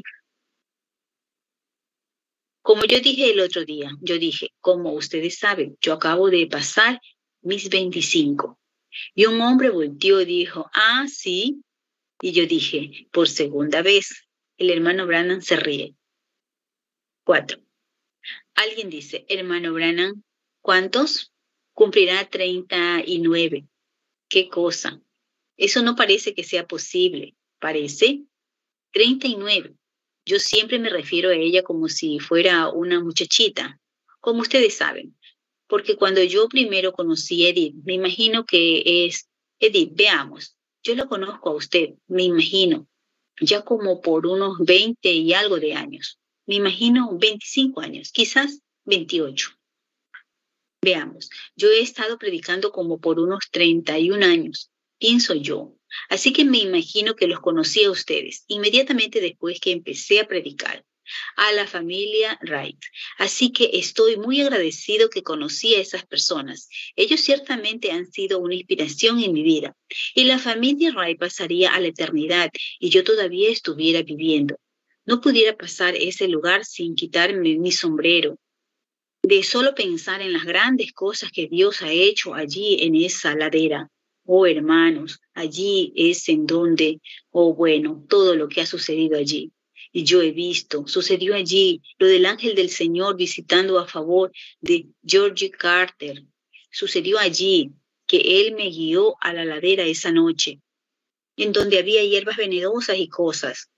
Como yo dije el otro día, yo dije, como ustedes saben, yo acabo de pasar mis veinticinco. Y un hombre volteó y dijo, ah, sí. Y yo dije, por segunda vez. El hermano Branham se ríe. Cuatro. Alguien dice, hermano Branham, ¿cuántos? Cumplirá treinta y nueve. ¿Qué cosa? Eso no parece que sea posible. ¿Parece? treinta y nueve. Yo siempre me refiero a ella como si fuera una muchachita, como ustedes saben. Porque cuando yo primero conocí a Edith, me imagino que es, Edith, veamos, yo la conozco a usted, me imagino, ya como por unos veinte y algo de años. Me imagino veinticinco años, quizás veintiocho. Veamos, yo he estado predicando como por unos treinta y un años, pienso yo. Así que me imagino que los conocí a ustedes inmediatamente después que empecé a predicar a la familia Wright. Así que estoy muy agradecido que conocí a esas personas. Ellos ciertamente han sido una inspiración en mi vida. Y la familia Wright pasaría a la eternidad y yo todavía estuviera viviendo. No pudiera pasar ese lugar sin quitarme mi sombrero. De solo pensar en las grandes cosas que Dios ha hecho allí en esa ladera. Oh, hermanos, allí es en donde, oh, bueno, todo lo que ha sucedido allí. Y yo he visto, sucedió allí lo del ángel del Señor visitando a favor de George Carter. Sucedió allí que él me guió a la ladera esa noche, en donde había hierbas venenosas y cosas.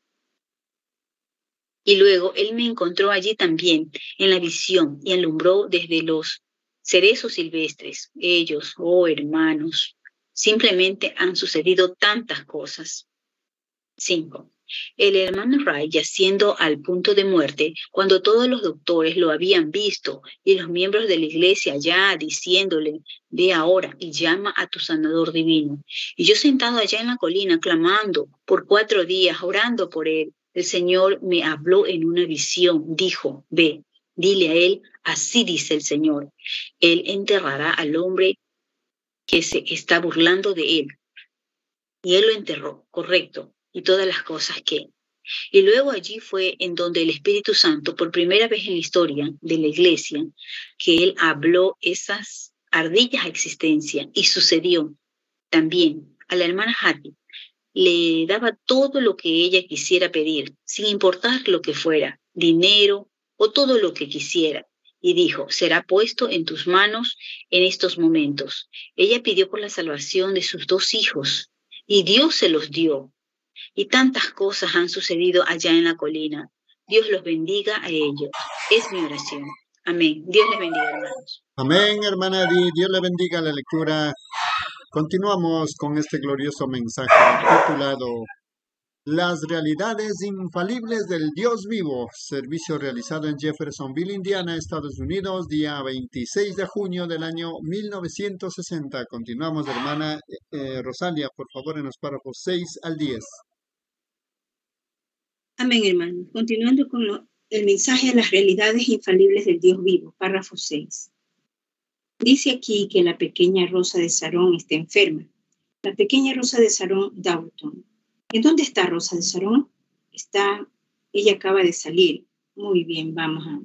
Y luego él me encontró allí también, en la visión, y alumbró desde los cerezos silvestres. Ellos, oh hermanos, simplemente han sucedido tantas cosas. Cinco. El hermano Wright yaciendo al punto de muerte, cuando todos los doctores lo habían visto y los miembros de la iglesia ya diciéndole, ve ahora y llama a tu sanador divino. Y yo sentado allá en la colina clamando por cuatro días, orando por él, el Señor me habló en una visión, dijo, ve, dile a él, así dice el Señor, él enterrará al hombre que se está burlando de él. Y él lo enterró, correcto, y todas las cosas que... Y luego allí fue en donde el Espíritu Santo, por primera vez en la historia de la iglesia, que él habló esas ardillas a existencia, y sucedió también a la hermana Hattie. Le daba todo lo que ella quisiera pedir, sin importar lo que fuera, dinero o todo lo que quisiera. Y dijo, será puesto en tus manos en estos momentos. Ella pidió por la salvación de sus dos hijos y Dios se los dio. Y tantas cosas han sucedido allá en la colina. Dios los bendiga a ellos. Es mi oración. Amén. Dios les bendiga, hermanos. Amén, hermana Edith. Dios le bendiga la lectura. Continuamos con este glorioso mensaje titulado Las realidades infalibles del Dios vivo, servicio realizado en Jeffersonville, Indiana, Estados Unidos, día veintiséis de junio del año mil novecientos sesenta. Continuamos, hermana eh, Rosalia, por favor, en los párrafos seis al diez. Amén, hermano. Continuando con lo, el mensaje de las realidades infalibles del Dios vivo, párrafo seis. Dice aquí que la pequeña Rosa de Sarón está enferma. La pequeña Rosa de Sarón Dalton. ¿En dónde está Rosa de Sarón? Está, ella acaba de salir. Muy bien, vamos a...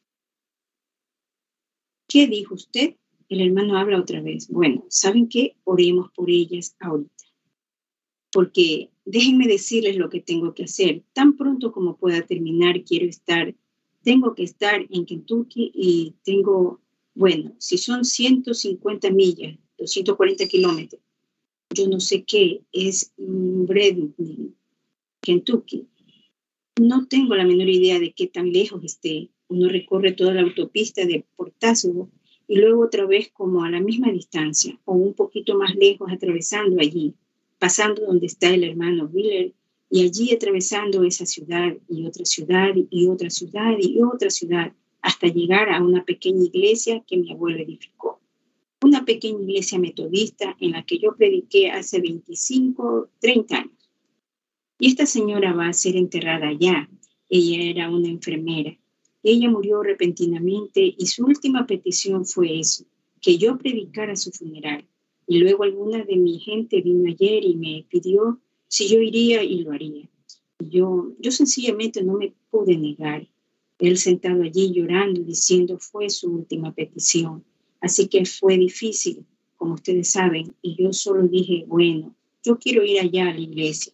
¿Qué dijo usted? El hermano habla otra vez. Bueno, ¿saben qué? Oremos por ellas ahorita. Porque déjenme decirles lo que tengo que hacer. Tan pronto como pueda terminar, quiero estar, tengo que estar en Kentucky y tengo, bueno, si son ciento cincuenta millas, doscientos cuarenta kilómetros, yo no sé qué es Bredney, Kentucky. No tengo la menor idea de qué tan lejos esté. Uno recorre toda la autopista de Portazo y luego otra vez como a la misma distancia o un poquito más lejos atravesando allí, pasando donde está el hermano Wheeler y allí atravesando esa ciudad y otra ciudad y otra ciudad y otra ciudad hasta llegar a una pequeña iglesia que mi abuelo edificó. Una pequeña iglesia metodista en la que yo prediqué hace veinticinco, treinta años. Y esta señora va a ser enterrada allá. Ella era una enfermera. Ella murió repentinamente y su última petición fue eso, que yo predicara su funeral. Y luego alguna de mi gente vino ayer y me pidió si yo iría y lo haría. Y yo, yo sencillamente no me pude negar. Él sentado allí llorando, diciendo fue su última petición. Así que fue difícil, como ustedes saben, y yo solo dije, bueno, yo quiero ir allá a la iglesia.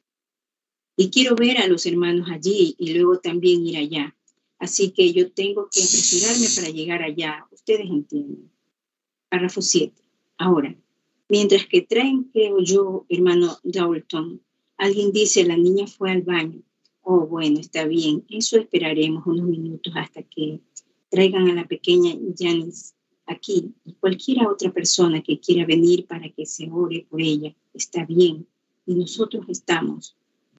Y quiero ver a los hermanos allí y luego también ir allá. Así que yo tengo que apresurarme para llegar allá. Ustedes entienden. Párrafo siete. Ahora, mientras que traen, creo yo, hermano Dalton, alguien dice, la niña fue al baño. Oh, bueno, está bien. Eso esperaremos unos minutos hasta que traigan a la pequeña Janice aquí. Y cualquiera otra persona que quiera venir para que se ore por ella, está bien. Y nosotros estamos.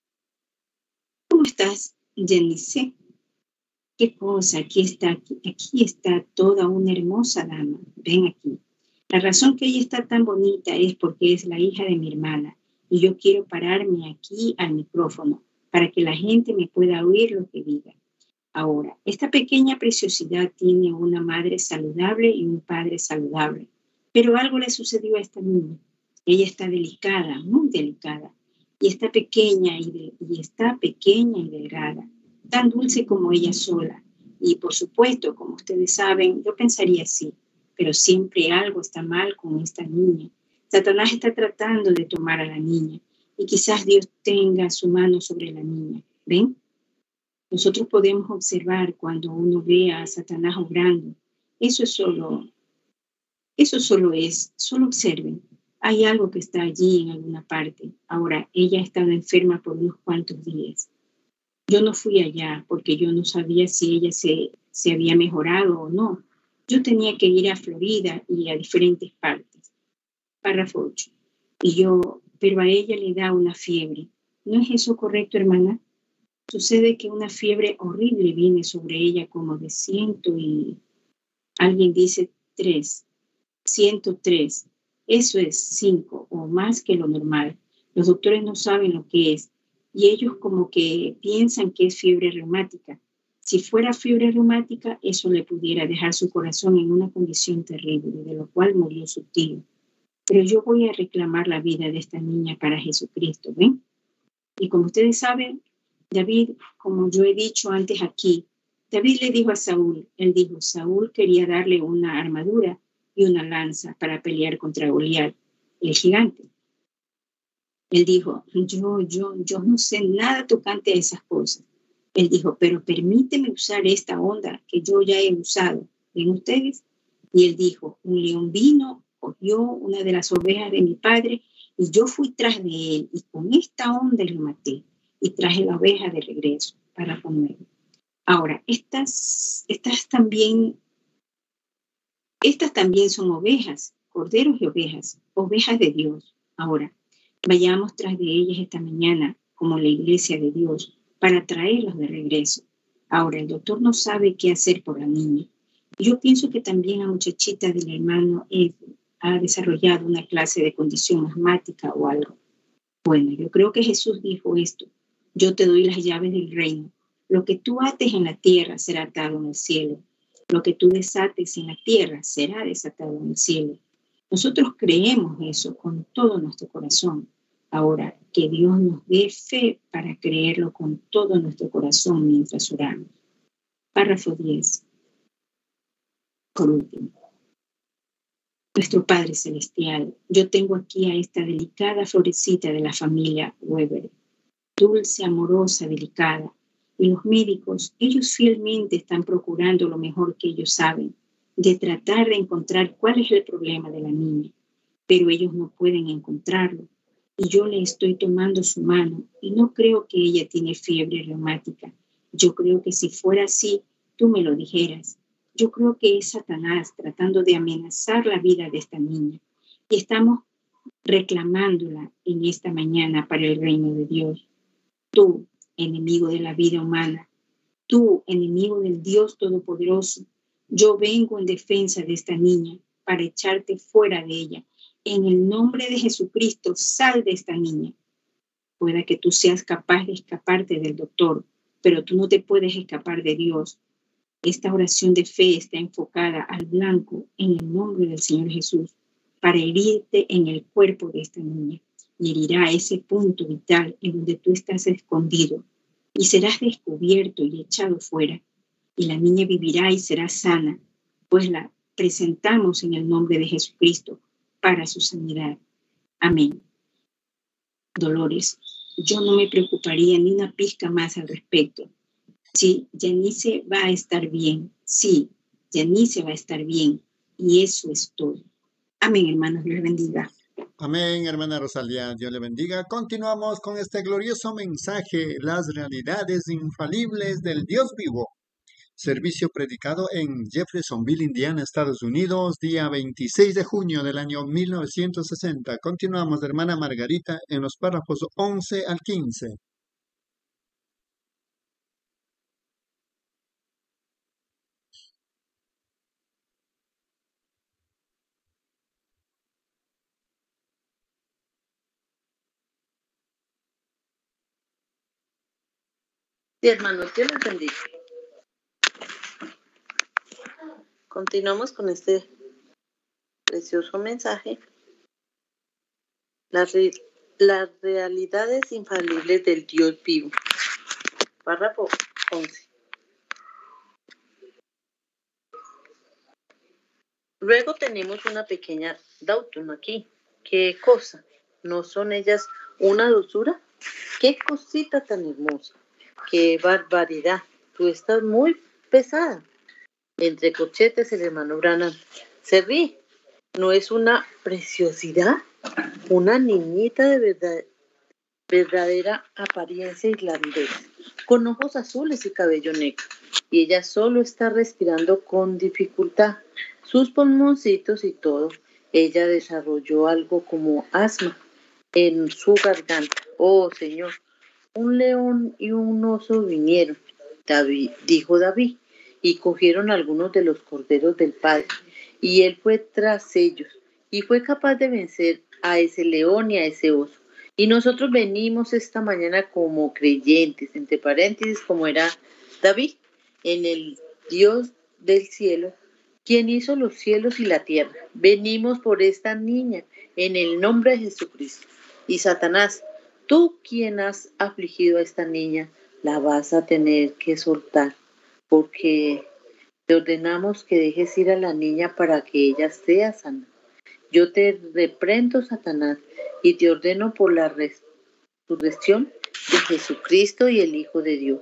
¿Cómo estás, Janice? ¿Qué cosa? Aquí está, aquí, aquí está toda una hermosa dama. Ven aquí. La razón que ella está tan bonita es porque es la hija de mi hermana. Y yo quiero pararme aquí al micrófono para que la gente me pueda oír lo que diga. Ahora, esta pequeña preciosidad tiene una madre saludable y un padre saludable. Pero algo le sucedió a esta niña. Ella está delicada, muy delicada. Y está pequeña y, de, y está pequeña y delgada, tan dulce como ella sola. Y por supuesto, como ustedes saben, yo pensaría así, pero siempre algo está mal con esta niña. Satanás está tratando de tomar a la niña y quizás Dios tenga su mano sobre la niña. ¿Ven? Nosotros podemos observar cuando uno ve a Satanás obrando. Eso es solo, eso solo es, solo observen. Hay algo que está allí en alguna parte. Ahora, ella ha estado enferma por unos cuantos días. Yo no fui allá porque yo no sabía si ella se, se había mejorado o no. Yo tenía que ir a Florida y a diferentes partes. Párrafo ocho. Y yo, pero a ella le da una fiebre. ¿No es eso correcto, hermana? Sucede que una fiebre horrible viene sobre ella como de ciento y... Alguien dice tres. ciento tres. Eso es cinco o más que lo normal. Los doctores no saben lo que es y ellos como que piensan que es fiebre reumática. Si fuera fiebre reumática, eso le pudiera dejar su corazón en una condición terrible, de lo cual murió su tío. Pero yo voy a reclamar la vida de esta niña para Jesucristo, ¿ven? Y como ustedes saben, David, como yo he dicho antes aquí, David le dijo a Saúl, él dijo, Saúl quería darle una armadura y una lanza para pelear contra Goliat, el gigante. Él dijo, yo, yo, yo no sé nada tocante a esas cosas. Él dijo, pero permíteme usar esta onda que yo ya he usado. ¿Ven ustedes? Y él dijo, un león vino, cogió una de las ovejas de mi padre y yo fui tras de él y con esta onda lo maté y traje la oveja de regreso para comerlo. Ahora, estas, estas también... Estas también son ovejas, corderos y ovejas, ovejas de Dios. Ahora, vayamos tras de ellas esta mañana, como la iglesia de Dios, para traerlos de regreso. Ahora, el doctor no sabe qué hacer por la niña. Yo pienso que también la muchachita del hermano Ed ha desarrollado una clase de condición asmática o algo. Bueno, yo creo que Jesús dijo esto. Yo te doy las llaves del reino. Lo que tú ates en la tierra será atado en el cielo. Lo que tú desates en la tierra será desatado en el cielo. Nosotros creemos eso con todo nuestro corazón. Ahora, que Dios nos dé fe para creerlo con todo nuestro corazón mientras oramos. Párrafo diez. Por último. Nuestro Padre Celestial, yo tengo aquí a esta delicada florecita de la familia Weber. Dulce, amorosa, delicada. Y los médicos, ellos fielmente están procurando lo mejor que ellos saben, de tratar de encontrar cuál es el problema de la niña. Pero ellos no pueden encontrarlo. Y yo le estoy tomando su mano y no creo que ella tiene fiebre reumática. Yo creo que si fuera así, tú me lo dijeras. Yo creo que es Satanás tratando de amenazar la vida de esta niña. Y estamos reclamándola en esta mañana para el reino de Dios. Tú, enemigo de la vida humana, tú, enemigo del Dios Todopoderoso, yo vengo en defensa de esta niña para echarte fuera de ella. En el nombre de Jesucristo, sal de esta niña. Pueda que tú seas capaz de escaparte del doctor, pero tú no te puedes escapar de Dios. Esta oración de fe está enfocada al blanco en el nombre del Señor Jesús para herirte en el cuerpo de esta niña y herirá ese punto vital en donde tú estás escondido y serás descubierto y echado fuera y la niña vivirá y será sana, pues la presentamos en el nombre de Jesucristo para su sanidad. Amén. Dolores, yo no me preocuparía ni una pizca más al respecto. Sí, Yanice va a estar bien. Sí, Yanice va a estar bien. Y eso es todo. Amén, hermanos. Dios les bendiga. Amén, hermana Rosalía. Dios le bendiga. Continuamos con este glorioso mensaje, las realidades infalibles del Dios vivo. Servicio predicado en Jeffersonville, Indiana, Estados Unidos, día veintiséis de junio del año mil novecientos sesenta. Continuamos, hermana Margarita, en los párrafos once al quince. Sí, hermanos, Dios les bendiga. Continuamos con este precioso mensaje. Las, re las realidades infalibles del Dios vivo. Párrafo once. Luego tenemos una pequeña Dalton aquí. ¿Qué cosa? ¿No son ellas una dulzura? ¡Qué cosita tan hermosa! ¡Qué barbaridad! Tú estás muy pesada. Entre corchetes el hermano Branham se ríe. ¿No es una preciosidad? Una niñita de verdad, verdadera apariencia irlandesa, con ojos azules y cabello negro. Y ella solo está respirando con dificultad. Sus pulmoncitos y todo. Ella desarrolló algo como asma en su garganta. Oh, Señor, un león y un oso vinieron, David, dijo David, y cogieron algunos de los corderos del padre, y él fue tras ellos, y fue capaz de vencer a ese león y a ese oso. Y nosotros venimos esta mañana como creyentes, entre paréntesis, como era David, en el Dios del cielo, quien hizo los cielos y la tierra. Venimos por esta niña, en el nombre de Jesucristo. Y Satanás, tú quien has afligido a esta niña, la vas a tener que soltar, porque te ordenamos que dejes ir a la niña para que ella sea sana. Yo te reprendo, Satanás, y te ordeno por la resurrección de Jesucristo y el Hijo de Dios,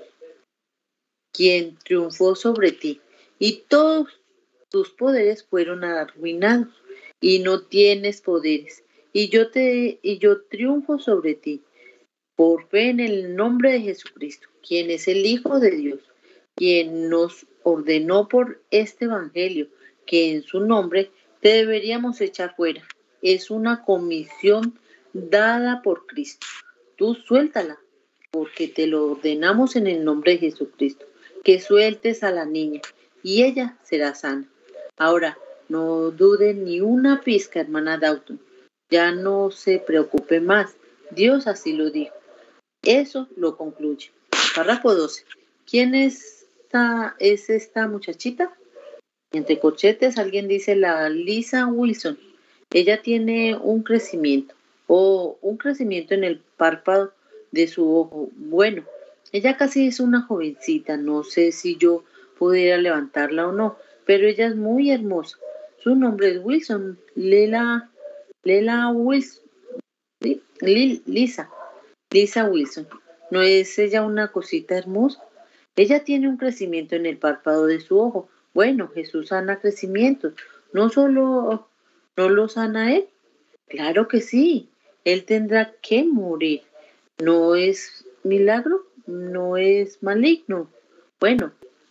quien triunfó sobre ti, y todos tus poderes fueron arruinados, y no tienes poderes, y yo te y yo triunfo sobre ti, por fe en el nombre de Jesucristo, quien es el Hijo de Dios, quien nos ordenó por este evangelio, que en su nombre te deberíamos echar fuera. Es una comisión dada por Cristo. Tú suéltala, porque te lo ordenamos en el nombre de Jesucristo, que sueltes a la niña, y ella será sana. Ahora, no dude ni una pizca, hermana Dalton. Ya no se preocupe más. Dios así lo dijo. Eso lo concluye. Párrafo doce. ¿Quién es esta, es esta muchachita? Entre corchetes alguien dice la Lisa Wilson. Ella tiene un crecimiento, o un crecimiento en el párpado de su ojo. Bueno, ella casi es una jovencita. No sé si yo pudiera levantarla o no, pero ella es muy hermosa. Su nombre es Wilson. Lela, Lela Wilson. ¿Sí? Lisa. Lisa Wilson. ¿No es ella una cosita hermosa? Ella tiene un crecimiento en el párpado de su ojo. Bueno, Jesús sana crecimientos. ¿No solo no lo sana él? Claro que sí. Él tendrá que morir. ¿No es milagro? ¿No es maligno? Bueno,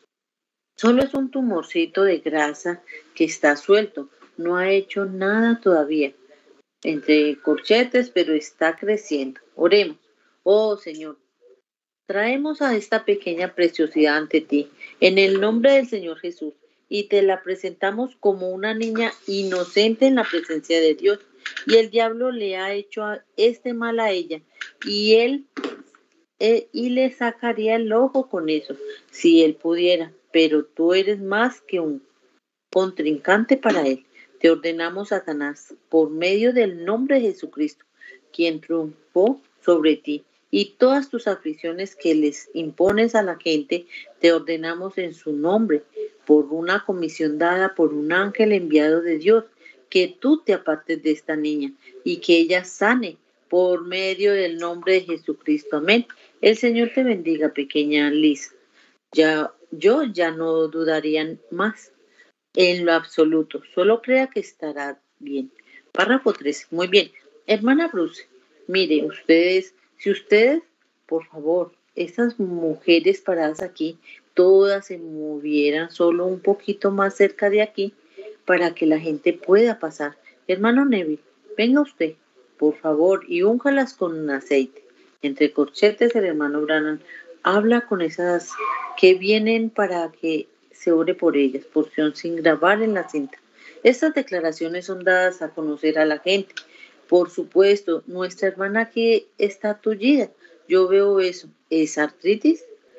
solo es un tumorcito de grasa que está suelto. No ha hecho nada todavía. Entre corchetes, pero está creciendo. Oremos. Oh, Señor, traemos a esta pequeña preciosidad ante ti, en el nombre del Señor Jesús, y te la presentamos como una niña inocente en la presencia de Dios. Y el diablo le ha hecho a este mal a ella, y él eh, y le sacaría el ojo con eso, si él pudiera. pero tú eres más que un contrincante para él. Te ordenamos, Satanás, por medio del nombre de Jesucristo, quien triunfó sobre ti, y todas tus aflicciones que les impones a la gente, te ordenamos en su nombre, por una comisión dada por un ángel enviado de Dios, que tú te apartes de esta niña y que ella sane por medio del nombre de Jesucristo. Amén. El Señor te bendiga, pequeña Liz. Ya, yo ya no dudaría más en lo absoluto. Solo crea que estará bien. Párrafo tres. Muy bien. Hermana Bruce, mire, ustedes, si ustedes, por favor, estas mujeres paradas aquí, todas se movieran solo un poquito más cerca de aquí para que la gente pueda pasar. Hermano Neville, venga usted, por favor, y únjalas con un aceite. Entre corchetes, el hermano Branham habla con esas que vienen para que se ore por ellas, porción sin grabar en la cinta. Estas declaraciones son dadas a conocer a la gente. Por supuesto, nuestra hermana aquí está tullida. Yo veo eso. ¿Es artritis?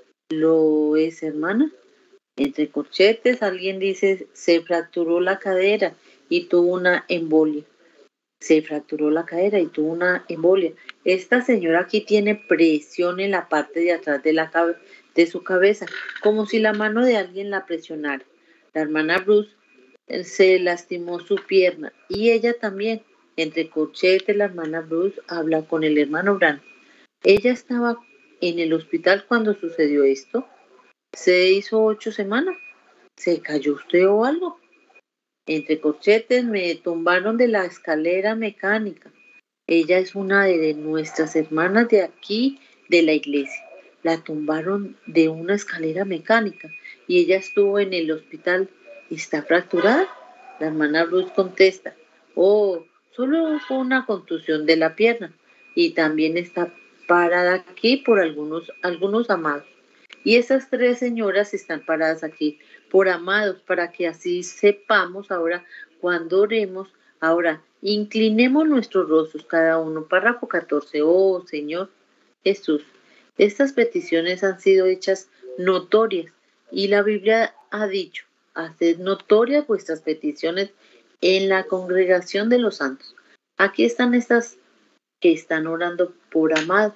¿Lo es, hermana? Entre corchetes, alguien dice, se fracturó la cadera y tuvo una embolia. Se fracturó la cadera y tuvo una embolia. Esta señora aquí tiene presión en la parte de atrás de la cabeza, de su cabeza, como si la mano de alguien la presionara. La hermana Bruce se lastimó su pierna y ella también. Entre corchetes, la hermana Bruce habla con el hermano Branham. Ella estaba en el hospital cuando sucedió esto. Se hizo ocho semanas. ¿Se cayó usted o algo? Entre corchetes, me tumbaron de la escalera mecánica. Ella es una de nuestras hermanas de aquí, de la iglesia. La tumbaron de una escalera mecánica y ella estuvo en el hospital. ¿Está fracturada? La hermana Bruce contesta, oh, solo fue una contusión de la pierna y también está parada aquí por algunos, algunos amados. Y esas tres señoras están paradas aquí por amados, para que así sepamos ahora cuando oremos. Ahora, inclinemos nuestros rostros cada uno. Párrafo catorce. Oh, Señor Jesús, estas peticiones han sido hechas notorias y la Biblia ha dicho, haced notorias vuestras peticiones en la congregación de los santos. Aquí están estas que están orando por amados,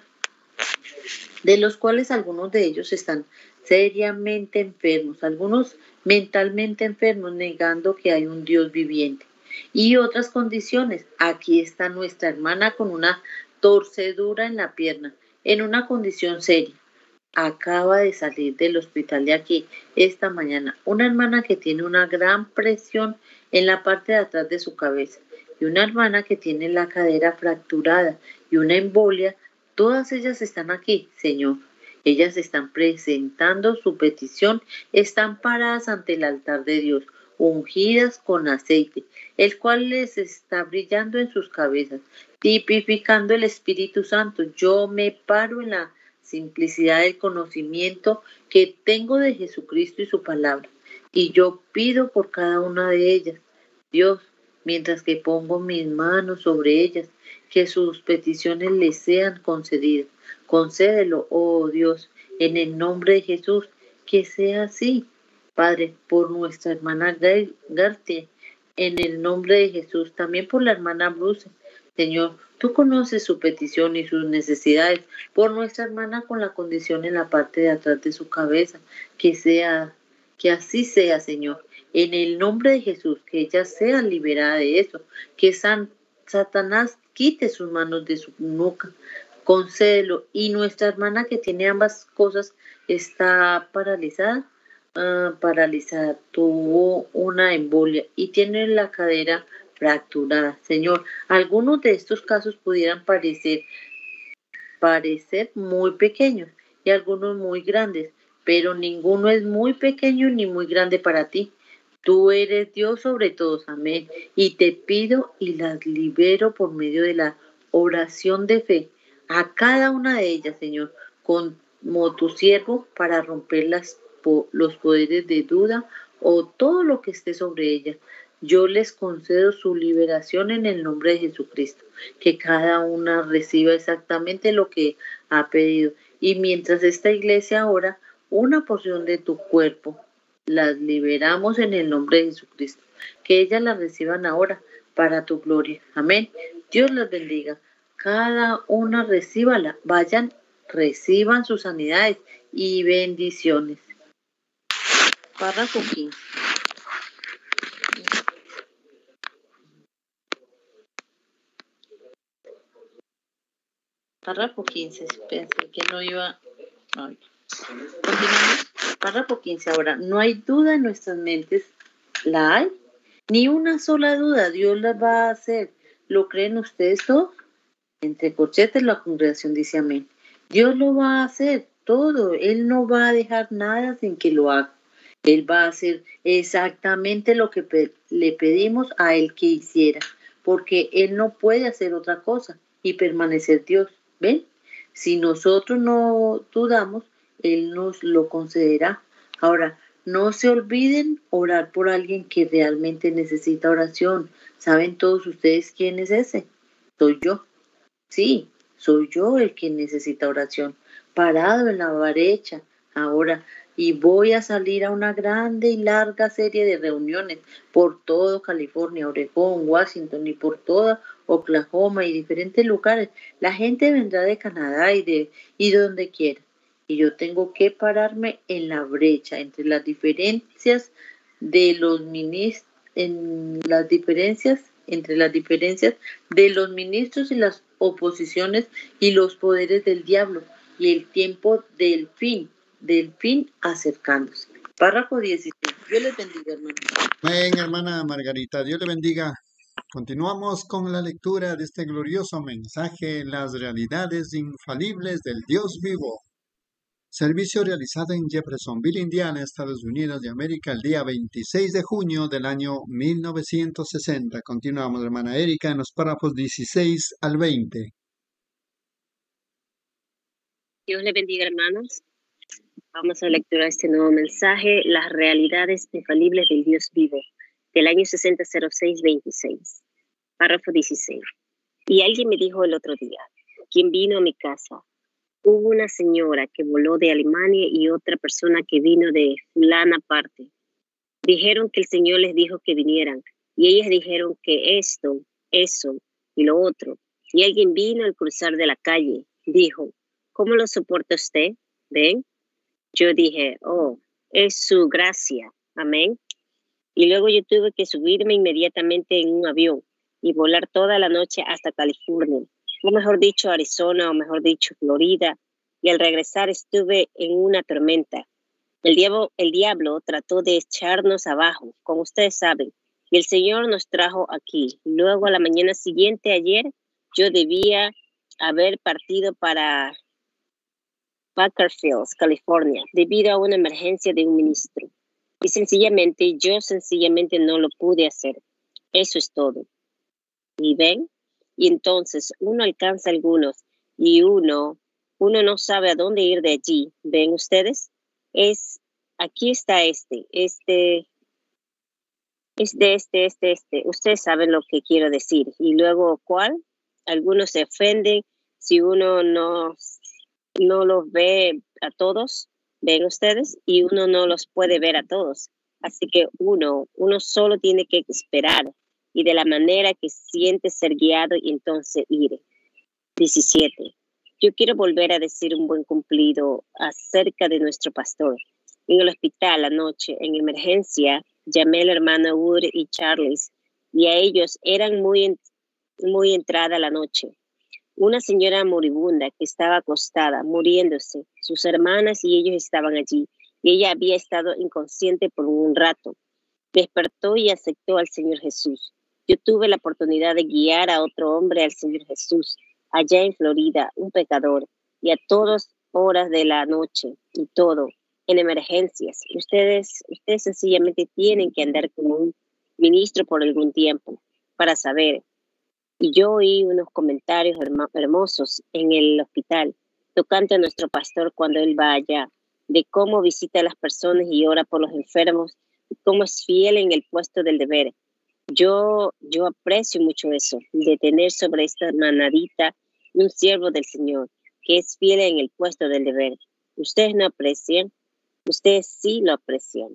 de los cuales algunos de ellos están seriamente enfermos, algunos mentalmente enfermos, negando que hay un Dios viviente, y otras condiciones. Aquí está nuestra hermana con una torcedura en la pierna, en una condición seria. Acaba de salir del hospital de aquí esta mañana una hermana que tiene una gran presión en la parte de atrás de su cabeza y una hermana que tiene la cadera fracturada y una embolia. Todas ellas están aquí, Señor. Ellas están presentando su petición, están paradas ante el altar de Dios, ungidas con aceite, el cual les está brillando en sus cabezas, tipificando el Espíritu Santo. Yo me paro en la simplicidad del conocimiento que tengo de Jesucristo y su palabra, y yo pido por cada una de ellas, Dios, mientras que pongo mis manos sobre ellas, que sus peticiones les sean concedidas. Concédelo, oh Dios, en el nombre de Jesús, que sea así. Padre, por nuestra hermana Gartie, en el nombre de Jesús, también por la hermana Bruce. Señor, tú conoces su petición y sus necesidades. Por nuestra hermana con la condición en la parte de atrás de su cabeza, que sea, que así sea, Señor. En el nombre de Jesús, que ella sea liberada de eso, que San, Satanás quite sus manos de su nuca, concédelo. Y nuestra hermana que tiene ambas cosas está paralizada, uh, paralizada, tuvo una embolia y tiene la cadera fracturada. Señor, algunos de estos casos pudieran parecer, parecer muy pequeños y algunos muy grandes, pero ninguno es muy pequeño ni muy grande para ti. Tú eres Dios sobre todos, amén. Y te pido y las libero por medio de la oración de fe a cada una de ellas, Señor, como tu siervo, para romper las, los poderes de duda o todo lo que esté sobre ellas. Yo les concedo su liberación en el nombre de Jesucristo, que cada una reciba exactamente lo que ha pedido. Y mientras esta iglesia ora, una porción de tu cuerpo las liberamos en el nombre de Jesucristo. Que ellas las reciban ahora para tu gloria. Amén. Dios las bendiga. Cada una recíbala. Vayan, reciban sus sanidades y bendiciones. Párrafo quince. Párrafo quince. Pensé que no iba. Ay. Continuamos. Párrafo quince. Ahora, no hay duda en nuestras mentes. ¿La hay? Ni una sola duda. Dios la va a hacer. ¿Lo creen ustedes todos? Entre corchetes la congregación dice amén. Dios lo va a hacer todo. Él no va a dejar nada sin que lo haga. Él va a hacer exactamente lo que pe- le pedimos a Él que hiciera, porque Él no puede hacer otra cosa y permanecer Dios. ¿Ven? Si nosotros no dudamos, Él nos lo concederá. Ahora, no se olviden orar por alguien que realmente necesita oración. ¿Saben todos ustedes quién es ese? Soy yo. Sí, soy yo el que necesita oración, parado en la brecha ahora, y voy a salir a una grande y larga serie de reuniones por todo California, Oregón, Washington y por toda Oklahoma y diferentes lugares. La gente vendrá de Canadá y de y de donde quiera. Y yo tengo que pararme en la brecha entre las diferencias de los ministros, en las diferencias entre las diferencias de los ministros y las oposiciones y los poderes del diablo y el tiempo del fin, del fin acercándose. Párrafo dieciséis. Dios les bendiga, hermano. Amén, hermana Margarita. Dios le bendiga. Continuamos con la lectura de este glorioso mensaje, las realidades infalibles del Dios vivo. Servicio realizado en Jeffersonville, Indiana, Estados Unidos de América, el día veintiséis de junio del año mil novecientos sesenta. Continuamos, hermana Erika, en los párrafos dieciséis al veinte. Dios le bendiga, hermanos. Vamos a la lectura de este nuevo mensaje, las realidades infalibles del Dios vivo, del año sesenta cero seis veintiséis. Párrafo dieciséis. Y alguien me dijo el otro día, ¿quién vino a mi casa? Hubo una señora que voló de Alemania y otra persona que vino de fulana parte. Dijeron que el Señor les dijo que vinieran, y ellas dijeron que esto, eso y lo otro. Y alguien vino al cruzar de la calle, dijo, ¿cómo lo soporta usted? ¿Ven? Yo dije, oh, es su gracia, amén. Y luego yo tuve que subirme inmediatamente en un avión y volar toda la noche hasta California, o mejor dicho Arizona, o mejor dicho Florida, y al regresar estuve en una tormenta. El diablo, el diablo trató de echarnos abajo, como ustedes saben, y el Señor nos trajo aquí. Luego a la mañana siguiente, ayer, yo debía haber partido para Bakersfield, California, debido a una emergencia de un ministro. Y sencillamente, yo sencillamente no lo pude hacer. Eso es todo. ¿Y ven? Y entonces uno alcanza algunos y uno, uno no sabe a dónde ir de allí. ¿Ven ustedes? Es, aquí está este, este, es de este, este, este. Ustedes saben lo que quiero decir. Y luego, ¿cuál? Algunos se ofenden si uno no, no los ve a todos. ¿Ven ustedes? Y uno no los puede ver a todos. Así que uno, uno solo tiene que esperar y de la manera que siente ser guiado y entonces ir. diecisiete. Yo quiero volver a decir un buen cumplido acerca de nuestro pastor. En el hospital anoche, en emergencia, llamé al hermano Wood y Charles y a ellos eran muy, en, muy entrada la noche. Una señora moribunda que estaba acostada, muriéndose. Sus hermanas y ellos estaban allí y ella había estado inconsciente por un rato. Despertó y aceptó al Señor Jesús. Yo tuve la oportunidad de guiar a otro hombre al Señor Jesús, allá en Florida, un pecador, y a todas horas de la noche, y todo, en emergencias. Ustedes, ustedes sencillamente tienen que andar como un ministro por algún tiempo, para saber. Y yo oí unos comentarios hermo- hermosos en el hospital, tocante a nuestro pastor cuando él va allá, de cómo visita a las personas y ora por los enfermos, y cómo es fiel en el puesto del deber. Yo, yo aprecio mucho eso, de tener sobre esta manadita un siervo del Señor, que es fiel en el puesto del deber. Ustedes no aprecian, ustedes sí lo aprecian.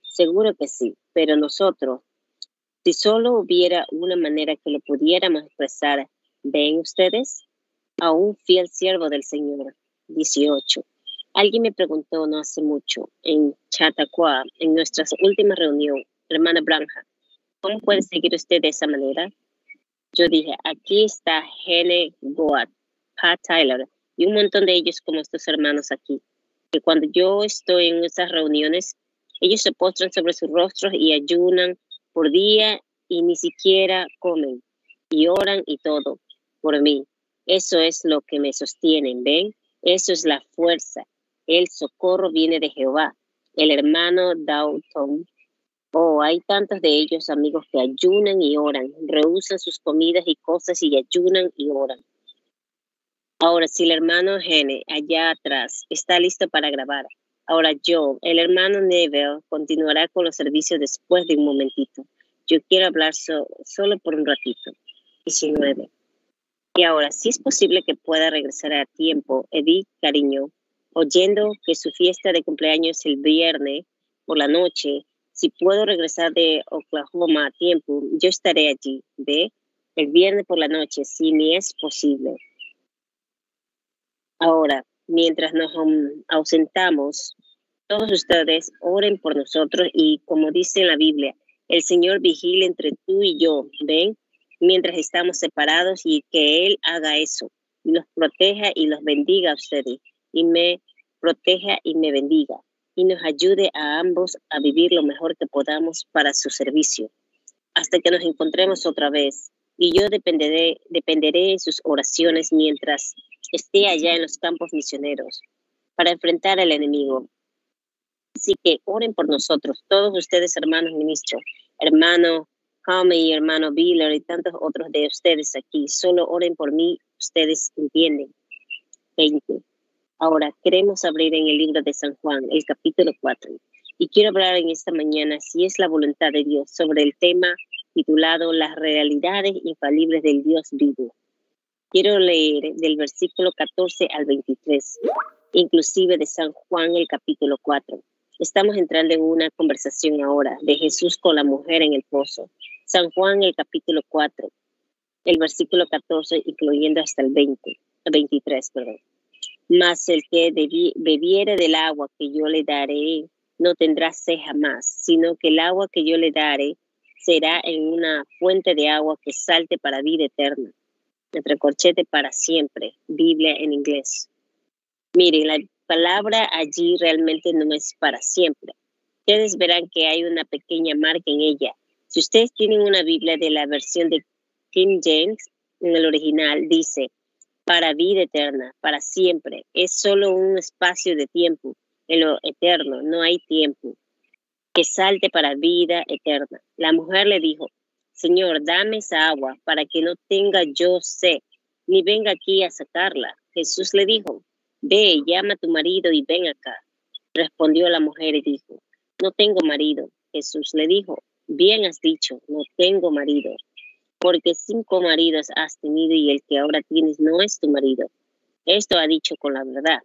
Seguro que sí, pero nosotros, si solo hubiera una manera que lo pudiéramos expresar, ¿ven ustedes? A un fiel siervo del Señor. dieciocho. Alguien me preguntó no hace mucho, en Chautauqua, en nuestra última reunión, hermana Branja, ¿cómo puede seguir usted de esa manera? Yo dije, aquí está Gene Goat, Pat Tyler, y un montón de ellos como estos hermanos aquí, que cuando yo estoy en esas reuniones, ellos se postran sobre sus rostros y ayunan por día y ni siquiera comen, y oran y todo por mí. Eso es lo que me sostienen, ¿ven? Eso es la fuerza. El socorro viene de Jehová. El hermano Dalton. Oh, hay tantos de ellos, amigos, que ayunan y oran, rehúsan sus comidas y cosas y ayunan y oran. Ahora, si el hermano Gene, allá atrás, está listo para grabar. Ahora yo, el hermano Neville, continuará con los servicios después de un momentito. Yo quiero hablar so, solo por un ratito. diecinueve. Y ahora, si es posible que pueda regresar a tiempo, Edith, cariño, oyendo que su fiesta de cumpleaños es el viernes por la noche, si puedo regresar de Oklahoma a tiempo, yo estaré allí, ¿ve? El viernes por la noche, si me es posible. Ahora, mientras nos um, ausentamos, todos ustedes oren por nosotros y, como dice en la Biblia, el Señor vigile entre tú y yo, ¿ven? Mientras estamos separados y que Él haga eso, y los proteja y los bendiga a ustedes, y me proteja y me bendiga, y nos ayude a ambos a vivir lo mejor que podamos para su servicio, hasta que nos encontremos otra vez, y yo dependeré, dependeré en sus oraciones mientras esté allá en los campos misioneros, para enfrentar al enemigo. Así que oren por nosotros, todos ustedes, hermanos ministros, hermano Tommy y hermano Biller y tantos otros de ustedes aquí. Solo oren por mí, ustedes entienden. veinte. Ahora, queremos abrir en el libro de San Juan, el capítulo cuatro. Y quiero hablar en esta mañana, si es la voluntad de Dios, sobre el tema titulado Las realidades infalibles del Dios vivo. Quiero leer del versículo catorce al veintitrés, inclusive de San Juan, el capítulo cuatro. Estamos entrando en una conversación ahora de Jesús con la mujer en el pozo. San Juan, el capítulo cuatro, el versículo catorce, incluyendo hasta el veinte, veintitrés, perdón. Mas el que debi, bebiere del agua que yo le daré, no tendrá sed jamás, sino que el agua que yo le daré será en una fuente de agua que salte para vida eterna. Entre corchete para siempre, Biblia en inglés. Miren, la palabra allí realmente no es para siempre. Ustedes verán que hay una pequeña marca en ella. Si ustedes tienen una Biblia de la versión de King James, en el original dice, para vida eterna, para siempre. Es solo un espacio de tiempo. En lo eterno no hay tiempo. Que salte para vida eterna. La mujer le dijo, Señor, dame esa agua para que no tenga yo sed, ni venga aquí a sacarla. Jesús le dijo, ve, llama a tu marido y ven acá. Respondió la mujer y dijo, no tengo marido. Jesús le dijo, bien has dicho, no tengo marido, porque cinco maridos has tenido y el que ahora tienes no es tu marido. Esto ha dicho con la verdad.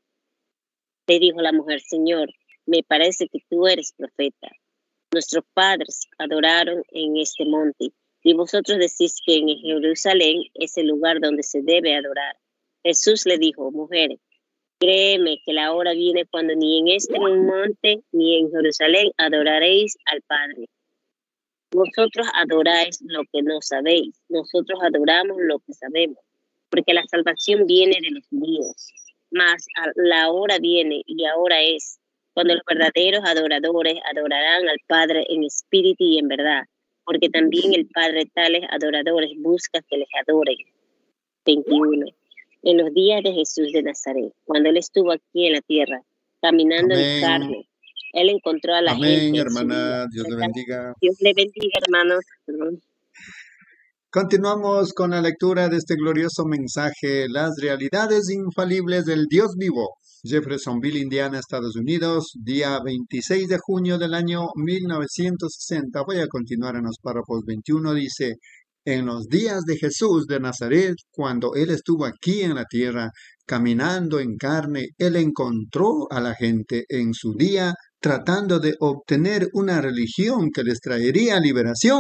Le dijo la mujer, Señor, me parece que tú eres profeta. Nuestros padres adoraron en este monte, y vosotros decís que en Jerusalén es el lugar donde se debe adorar. Jesús le dijo, mujer, créeme que la hora viene cuando ni en este monte ni en Jerusalén adoraréis al Padre. Vosotros adoráis lo que no sabéis, nosotros adoramos lo que sabemos, porque la salvación viene de los judíos. Mas la hora viene y ahora es, cuando los verdaderos adoradores adorarán al Padre en espíritu y en verdad, porque también el Padre tales adoradores busca que les adoren. veintiuno. En los días de Jesús de Nazaret, cuando él estuvo aquí en la tierra, caminando Amén. en carne, él encontró a la Amén, gente. hermana. Dios le bendiga. Dios le bendiga, hermanos. Continuamos con la lectura de este glorioso mensaje, las realidades infalibles del Dios vivo. Jeffersonville, Indiana, Estados Unidos, día veintiséis de junio del año mil novecientos sesenta. Voy a continuar en los párrafos veintiuno. Dice, en los días de Jesús de Nazaret, cuando él estuvo aquí en la tierra, caminando en carne, él encontró a la gente en su día tratando de obtener una religión que les traería liberación.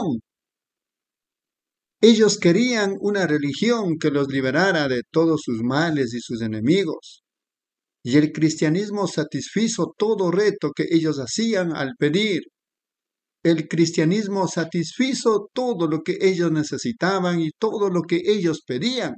Ellos querían una religión que los liberara de todos sus males y sus enemigos. Y el cristianismo satisfizo todo reto que ellos hacían al pedir. El cristianismo satisfizo todo lo que ellos necesitaban y todo lo que ellos pedían.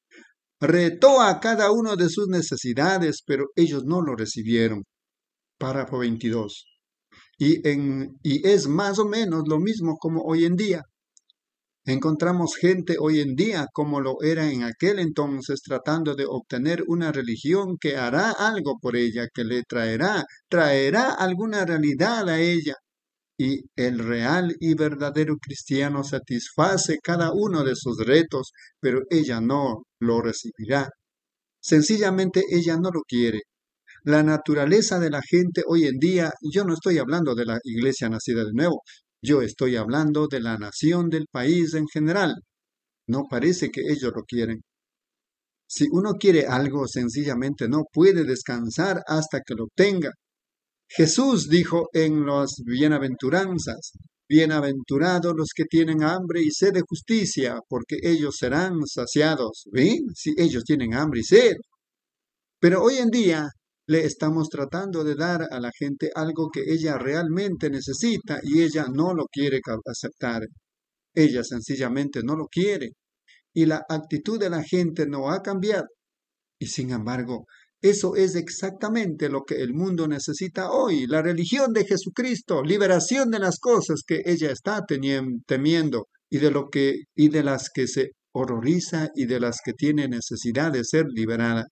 Retó a cada uno de sus necesidades, pero ellos no lo recibieron. Párrafo veintidós. Y, en, y es más o menos lo mismo como hoy en día. Encontramos gente hoy en día como lo era en aquel entonces tratando de obtener una religión que hará algo por ella, que le traerá, traerá alguna realidad a ella. Y el real y verdadero cristiano satisface cada uno de sus retos, pero ella no lo recibirá. Sencillamente ella no lo quiere. La naturaleza de la gente hoy en día, yo no estoy hablando de la iglesia nacida de nuevo, yo estoy hablando de la nación, del país en general. No parece que ellos lo quieren. Si uno quiere algo, sencillamente no puede descansar hasta que lo obtenga. Jesús dijo en las bienaventuranzas, bienaventurados los que tienen hambre y sed de justicia, porque ellos serán saciados. ¿Ven? Si ellos tienen hambre y sed. Pero hoy en día le estamos tratando de dar a la gente algo que ella realmente necesita y ella no lo quiere aceptar. Ella sencillamente no lo quiere. Y la actitud de la gente no ha cambiado. Y sin embargo, eso es exactamente lo que el mundo necesita hoy. La religión de Jesucristo, liberación de las cosas que ella está temiendo y de, lo que, y de las que se horroriza y de las que tiene necesidad de ser liberada.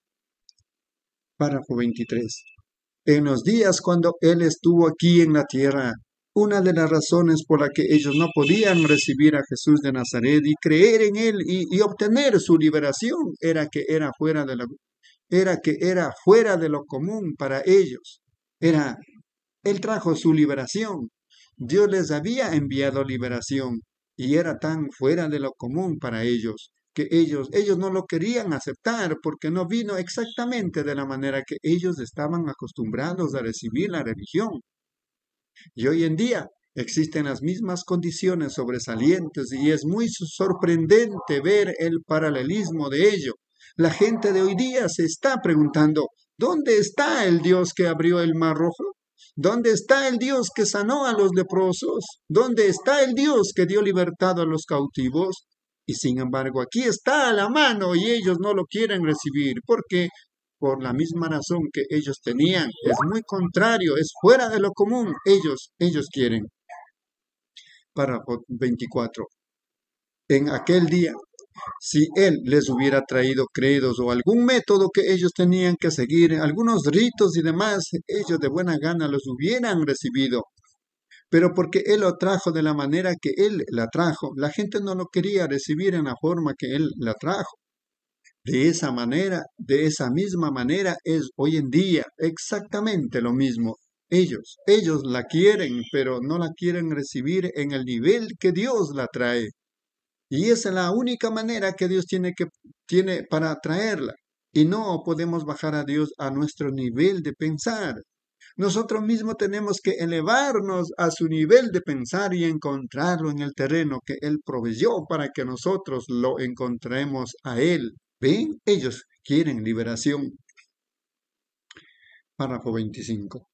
Párrafo veintitrés. En los días cuando Él estuvo aquí en la tierra, una de las razones por la que ellos no podían recibir a Jesús de Nazaret y creer en Él y, y obtener su liberación era que era fuera de la, era que era fuera de lo común para ellos. Era, Él trajo su liberación. Dios les había enviado liberación y era tan fuera de lo común para ellos que ellos, ellos no lo querían aceptar porque no vino exactamente de la manera que ellos estaban acostumbrados a recibir la religión. Y hoy en día existen las mismas condiciones sobresalientes y es muy sorprendente ver el paralelismo de ello. La gente de hoy día se está preguntando, ¿dónde está el Dios que abrió el Mar Rojo? ¿Dónde está el Dios que sanó a los leprosos? ¿Dónde está el Dios que dio libertad a los cautivos? Y sin embargo, aquí está a la mano y ellos no lo quieren recibir. ¿Por qué? Por la misma razón que ellos tenían. Es muy contrario, es fuera de lo común. Ellos, ellos quieren. Párrafo veinticuatro. En aquel día, si Él les hubiera traído credos o algún método que ellos tenían que seguir, algunos ritos y demás, ellos de buena gana los hubieran recibido. Pero porque Él lo trajo de la manera que Él la trajo, la gente no lo quería recibir en la forma que Él la trajo. De esa manera, de esa misma manera es hoy en día exactamente lo mismo. Ellos, ellos la quieren, pero no la quieren recibir en el nivel que Dios la trae. Y esa es la única manera que Dios tiene, que, tiene para traerla. Y no podemos bajar a Dios a nuestro nivel de pensar. Nosotros mismos tenemos que elevarnos a su nivel de pensar y encontrarlo en el terreno que Él proveyó para que nosotros lo encontremos a Él. ¿Ven? Ellos quieren liberación. Párrafo veinticinco.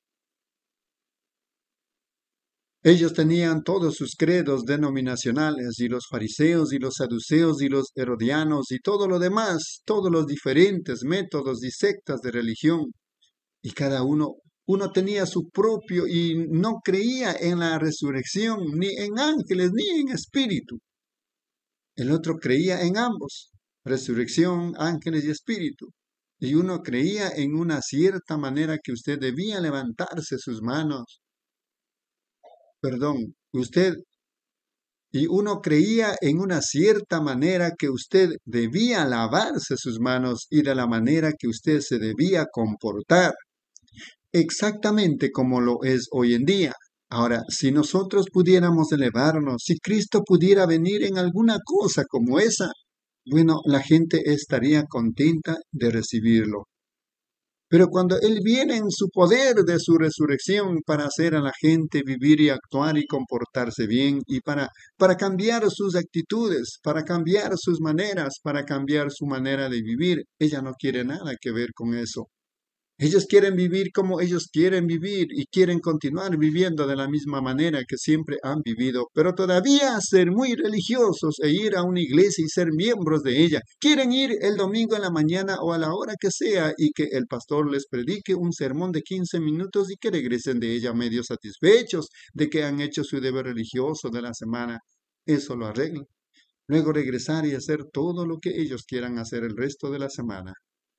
Ellos tenían todos sus credos denominacionales y los fariseos y los saduceos y los herodianos y todo lo demás, todos los diferentes métodos y sectas de religión. Y cada uno Uno tenía su propio y no creía en la resurrección, ni en ángeles, ni en espíritu. El otro creía en ambos, resurrección, ángeles y espíritu. Y uno creía en una cierta manera que usted debía levantarse sus manos. Perdón, usted... Y uno creía en una cierta manera que usted debía lavarse sus manos y de la manera que usted se debía comportar. Exactamente como lo es hoy en día. Ahora, si nosotros pudiéramos elevarnos, si Cristo pudiera venir en alguna cosa como esa, bueno, la gente estaría contenta de recibirlo. Pero cuando Él viene en su poder de su resurrección para hacer a la gente vivir y actuar y comportarse bien y para, para cambiar sus actitudes, para cambiar sus maneras, para cambiar su manera de vivir, ella no quiere nada que ver con eso. Ellos quieren vivir como ellos quieren vivir y quieren continuar viviendo de la misma manera que siempre han vivido, pero todavía ser muy religiosos e ir a una iglesia y ser miembros de ella. Quieren ir el domingo en la mañana o a la hora que sea y que el pastor les predique un sermón de quince minutos y que regresen de ella medio satisfechos de que han hecho su deber religioso de la semana. Eso lo arreglan. Luego regresar y hacer todo lo que ellos quieran hacer el resto de la semana.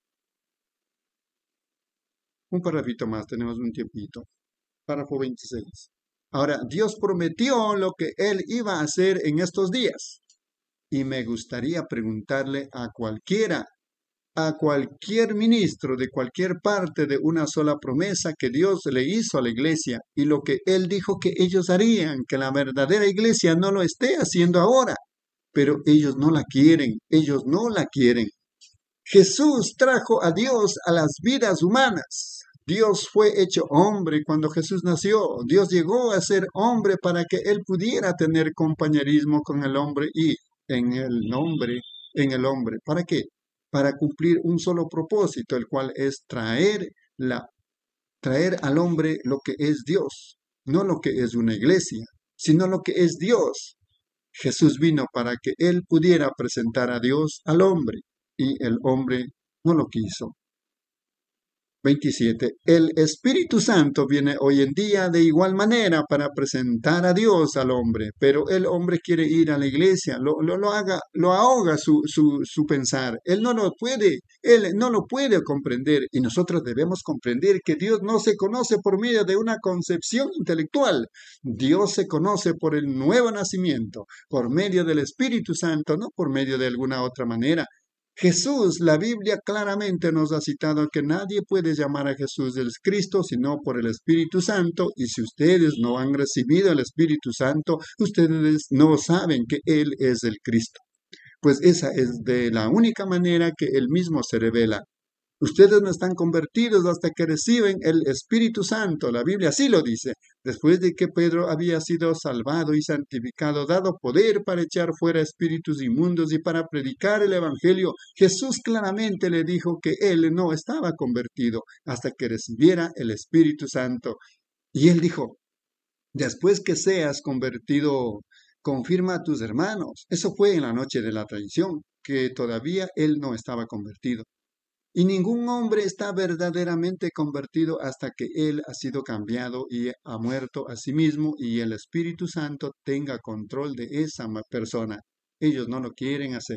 Un parrafito más, tenemos un tiempito. Párrafo veintiséis. Ahora, Dios prometió lo que Él iba a hacer en estos días. Y me gustaría preguntarle a cualquiera, a cualquier ministro de cualquier parte de una sola promesa que Dios le hizo a la iglesia y lo que Él dijo que ellos harían, que la verdadera iglesia no lo esté haciendo ahora. Pero ellos no la quieren, ellos no la quieren. Jesús trajo a Dios a las vidas humanas. Dios fue hecho hombre cuando Jesús nació. Dios llegó a ser hombre para que Él pudiera tener compañerismo con el hombre y en el nombre, en el hombre. ¿Para qué? Para cumplir un solo propósito, el cual es traer, la, traer al hombre lo que es Dios. No lo que es una iglesia, sino lo que es Dios. Jesús vino para que Él pudiera presentar a Dios al hombre. Y el hombre no lo quiso. veintisiete. El Espíritu Santo viene hoy en día de igual manera para presentar a Dios al hombre, pero el hombre quiere ir a la iglesia, lo, lo, lo, haga, lo ahoga su, su, su pensar. Él no lo puede, él no lo puede comprender y nosotros debemos comprender que Dios no se conoce por medio de una concepción intelectual. Dios se conoce por el nuevo nacimiento, por medio del Espíritu Santo, no por medio de alguna otra manera. Jesús, la Biblia claramente nos ha citado que nadie puede llamar a Jesús el Cristo sino por el Espíritu Santo, y si ustedes no han recibido el Espíritu Santo, ustedes no saben que Él es el Cristo. Pues esa es de la única manera que Él mismo se revela. Ustedes no están convertidos hasta que reciben el Espíritu Santo. La Biblia así lo dice. Después de que Pedro había sido salvado y santificado, dado poder para echar fuera espíritus inmundos y para predicar el Evangelio, Jesús claramente le dijo que él no estaba convertido hasta que recibiera el Espíritu Santo. Y él dijo, después que seas convertido, confirma a tus hermanos. Eso fue en la noche de la traición, que todavía él no estaba convertido. Y ningún hombre está verdaderamente convertido hasta que él ha sido cambiado y ha muerto a sí mismo y el Espíritu Santo tenga control de esa persona. Ellos no lo quieren hacer.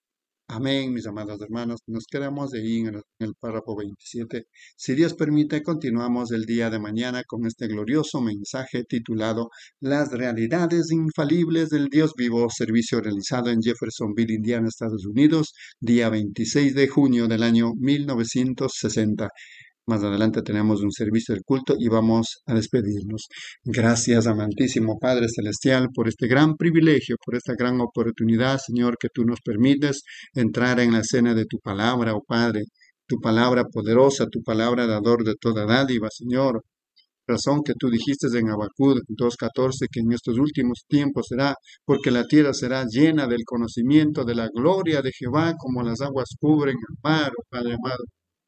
Amén, mis amados hermanos. Nos quedamos ahí en el, en el párrafo veintisiete. Si Dios permite, continuamos el día de mañana con este glorioso mensaje titulado Las realidades infalibles del Dios vivo, servicio realizado en Jeffersonville, Indiana, Estados Unidos, día veintiséis de junio del año mil novecientos sesenta. Más adelante tenemos un servicio del culto y vamos a despedirnos. Gracias, amantísimo Padre Celestial, por este gran privilegio, por esta gran oportunidad, Señor, que tú nos permites entrar en la escena de tu palabra, oh Padre, tu palabra poderosa, tu palabra dador de toda dádiva, Señor. Razón que tú dijiste en Habacuc dos catorce que en estos últimos tiempos será, porque la tierra será llena del conocimiento de la gloria de Jehová, como las aguas cubren el mar, oh Padre amado.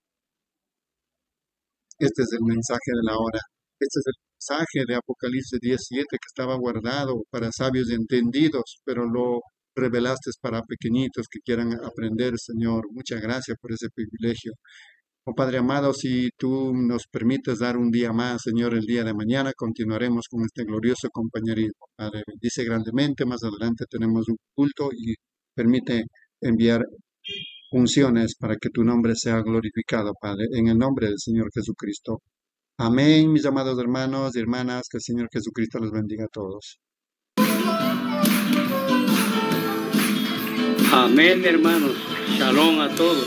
Este es el mensaje de la hora. Este es el mensaje de Apocalipsis diez siete que estaba guardado para sabios y entendidos, pero lo revelaste para pequeñitos que quieran aprender, Señor. Muchas gracias por ese privilegio. Oh Padre amado, si tú nos permites dar un día más, Señor, el día de mañana, continuaremos con este glorioso compañerismo. Padre, bendice grandemente. Más adelante tenemos un culto y permite enviar funciones para que tu nombre sea glorificado, Padre, en el nombre del Señor Jesucristo. Amén, mis amados hermanos y hermanas, que el Señor Jesucristo los bendiga a todos. Amén, hermanos. Shalom a todos.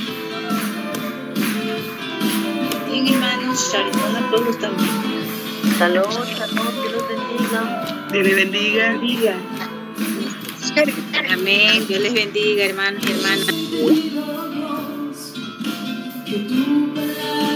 Bien, hermanos, shalom a todos también. Shalom, shalom, Dios los bendiga. Dios les bendiga. bendiga. Amén. Dios les bendiga, hermanos y hermanas. Que tu palabra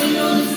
Señor.